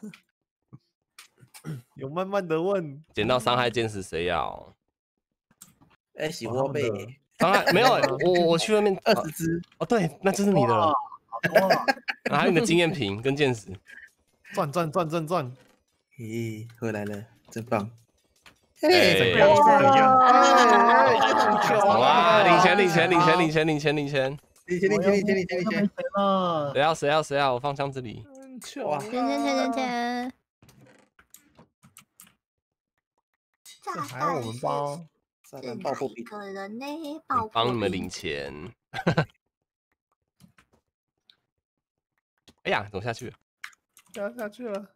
有慢慢的问。 捡到伤害剑士谁要？ 哎，喜欢呗。 伤害没有，我去外面 20只。 哦，对，那就是你的了。还有你的经验瓶跟剑士。 转。 咦，回来了，真棒！ 怎样？ 哇，领钱！谁要？我放箱子里。 哇！ 钱！ 还要我们包？ 爆破币。 帮你们领钱。哎呀，怎么下去？ 掉下去了。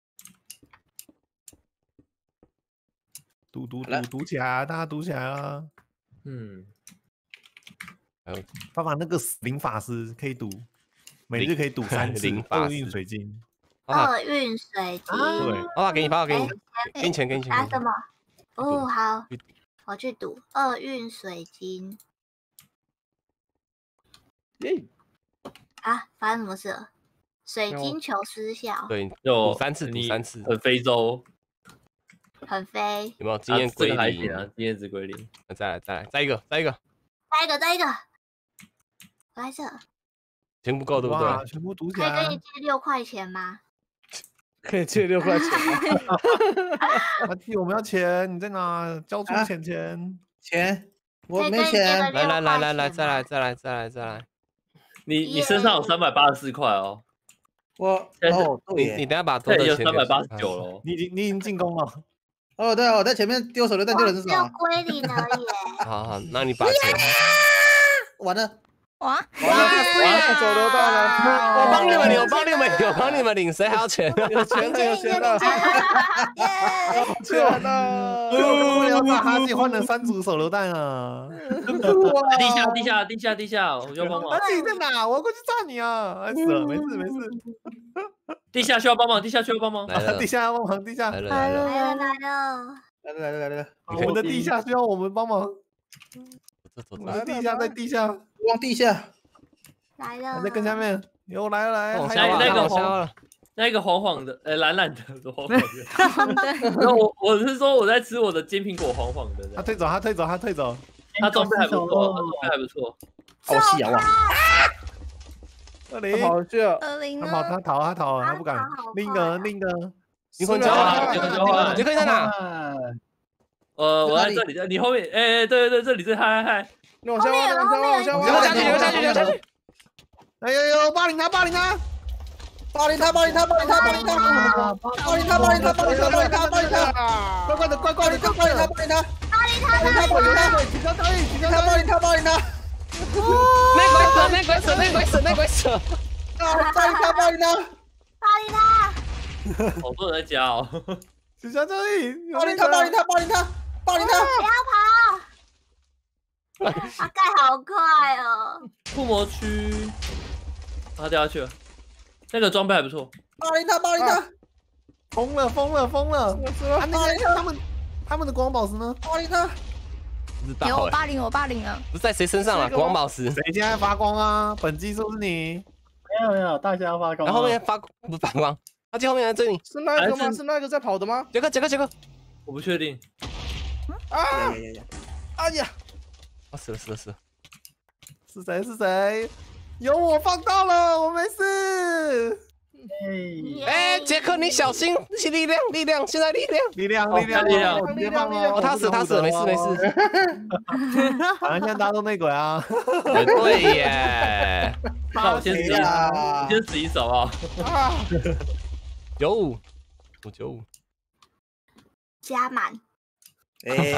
赌起来啊！大家赌起来啊！爸爸那个灵法师可以赌，每日可以赌3次。厄运水晶。 厄运水晶。 对， 爸爸给你，给你钱。 拿什么？哦，好，我去赌厄运水晶。啊，发生什么事了？水晶球失效。 对，赌3次， 很非洲。 很飞， 有没有经验归零啊？经验值归零。 再一个， 来这。 钱不够对不对？ 全部赌起来。 可以跟你借6块钱吗？ 可以借6块钱吗？ 阿弟，我们要钱，你在哪？交出钱。 我没钱。 来，再来。 你身上有384块哦。 你等下把多的钱有389了。 你已经进攻了。 哦，对，我在前面丢手榴弹丢人是啥？ 归零而已。 好，那你把钱。 完了。 哇！ 手榴弹了！ 我帮你们领，谁还要钱？ 有钱了！ 我要把哈基换了3组手榴弹啊！ 地下，我要帮忙。 哈基在哪？我过去炸你啊！死了，没事。 地下需要帮忙， 地下要帮忙，地下来了！ 我们的地下需要我们帮忙。我们的地下在地下， 往地下来了， 在更下面，有来了， 那个消了。 那个黄黄的，蓝蓝的，黄黄的。然后我是说我在吃我的金苹果，黄黄的。 他退走，他退走，他退走。 他装备还不错，他装备还不错。 好细啊！哇 ！20， 跑去了。 他逃，他不敢。另一个， 灵魂交换，你可以在哪？ 我在这里，你后面，对，这里，嗨， 往下挖， 留下去。 哎呦，霸凌他！快他！ 那鬼死！ 好多人在家哦。 就在这里， 霸凌他！ 不要跑！他盖好快哦。 附魔区，他掉下去了。那个装备还不错。 霸凌他！ 疯了！他们的光宝石呢？ 霸凌他！ 有我霸凌了。 不是在谁身上啊？光宝石。 谁现在发光啊？本季是不是你？ 没有，大家发光。 然后后面不是发光，他最后面来追你。 是那个吗？是那个在跑的吗？ 杰克， 我不确定。 哎呀！ 死了！ 是谁？有我放到了，我没事。 杰克，你小心！力量！现在力量！ 别放哦！ 他死，没事。 反正现在大家都内鬼啊。 对耶。 那我先死一手啊 ！95， 加满。 那个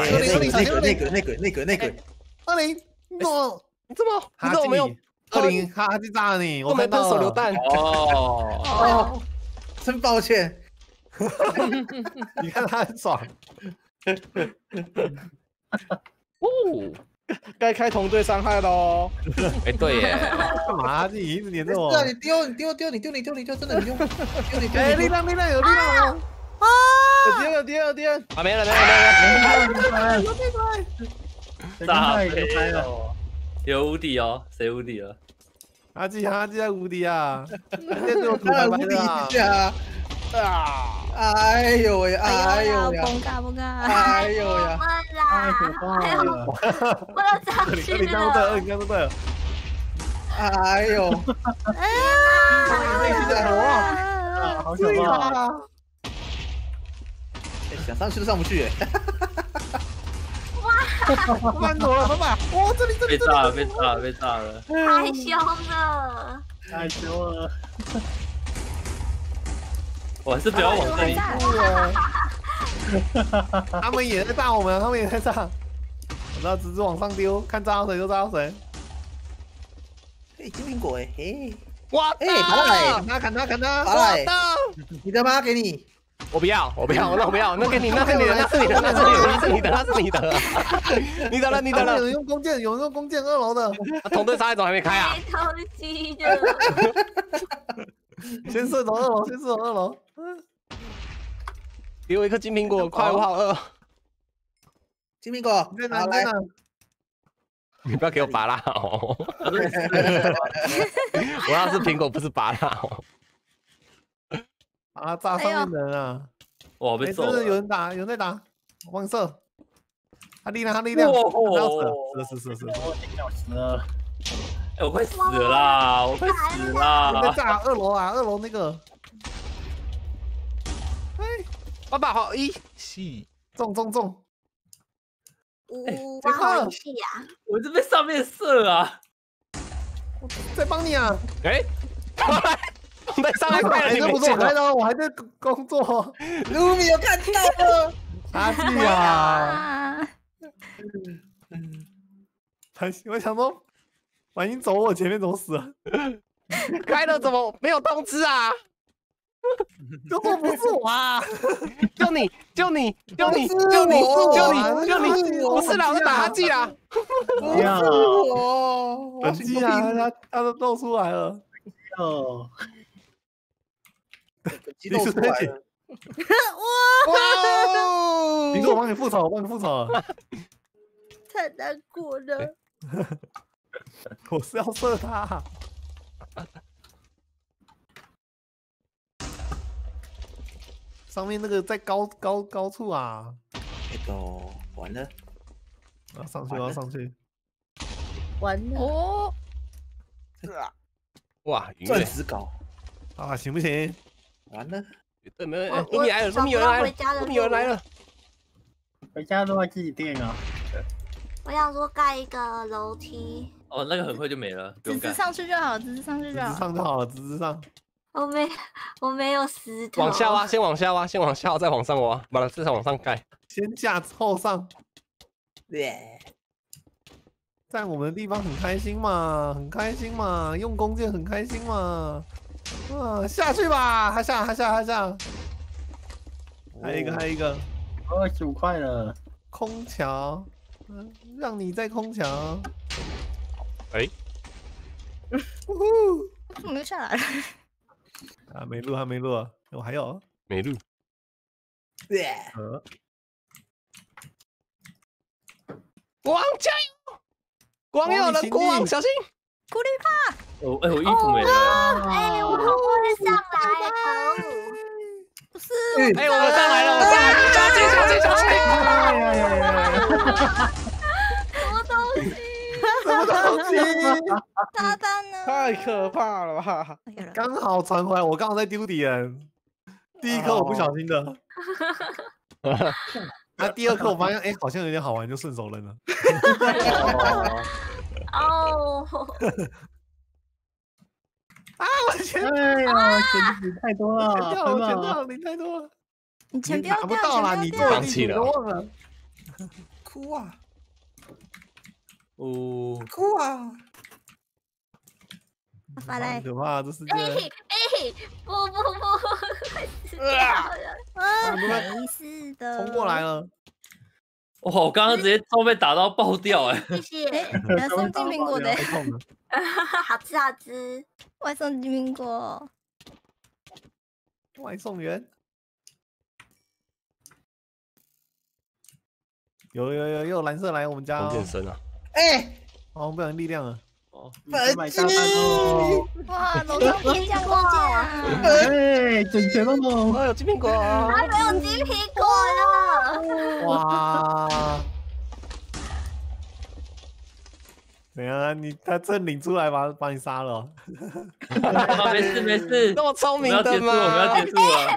20，你怎么没有？20，他去炸了你，我没喷手榴弹。 哦，真抱歉。 你看他很爽。 该开同队伤害喽。 对耶。 干嘛？自己一直黏着我。 你丢，真的你丢。 力量有力量哦。 丢！ 啊，没了。 炸飞了。有无敌哦？谁无敌了？ 阿基在无敌啊！ 他无敌一下。哎呦喂！ 不尬！ 哎呦呀！ 我要上去了。 你刚对了。 哎呦！ 好可怕！ 想上去都上不去。 慢走了，爸！哇，这里被炸了！ 太凶了！ 我还是不要往这里。 他们也在炸我们，我知道，只是往上丢，看炸到谁就炸到谁。 金苹果哇！ 拔来！ 砍他！ 拔来！你的妈给你！ 我不要，那我不要，那给你，那是你的。你得了。 有人用弓箭，2楼的。 同队杀一种还没开啊？ 偷鸡的。 先射走2楼。 给我一颗金苹果，快5号2。 金苹果在哪？来。 你不要给我拔蜡哦！我要是苹果，不是拔蜡哦。 啊！炸上面的人啊！ 哇，被揍了！ 有人在打，我帮你射。他力量，是。 我快死了啦！ 在炸2楼啊！2楼那个。 爸爸好1， 中！ 哇，好气呀！ 我一直被上面射啊！ 在帮你啊！ 在上面快了， 不错，我还在工作。 卢米有看到了， 阿弟啊！我想说，反应走我前面怎么死了？ 开了怎么没有通知啊？ 就说不是我啊！ 就你，不是啦，我打他记啦。 不是我， 本季啊，他都露出来了。 激动出来了！ 哇！ 你说我帮你复仇， 太难过了。 我是要射他。 上面那个在高处啊！ 那个完了， 我要上去，我要上去。 完了哦！ 哇， 钻石镐啊，行不行？ 完了， 对，没有，卢米来了，卢米有人来了，卢米有人来了。 回家都要自己垫啊。 我想说盖一个楼梯。 哦，那个很快就没了，不用盖。 直直上去就好，直直上去就好。 直上就好了，直直上。 我没有石头。 往下挖，先往下挖，先往下挖，再往上挖，把它至少往上盖。 先架后上。 对。 在我们的地方很开心嘛，很开心嘛，用弓箭很开心嘛。啊，下去吧，还下。还有一个。 25块了。 空桥，让你在空桥。 哎。 呜呼！ 怎么又下来了？ 啊，没录，还没录，我还有没录。国王加油！国王有人，国王小心！ 古力帕。 我衣服没了。 哎，我好不会上来，可恶！ 不是， 哎，我上来了，我上来了！小心！ 什么东西？ 什么东西？ 炸弹呢？ 太可怕了吧！ 刚好传回来，我刚好在丢点，第一颗我不小心的。那第二颗我发现，哎，好像有点好玩，就顺手扔了。 哦。 啊！我的钱！ 哎呀，钱太多了， 钱掉了，零太多了。 你钱不要拿不到啦，你放弃了， 都忘了。 哭啊！ 哦， 哭啊！ 发来， 可怕，这世界。 不， 没事的。 冲过来了。 哇！我刚刚直接都被打到爆掉哎！ 谢谢。 来送金苹果的。 好吃好吃。 外送金苹果。 外送员。有蓝色来我们家。 变身啊！ 哎， 哦，不小心力量了。 哦，买大饭哦！ 哇，楼上天降弓箭啊！ 哎，捡钱了吗？ 哎，有金苹果。 还没有金苹果了。 哇！怎样啊？他正领出来把你杀了。 没事， 那么聪明的吗？ 我们要结束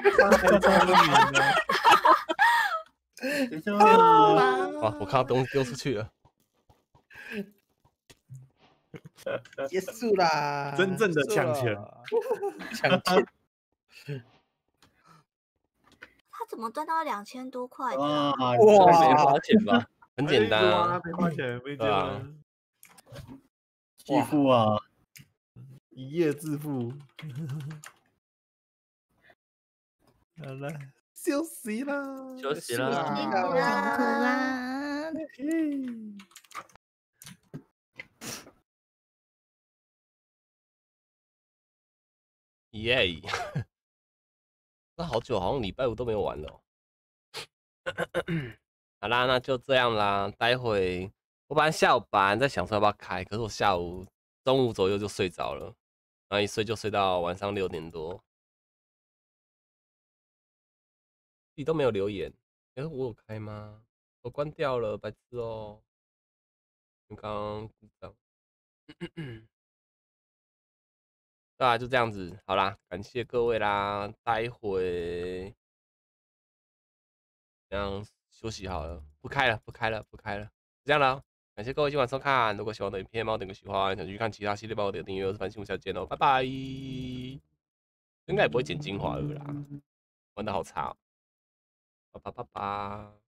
了。哇！我看到东西丢出去了。 结束啦！ 真正的抢钱， 他怎么赚到2000多块？ 哇！ 没花钱吧？ 很简单啊， 没花钱，没钱。 巨富啊！ 一夜致富。好了，休息啦， 休息啦， 辛苦啦。 耶！那好久，好像礼拜5都没有玩了。好啦，那就这样啦。待会我本来下午班在想说要不要开，可是我中午左右就睡着了，然后一睡就睡到晚上6点多。你都没有留言，我有开吗？我关掉了，白痴哦。刚刚故障。对啊，就这样子，好啦，感谢各位啦，待会这样休息好了，不开了，这样了，感谢各位今晚收看，如果喜欢我的影片，帮我点个喜欢，想去看其他系列，帮我点订阅，我是繁星，我们下次见喽，拜拜。应该也不会剪精华了啦，玩的好差哦，拜拜。